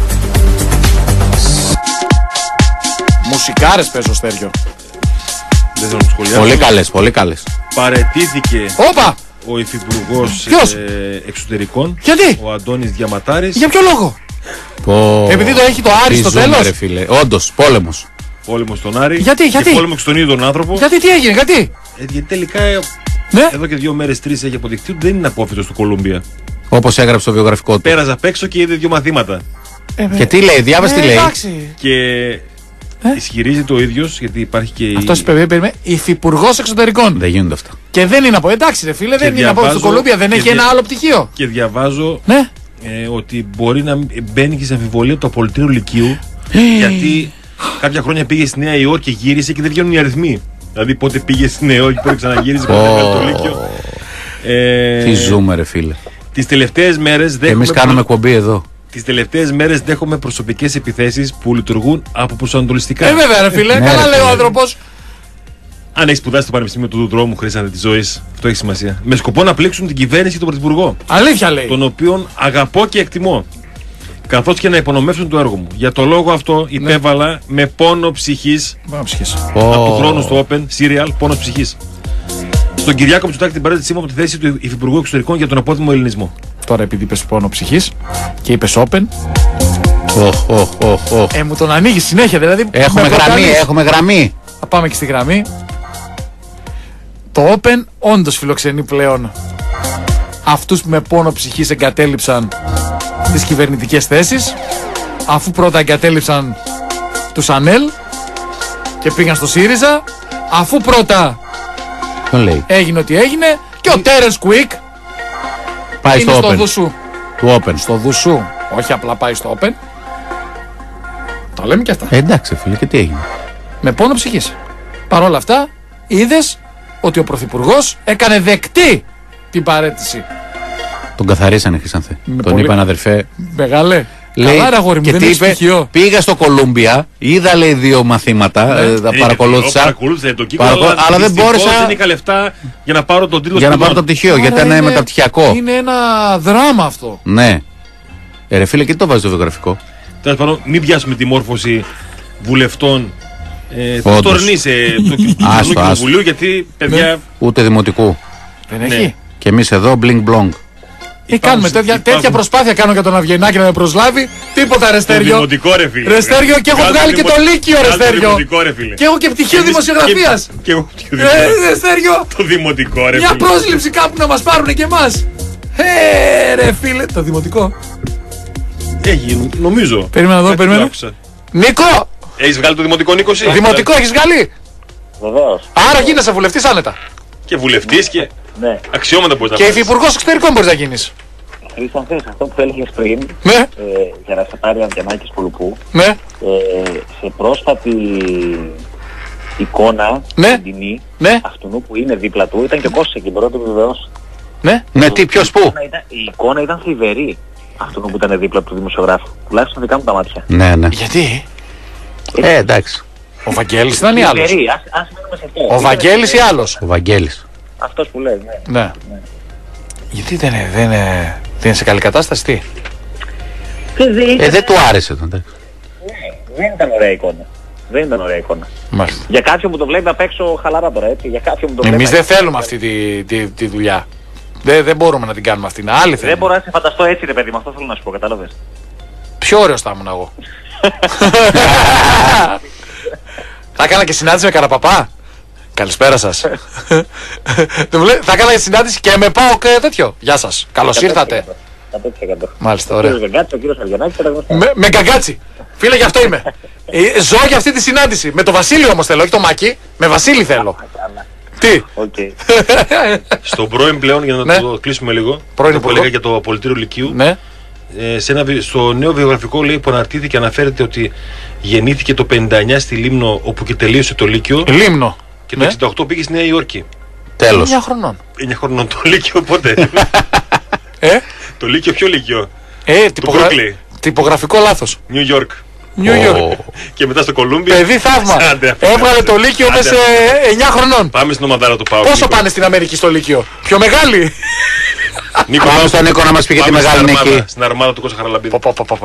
Μουσικάρες παίζω Στέργιο. Δεν θέλω να το σχολιάσω. Πολύ καλές, πολύ καλές. Παραιτήθηκε Όπα! ο υφυπουργός ε, εξωτερικών. Γιατί? Ο Αντώνης Διαματάρης. Για ποιο λόγο? Πω... Επειδή το έχει το Άρη στο τέλος. Ρε φίλε. Όντως, πόλεμος. Πόλεμος στον Άρη. Γιατί, και γιατί? πόλεμος στον ίδιο τον άνθρωπο. Γιατί, τι έγινε, γιατί? Ε, γιατί τελικά ε, ναι? εδώ και δύο μέρες, τρεις έχει αποδειχτεί ότι δεν είναι απόφυτος του Κολούμπια. Όπως έγραψε το βιογραφικό του. Πέραζα απ' έξω και είδε δύο μαθήματα. Ε, και τι λέει, διάβασε ε, τι λέει. Εντάξει. Και ε? ισχυρίζεται ο ίδιος, γιατί υπάρχει και. Αυτός είπε υφυπουργός εξωτερικών. Δεν γίνονται αυτά. Και δεν είναι από. Εντάξει, ρε φίλε, δεν είναι από. Στο Κολούμπια δεν έχει δια... ένα άλλο πτυχίο. Και διαβάζω ναι? ε, ότι μπορεί να μπαίνει και σε αμφιβολία το απολυτήριο Λυκείου. γιατί κάποια χρόνια πήγε στη Νέα Υόρκη και γύρισε και δεν βγαίνουν οι αριθμοί. Δηλαδή πότε πήγε στη Νέα Υόρκη, πότε ξαναγύρισε, πότε oh. το Λύκειο. Ε, Τι ζούμε, ρε φίλε. Τις τελευταίες μέρες δέχομαι. Εμείς κάνουμε εκπομπή εδώ. Τις τελευταίες μέρες δέχομαι προσωπικές επιθέσεις που λειτουργούν από προσανατολιστικά. Ε, βέβαια, ρε φίλε, καλά λέει ο άνθρωπος. Αν έχει σπουδάσει στο Πανεπιστήμιο του δρόμου, χρήσανε τη ζωή, αυτό έχει σημασία. Με σκοπό να πλήξουν την κυβέρνηση και τον Πρωθυπουργό. Αλήθεια λέει. Τον οποίον αγαπώ και εκτιμώ. Καθώς και να υπονομεύσουν το έργο μου. Για το λόγο αυτό υπέβαλα ναι. με πόνο ψυχής. Πόνο ψυχής. Oh. Από του χρόνου στο Open Serial, πόνο ψυχής. Στον Κυριάκο Μητσοτάκη την παρέτησή μου από τη θέση του Υφυπουργού Εξωτερικών για τον απόδημο ελληνισμό. Τώρα επειδή είπες πόνο ψυχής και είπες Open. Oh, oh, oh, oh. Ε, μου τον ανοίγει συνέχεια, δηλαδή. Έχουμε γραμμή, έχουμε γραμμή. Θα πάμε και στη γραμμή. Το Open όντως φιλοξενεί πλέον αυτούς που με πόνο ψυχής εγκατέλειψαν τις κυβερνητικές θέσεις, αφού πρώτα εγκατέλειψαν τους Ανέλ και πήγαν στο ΣΥΡΙΖΑ, αφού πρώτα λέει. έγινε ό,τι έγινε και ο Τέρενς Κουίκ πάει είναι στο, στο open. Δουσού. Του Open. Στο Δουσού. Όχι απλά πάει στο Open. Τα λέμε και αυτά. Ε, εντάξει φίλε, και τι έγινε. Με πόνο ψυχής. Παρ' όλα αυτά, είδες ότι ο Πρωθυπουργός έκανε δεκτή την παραίτηση. Τον καθαρίσανε, Χρυσάνθε. Τον πολύ... είπαν αδερφέ. Μεγάλε. Λέει, καλά, αγόρι μου, και δεν τι έχεις είπε, στοιχείο. πήγα στο Κολούμπια, είδα λέει δύο μαθήματα, ναι. ε, τα ε, παρακολούθησα. Παρακολούθησα το κύκλο, Παρακολ... αλλά, αλλά δεν μπόρεσα. Δεν είχα λεφτά για να πάρω τον τίτλο. Για να πάρω το πτυχίο, άρα γιατί ήταν μεταπτυχιακό. Είναι ένα δράμα αυτό. Ναι. Ε, ρε φίλε, και τι το βάζει το βιογραφικό. Τέλος πάντων, μην πιάσουμε τη μόρφωση βουλευτών ε, του τωρινής του κοινοβουλίου, γιατί παιδιά. Ούτε δημοτικού. Δεν έχει. Ναι. Και εμείς εδώ, μπλινγκ μπλονγκ. Ή κάνουμε τέτοια, υπάρχουν... τέτοια προσπάθεια κάνω για τον Αυγενάκη να με προσλάβει. Τίποτα ρε Στέργιο. Δημοτικό ρε φίλε. Ρε Στέργιο και έχω βγάλει και το Λύκειο ρε Στέργιο. Και έχω και πτυχίο δημοσιογραφίας. Και εγώ πτυχίο δημοσιογραφίας. Ρε Στέργιο. Το δημοτικό ρε φίλε. Μια πρόσληψη κάπου να μας πάρουν και εμάς. Ε ρε φίλε. Το δημοτικό. Έχει νομίζω. Περίμενα εδώ, περίμενα. Νίκο. Έχεις βγάλει το δημοτικό, Νίκο? Δημοτικό έχεις βγάλει? Βεβαίως. Άρα γίνεσαι βουλευτής άνετα. Και βουλευτής και ναι. αξιώματα μπορείς να και πάρεις. Και υφυπουργός εξωτερικών μπορείς να γίνεις. Χρήστανθε, αυτό που έλεγες πριν, ναι. ε, για να σε πάρει ο Αυγενάκης Κουλουπού, ναι. ε, σε πρόσφατη εικόνα, ναι. την τιμή, ναι. αυτού που είναι δίπλα του, ήταν και ο Κώστας εκεί, μπορώ να το βεβαιώσω. Ναι, ναι, τι, ποιος, πού? Ήταν, η εικόνα ήταν θλιβερή, αυτού που ήταν δίπλα του δημοσιογράφου, τουλάχιστον δικά μου τα μάτια. Ναι, ναι. Γιατί? Ε, εντάξει. Ο Βαγγέλης ήταν ή άλλος? Θλιβερή, ας, ας μείνουμε σε αυτό. Ο Βαγγέλης ή άλλος? Ο Βαγγέλης. Αυτός που λέει, ναι. Ναι. ναι. Γιατί δεν είναι, δεν, είναι, δεν είναι σε καλή κατάσταση, τι? Δεν, ε, δεν του άρεσε τον. Ναι, δεν ήταν ωραία εικόνα. Δεν ήταν ωραία εικόνα. Μάλιστα. Για κάποιον που το βλέπει απ' έξω χαλαρά τώρα, έτσι. Για κάποιον που το βλέπει. Εμείς δεν θέλουμε αυτή τη, τη, τη δουλειά. Δεν, δεν μπορούμε να την κάνουμε αυτή. Είναι άλλη δεν μπορώ να σε φανταστώ έτσι, ρε παιδί, με αυτό θέλω να σου πω, κατάλαβες. Πιο ωραίος θα ήμουν εγώ. Θα έκανα και συνάντηση με Καραπαπά. Καλησπέρα σας. Θα έκανα και συνάντηση και με πάω και τέτοιο. Γεια σας. Καλώς ήρθατε. εκατό τοις εκατό. Μάλιστα, ωραία. Ο κύριος Γκαγκάτσι, ο κύριος Αυγενάκης και τα γνωστά. Με, με Γκαγκάτσι. Φίλε, γι' αυτό είμαι. Ζω για αυτή τη συνάντηση. Με το Βασίλη όμως θέλω, όχι το Μάκη. Με Βασίλη θέλω. Τι. Okay. Στον πρώην πλέον, για να ναι. το κλείσουμε λίγο, πρώην που έλεγα για το απολυτήριο Λυκείου. Ναι. Ε, σε ένα, στο νέο βιογραφικό λέει που αναρτήθηκε, αναφέρεται ότι γεννήθηκε το πενήντα εννιά στη Λίμνο, όπου και τελείωσε το Λύκειο. Λίμνο. Και το ναι. εξήντα οκτώ πήγε στη Νέα Υόρκη. Τέλος. εννιά χρονών. εννιά χρονών το Λύκειο πότε? ε? Το Λύκειο ποιο Λύκειο? Ε, τυπογρα... τυπογραφικό λάθος. Νιου Ιόρκ. New York. Και μετά στο Κολούμπια. Παιδί θαύμα. Έβγαλε το Λύκειο μέσα σε εννιά χρονών. Πάμε στην ομαδάρα του Πάου. Πόσο πάνε στην Αμερική στο Λύκειο? Πιο μεγάλη. Νίκο, πάμε στον Νίκο να μας πει για τη μεγάλη νίκη. Στην αρμάδα του Κώστα Χαραλαμπίδη.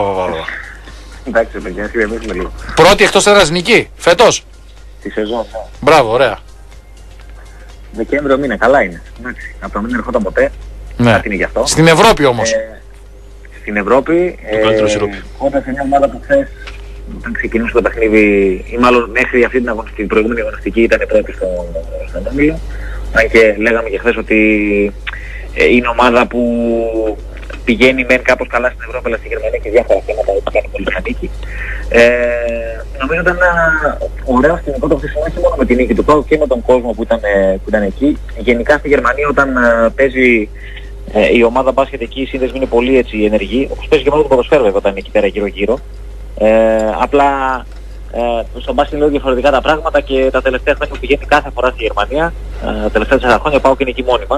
Εντάξει, παιδιά, ηρεμήσουμε λίγο. Πρώτη εκτός έδρας νίκη, φέτος. Τη σεζόν. Μπράβο, ωραία. Δεκέμβριο μήνα, καλά είναι. Εντάξει, από το μην ερχόταν ποτέ. Ναι. Κάτι είναι γι' αυτό. Στην Ευρώπη όμως. Ε, στην Ευρώπη. Το καλύτερο σιρόπι. Όταν σε μια ομάδα που χθες, όταν ξεκινούσε το παιχνίδι, ή μάλλον μέχρι αυτή την, αγωνιστική, την προηγούμενη αγωνιστική ήταν πρώτη στο, στον Όμιλο. Αν και λέγαμε και χθες ότι ε, είναι ομάδα που πηγαίνει μεν κάπως καλά στην Ευρώπη, αλλά στη Γερμανία και διάφορα θέματα που κάνει πολύ νίκη. Ε, νομίζω ήταν ένα ωραίο σκηνικό το χθεσινό, όχι μόνο με την νίκη του ΠΑΟΚ και με τον κόσμο που ήταν, που ήταν εκεί. Γενικά στη Γερμανία όταν uh, παίζει ε, η ομάδα μπάσκετ εκεί, οι σύνδεσμοι είναι πολύ έτσι ενεργοί, όπως παίζει και μόνο το ποδοσφαίρο βέβαια όταν είναι εκεί πέρα γύρω γύρω. Ε, απλά ε, στο μπάσκετ είναι διαφορετικά τα πράγματα και τα τελευταία χρόνια που πηγαίνει κάθε φορά στη Γερμανία, ε, τα τελευταία τέσσερα χρόνια πάω και είναι εκεί μόνιμα.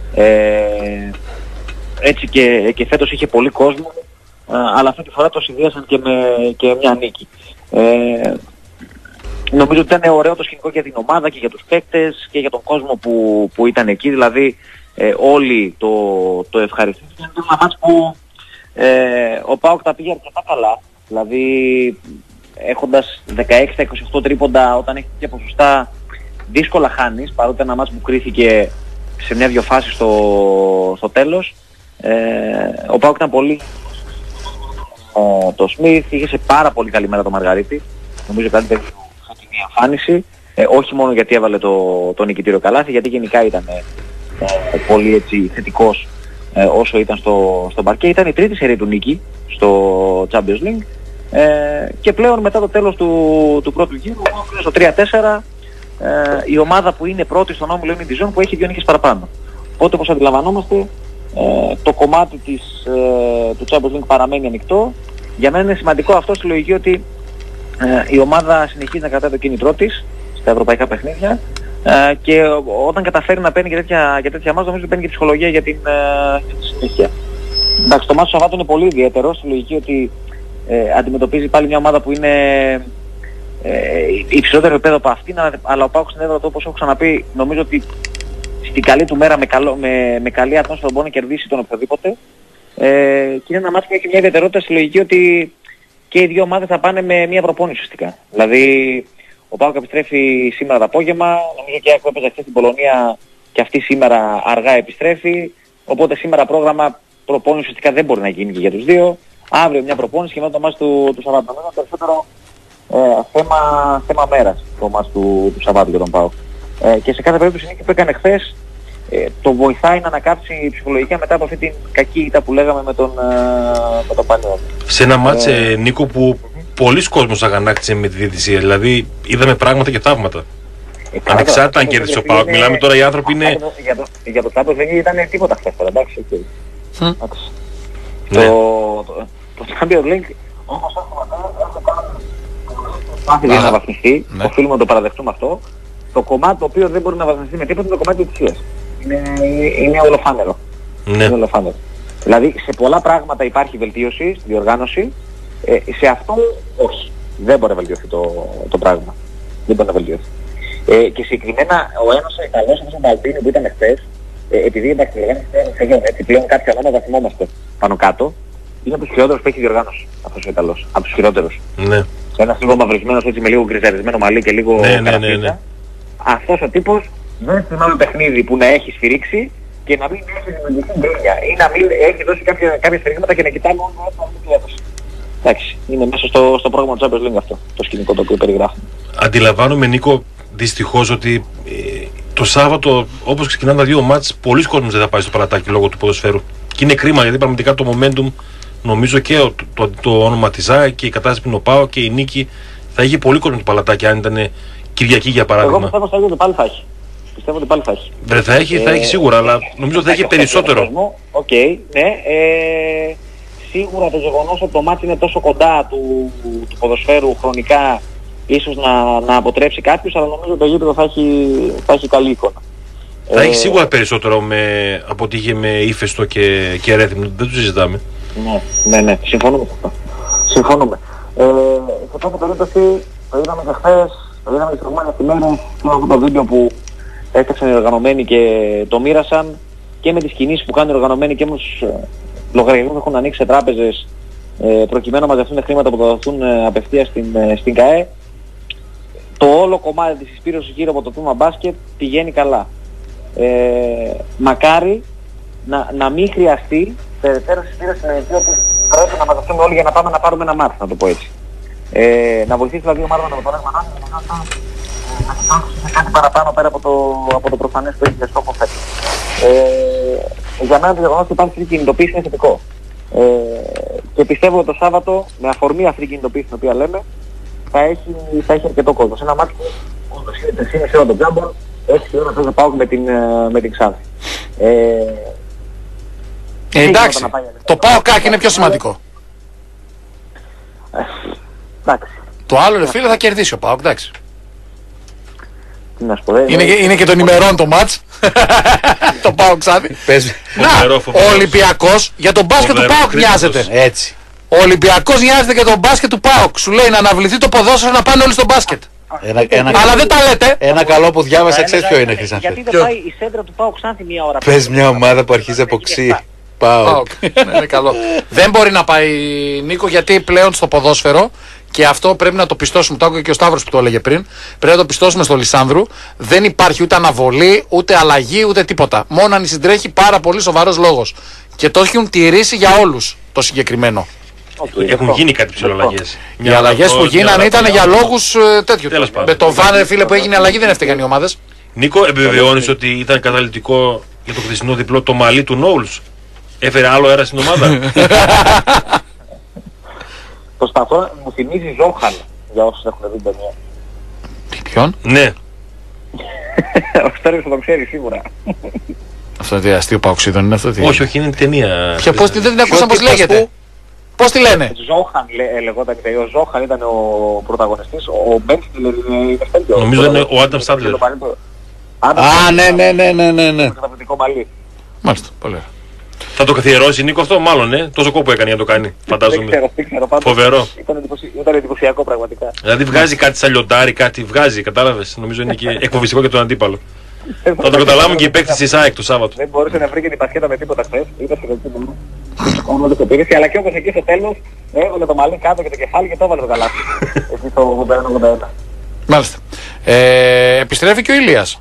Ε, έτσι και, και φέτος είχε πολύ κόσμο, ε, αλλά αυτή τη φορά το συνδύασαν και με και μια νίκη. Ε, νομίζω ότι ήταν ωραίο το σκηνικό για την ομάδα και για τους παίκτες και για τον κόσμο που, που ήταν εκεί, δηλαδή ε, όλοι το, το ευχαριστήσαν. Είναι ένα μάτς που ε, ο ΠΑΟΚ τα πήγε αρκετά καλά, δηλαδή έχοντας δεκαέξι στα είκοσι οκτώ τρίποντα όταν έχει τέτοια ποσοστά δύσκολα χάνεις, παρότι ένα μάτς που κρίθηκε σε μια-δυο φάσεις στο, στο τέλος. Ε, ο ΠΑΟΚ ήταν πολύ ο, το Σμιθ, είχε σε πάρα πολύ καλή μέρα το Μαργαρίτη, νομίζω καλύτερη φωτεινή εμφάνιση, ε, όχι μόνο γιατί έβαλε το, το νικητήριο καλάθι, γιατί γενικά ήταν ε, πολύ έτσι θετικός ε, όσο ήταν στο, στο μπαρκέ. Ήταν η τρίτη σερί του νίκη στο Champions League Ε, και πλέον μετά το τέλος του, του πρώτου γύρου, στο τρία τέσσερα, ε, η ομάδα που είναι πρώτη στον όμιλο είναι η Dijon που έχει δύο νίκες παραπάνω. Οπότε όπως αντιλαμβανόμαστε, ε, το κομμάτι της, ε, του Champions League παραμένει ανοιχτό. Για μένα είναι σημαντικό αυτό στη λογική ότι ε, η ομάδα συνεχίζει να κρατάει το κίνητρό της στα ευρωπαϊκά παιχνίδια ε, και όταν καταφέρει να παίρνει για τέτοια, για τέτοια μάτς, νομίζω ότι παίρνει και ψυχολογία για την, ε, για τη συνέχεια. Εντάξει, το μάτς του Σαββάτου είναι πολύ ιδιαίτερο στη λογική ότι ε, αντιμετωπίζει πάλι μια ομάδα που είναι ε, υψηλότερο επίπεδο από αυτήν, αλλά ο ΠΑΟΚ στην έδρα του, όπως έχω ξαναπεί, νομίζω ότι στην καλή του μέρα με, καλό, με, με καλή ατμόσφαιρα μπορεί να κερδίσει τον οποιοδήποτε. Ε, και είναι ένα μάτι που έχει μια ιδιαιτερότητα στη λογική ότι και οι δύο ομάδες θα πάνε με μια προπόνηση ουσιαστικά. Δηλαδή ο ΠΑΟΚ επιστρέφει σήμερα το απόγευμα, νομίζω και η ΑΕΚ που έπαιζε χθες στην Πολωνία και αυτή σήμερα αργά επιστρέφει, οπότε σήμερα πρόγραμμα προπόνηση ουσιαστικά δεν μπορεί να γίνει και για τους δύο. Αύριο μια προπόνηση και μετά το μάτς του, του Σαββάτου. Είναι περισσότερο ε, θέμα, θέμα μέρας το μάτς του, του Σαββάτου για τον ΠΑΟΚ. Ε, και σε κάθε περίπτωση η νίκη που έκανε χθες ε, το βοηθάει να ανακάψει ψυχολογικά μετά από αυτή την κακή ήττα που λέγαμε με τον, ε, με τον Πανιώτη. Σε ένα μάτς, ε, Νίκο, που πολλοί κόσμος αγανάκτησε με τη διαιτησία, δηλαδή είδαμε πράγματα και θαύματα. Ε, Ανεξάρτητα αν κέρδισε ο ΠΑΟΚ, είναι... μιλάμε τώρα οι άνθρωποι είναι... Για το, για το Champions δεν ήταν τίποτα χθες τώρα, εντάξει, okay. Mm. Ναι. Το, το, το Champions League όπως έχουμε κάνει για να βαθμιστεί, ναι. Οφείλουμε να το παραδεχτούμε αυτό. Το κομμάτι το οποίο δεν μπορεί να βαθμιστεί με τίποτα είναι το κομμάτι της ουσίας. Είναι, είναι ολοφάνερο. Ναι. Είναι ολοφάνερο. Δηλαδή σε πολλά πράγματα υπάρχει βελτίωση στη διοργάνωση, ε, σε αυτό όχι. Δεν μπορεί να βελτιωθεί το, το πράγμα. Δεν μπορεί να βελτιωθεί. Ε, και συγκεκριμένα ο ένας Ιταλός όπως ο Μπαλτίνι που ήταν χθες, ε, επειδή εντάξει έτσι πλέον κάποια ονόματα θυμόμαστε πάνω κάτω, είναι από τους χειρότερους που έχει διοργάνωση αυτός ο Ιταλός. Από τους χειρότερους. Ναι. Ένας λίγο μαυρισμένος έτσι με λίγο γκριζαρισμένο μαλλί και λίγο ναι, ναι, ναι, ναι. Αυτός ο τύπος δεν θυμάμαι παιχνίδι που να έχει σφυρίξει και να μην έχει δημιουργηθεί γκρίνια ή να μην έχει δώσει κάποια, κάποια σφυρίγματα και να κοιτάμε μόνο έτσι να μην έδωσε. Εντάξει, είναι μέσα στο, στο πρόγραμμα του Champions League αυτό το σκηνικό το οποίο περιγράφουμε. Αντιλαμβάνομαι, Νίκο, δυστυχώς ότι ε, το Σάββατο όπως ξεκινάνε τα δύο μάτς, πολλοί κόσμος δεν θα πάει στο παλατάκι λόγω του ποδοσφαίρου. Και είναι κρίμα γιατί πραγματικά το momentum, νομίζω και το, το, το όνομα της ΑΕΚ και η κατάσταση που είναι ο ΠΑΟΚ και η νίκη θα είχε πολύ κόσμο το παλατάκι αν ήταν Κυριακή για παράδειγμα. Εγώ πιστεύω ότι πάλι θα έχει. Πιστεύω ότι πάλι θα έχει. Δεν θα έχει, θα έχει σίγουρα, ε, αλλά νομίζω ότι θα έχει περισσότερο. Οκ, okay, ναι. Ε, σίγουρα το γεγονός ότι το μάτι είναι τόσο κοντά του, του ποδοσφαίρου χρονικά ίσως να, να αποτρέψει κάποιους, αλλά νομίζω ότι το γήπεδο θα έχει, θα έχει καλή εικόνα. Θα ε, έχει σίγουρα περισσότερο με, από ό,τι είχε με Ύφεστο και, και Ρέθυμνο, δεν το συζητάμε. Ναι, ναι, ναι, συμφωνούμε σε αυτό. Συμφωνούμε. Ε, σε κάθε περίπτωση το είδαμε και χθες. Το είδαμε τις προηγούμενες ημέρες και αυτό το βίντεο που έφτιαξαν οι οργανωμένοι και το μοίρασαν και με τις κινήσεις που κάνουν οι οργανωμένοι και με τους λογαριασμούς που έχουν ανοίξει σε τράπεζες ε, προκειμένου να μαζευτούν χρήματα που θα δοθούν ε, απευθείας στην, ε, στην ΚΑΕ. Το όλο κομμάτι της εισπήρωσης γύρω από το τμήμα μπάσκετ πηγαίνει καλά. Ε, μακάρι να, να μην χρειαστεί περαιτέρω εισπήρωση στην αιτία που πρέπει να μαζευτούμε όλοι για να πάμε να πάρουμε ένα μάτι, να το πω έτσι. Ε, να βοηθήσει δηλαδή η ομάδα με το ρεύμα και να φτάσει κάτι παραπάνω πέρα από το, από το προφανές που έχει για στόχο φέτος. Ε, για μένα το γεγονός ότι υπάρχει αυτή η κινητοποίηση είναι θετικό. Ε, και πιστεύω ότι το Σάββατο, με αφορμή αυτή την κινητοποίηση την οποία λέμε, θα έχει, θα έχει αρκετό κόσμο. Σε ένα μάτι που όντως είναι τρεις ώρα τον Τζάμπορ, έξι ώρα θα πάω με την, με την Ξάνθη. Ε, ε, εντάξει, το πάω κάκι είναι πιο σημαντικό. Εντάξει. Το άλλο, ρε φίλε, θα κερδίσει ο ΠΑΟΚ, εντάξει. Τι να σου πω, είναι, είναι, είναι και των ημερών το μάτς. Το ΠΑΟΚ Ξάνθη. Να, ο Ολυμπιακός για τον μπάσκετ του ΠΑΟΚ νοιάζεται. Έτσι. Ο Ολυμπιακός νοιάζεται για τον μπάσκετ του ΠΑΟΚ. Σου λέει να αναβληθεί το ποδόσφαιρο να πάνε όλοι στο μπάσκετ. Ένα, ένα, αλλά δεν τα λέτε. Ένα καλό που διάβασα, ξέρεις ποιο είναι, Χρυσάνθη. Γιατί δεν πάει η σέντρα του ΠΑΟΚ Ξάνθη μία ώρα. Πες μια ομάδα που αρχίζει από ξύ. ΠΑΟΚ. Είναι καλό. Δεν μπορεί να πάει, Νίκο, γιατί πλέον στο ποδόσφαιρο, και αυτό πρέπει να το πιστώσουμε, το άκουγε και ο Σταύρος που το έλεγε πριν, πρέπει να το πιστώσουμε στο Λισάνδρου, δεν υπάρχει ούτε αναβολή, ούτε αλλαγή, ούτε τίποτα. Μόνο αν συντρέχει πάρα πολύ σοβαρός λόγος. Και το έχουν τηρήσει για όλους το συγκεκριμένο. Okay, έχουν γίνει κάτι ψηλοαλλαγές. Οι αλλαγές που γίνανε ήταν για λόγους ε, τέτοιου. Με το Βάνερ, φίλε, που έγινε αλλαγή δεν έφταιγαν οι ομάδες. Νίκο, επιβεβαιώνεις ότι ήταν καταλυτικό για το χθεσινό διπλό το μαλλί του Νόουλς? Έφερε άλλο αέρα στην ομάδα? Προσπαθώ, μου θυμίζει Ζόχαν για όσους έχουν δει την ταινία. Τι, ποιον? Ναι. Ο Στέριος θα το ξέρει σίγουρα. Αυτό είναι αστείο παοξίδων, είναι αυτό? Όχι, όχι, είναι ταινία. Ποια, πώς δεν την ακούσαν, πώς λέγεται? Πώς τη λένε? Ζόχαν λεγόταν, ο Ζόχαν ήταν ο πρωταγωνιστής, ο Μπένστιλ είναι Στέλιος. Νομίζω είναι ο Άνταμ Σάντλερ. Α, ναι, ναι, ναι, ναι, ναι, ναι. Μάλιστα, πολύ ωραία. Θα το καθιερώσει Νίκο αυτό, μάλλον, ε. Τόσο κόπο έκανε για να το κάνει, φαντάζομαι. Δεν ξέρω, δεν ξέρω, πάντως φοβερό. Ήταν, ήταν εντυπωσιακό πραγματικά. Δηλαδή βγάζει κάτι σαν λιοντάρι, κάτι βγάζει, κατάλαβες. Νομίζω είναι και εκφοβιστικό για τον αντίπαλο. Θα το καταλάβουν και οι παίκτες της ΑΕΚ το Σάββατο. Δεν μπορούσε να βρει και την πασχέτα με τίποτα χθες. Είπε στο δεξί αλλά και όπως εκεί στο τέλος έβαλε το μαλλί κάτω και το κεφάλι και το έβαλε το καλάθι. Εκεί στο ογδόντα ένα ογδόντα ένα. Μάλιστα. Ε, επιστρέφει και ο Ηλίας.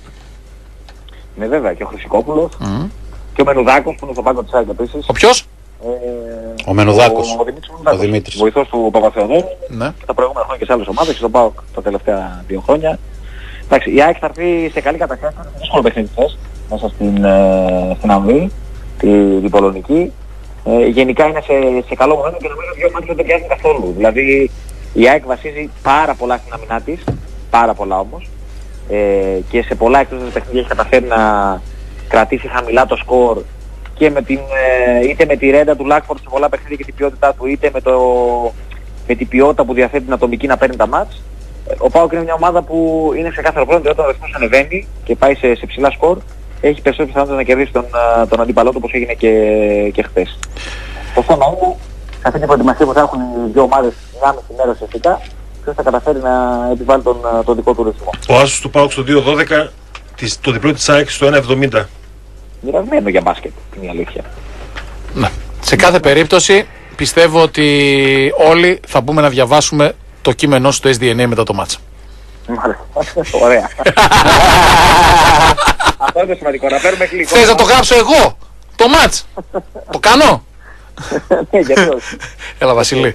Ναι, βέβαια, και ο Χρυσικόπουλος mm. και ο Μενουδάκος που είναι στο πάγκο της ΑΕΚ επίσης. Ο ποιος? Ε, ο Μενουδάκος. Ο, ο Δημήτρης Μενουδάκος. Ο Δημήτρης. Βοηθός του Παπαθεοδόρου. Ναι. Τα προηγούμενα χρόνια και σε άλλες ομάδες και στον ΠΑΟΚ τα τελευταία δύο χρόνια. Εντάξει, η ΑΕΚ θα έρθει σε καλή κατάσταση. Είναι δύσκολο παιχνίδι χθες μέσα στην, ε, στην Αμβή, την, την Πολωνική. Ε, γενικά είναι σε, σε καλό момento και νομίζω δύο μάτια δεν πιάζουν καθόλου. Δηλαδή η ΑΕΚ βασίζει πάρα πολλά στην αμυνά της, πάρα πολλά όμως. Ε, και σε πολλά εκτός της παιχνίδια έχει καταφέρει να κρατήσει χαμηλά το σκορ και με την, ε, είτε με τη ρέντα του Λάκφορντ σε πολλά παιχνίδια και την ποιότητά του, είτε με, το, με την ποιότητα που διαθέτει την ατομική να παίρνει τα μάτς. Ο ΠΑΟΚ είναι μια ομάδα που είναι ξεκάθαρο πρόβλημα ότι όταν ο ρυθμός ανεβαίνει και πάει σε, σε ψηλά σκορ, έχει περισσότερες πιθανότητες να κερδίσει τον, τον αντίπαλό του όπως έγινε και, και χθες. Το θέμα είναι, σε αυτή την προετοιμασία που θα έχουν οι δύο ομάδες μια μισή μέρα ουσιαστικά, ποιος θα καταφέρει να επιβάλλει τον, τον δικό του ρυθμό. Ο άσος του ΠΑΟΚ στο δύο δώδεκα, το διπλό της ΑΕΚ στο ένα εβδομήντα. Μοιρασμένο για μπάσκετ, είναι η αλήθεια. Ναι. Σε κάθε περίπτωση πιστεύω ότι όλοι θα μπούμε να διαβάσουμε το κείμενό στο ες ντι εν έι μετά το μάτσα. Μάλιστα. Ωραία. Αυτό είναι το σημαντικό. Να παίρνουμε γλυκό. Θες να το γράψω εγώ το μάτς? Το κάνω? Ναι, γιατί όχι. Έλα Βασίλη.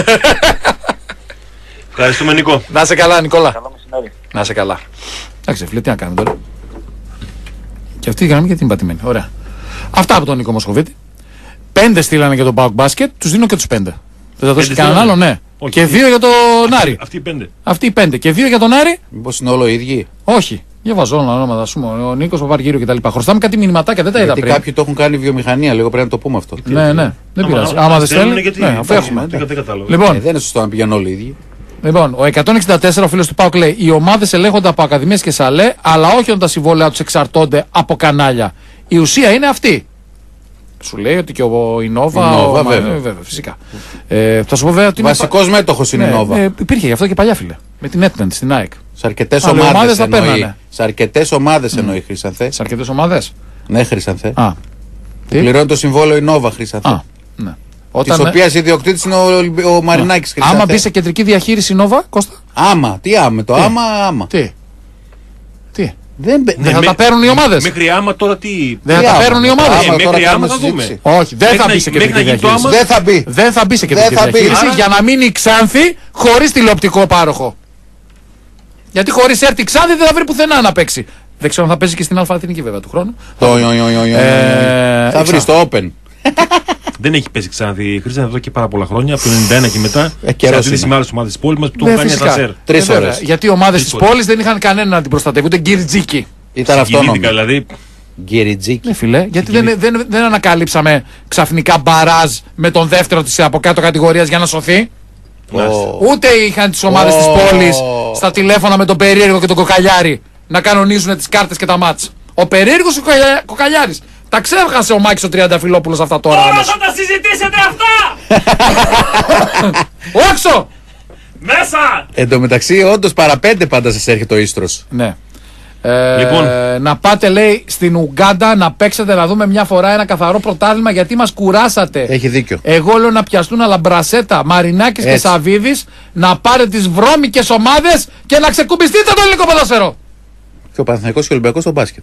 Ευχαριστούμε Νίκο. Να είσαι καλά Νικόλα. Καλό μεσημέρι. Να είσαι καλά. Εντάξει φίλε, τι να κάνουμε τώρα. Και αυτή η γραμμή γιατί είναι πατημένη. Ωραία. Αυτά από τον Νίκο Μοσχοβίτη. Πέντε στείλανε για τον ΠΑΟΚ μπάσκετ, τους δίνω και τους πέντε. Δεν θα δώσει κανέναν άλλο, ναι. Όχι. Και δύο για τον Άρη. Αυτοί οι πέντε. Αυτοί οι πέντε. Και δύο για τον Άρη. Μήπως είναι όλο οι ίδιοι? Όχι. Διαβάζω όλα ονόματα, ας πούμε. Ο Νίκος Παπαργύριου κτλ. Χρωστάμε κάτι μηνυματάκια, δεν τα είδα πριν. Γιατί κάποιοι το έχουν κάνει βιομηχανία, λίγο πρέπει να το πούμε αυτό. Ναι, ναι. Δεν πειράζει. Άμα δεν στέλνει. Ναι, αφού έχουμε. Λοιπόν, δεν είναι σωστό να πηγαίνουν όλοι οι ίδιοι. Λοιπόν, ο εκατόν εξήντα τέσσερα, ο φίλος του ΠΑΟΚ λέει: οι ομάδες ελέγχονται από ακαδημίες και σαλέ, αλλά όχι όταν τα συμβόλαια τους εξαρτώνται από κανάλια. Η ουσία είναι αυτή. Σου λέει ότι και ο Ινόβα. Ινόβα, ο... βέβαια. βέβαια. Φυσικά. Ε, θα σου πω βέβαια ότι. Βασικός είναι... μέτοχος είναι η Ινόβα. Ναι, ε, υπήρχε γι' αυτό και παλιά φίλε. Με την Έτνεν στην ΑΕΚ. Σε αρκετές ομάδες εννοεί. Σε αρκετές ομάδες mm. εννοεί Χρυσανθέ. Σε αρκετές ομάδες. Ναι, Χρυσανθέ. Α. Πληρώνει το συμβόλαιο Ινόβα Χρυσανθέ. Α. Ναι. Της Όταν... οποίας ιδιοκτήτης είναι ο, ο Μαρινάκης Χρυσανθέ. Άμα μπει σε κεντρική διαχείριση Νόβα, Κώστα. Άμα, τι άμα, το τι? άμα, άμα. Τι. Τι. Δεν, δεν ναι, θα με, τα παίρνουν οι ομάδες. Μέχρι άμα τώρα τι. Δεν θα τα παίρνουν οι ομάδες. Ε, μέχρι άμα θα δούμε. Όχι, δεν θα μπει σε κεντρική διαχείριση. Δεν θα μπει. Δεν θα μπει σε κεντρική διαχείριση για να μείνει η Ξάνθη χωρίς τηλεοπτικό πάροχο. Γιατί χωρίς έρθει η Ξάνθη δεν θα βρει πουθενά να παίξει. Δεν ξέρω αν θα παίζει και στην Αλφα-Εθνική βέβαια του χρόνου. Θα βρει στο Open. Δεν έχει πέσει Ξάνθη η Χρήση εδώ και πάρα πολλά χρόνια, από το ενενήντα ένα και μετά. Σε αντίθεση με άλλες ομάδες της πόλης μας που το έχουν κάνει ασανσέρ. Τρεις ώρες. Γιατί οι ομάδες της πόλης δεν είχαν κανένα να την προστατεύουν. Ούτε Γκυριτζίκη. Ήταν αυτόνομη. Δηλαδή. Γκυριτζίκη. Ναι, φιλέ, γιατί δεν, δεν, δεν ανακαλύψαμε ξαφνικά μπαράζ με τον δεύτερο της από κάτω κατηγορίας για να σωθεί. Oh. Ούτε είχαν τις ομάδες oh. της πόλης στα τηλέφωνα με τον περίεργο και τον κοκαλιάρη να κανονίζουν τις κάρτες και τα μάτς. Ο περίεργος και ο κοκαλιάρης. Τα ξέχασε ο Μάκης ο Τριανταφυλόπουλος αυτά τώρα. Τώρα θα τα συζητήσετε αυτά! Όξο! Μέσα! Εν τω μεταξύ, όντως παραπέντε πάντα σας έρχεται ο Ίστρος. Ναι. Ε, λοιπόν. Να πάτε, λέει, στην Ουγκάντα να παίξετε να δούμε μια φορά ένα καθαρό πρωτάθλημα γιατί μας κουράσατε. Έχει δίκιο. Εγώ λέω να πιαστούν αλλά Μπρασέτα, Μαρινάκης και Σαβίδης να πάρετε τις βρώμικες ομάδες και να ξεκουμπιστείτε το ελληνικό ποδόσφαιρο. Και ο Παναθηναϊκός και ο Ολυμπιακός στο μπάσκετ.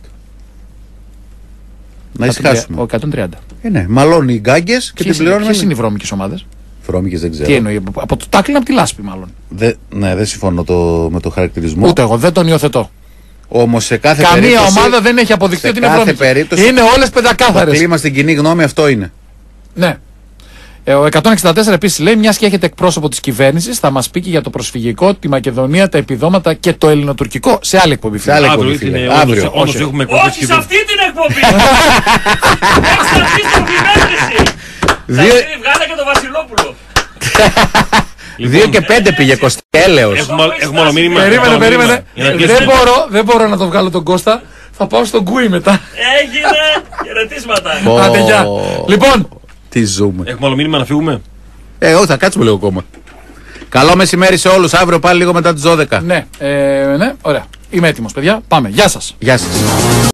Να ησυχάσουμε. Ο εκατόν τριάντα. Ε, ναι, μαλώνει οι γκάγκες και την πληρώνουμε. Ποιες είναι οι βρώμικες ομάδες? Βρώμικες δεν ξέρω. Τι εννοεί, από το τάκλινγκ από τη λάσπη μάλλον. Δε, ναι, δεν συμφωνώ το, με το χαρακτηρισμό. Ούτε εγώ, δεν τον υιοθετώ. Όμως σε κάθε Καμία περίπτωση. ομάδα δεν έχει αποδειχθεί ότι είναι βρώμικη. Περίπτωση, είναι όλες πεντακάθαρες. Το κλίμα στην κοινή γνώμη αυτό είναι. Ναι. Ε, ο εκατόν εξήντα τέσσερα επίσης λέει: μιας και έχετε εκπρόσωπο της κυβέρνησης, θα μας πει και για το προσφυγικό, τη Μακεδονία, τα επιδόματα και το ελληνοτουρκικό. Σε άλλη εκπομπή. Σε άλλη εκπομπή. Αύριο. Αύριο. Όντως έχουμε Όχι σε αυτή την εκπομπή! Έχεις αρχίσει την κυβέρνηση! Δύο... Βγάλε και τον Βασιλόπουλο! Δύο και πέντε πήγε Κωστή. Έλεος. Έχουμε άλλο μήνυμα. Περίμενε, περίμενε. Δεν μπορώ, δεν μπορώ να το βγάλω τον Κώστα. Θα πάω στον Γκουί μετά. Έγινε! Χαιρετίσματα! Άντε, γεια. Λοιπόν. Τι ζούμε. Έχουμε άλλο μήνυμα να φύγουμε. Ε, όχι, θα κάτσουμε λίγο ακόμα. Καλό μεσημέρι σε όλους. Αύριο πάλι λίγο μετά τις δώδεκα. Ναι, ε, ναι, ωραία. Είμαι έτοιμος, παιδιά. Πάμε. Γεια σας. Γεια σας.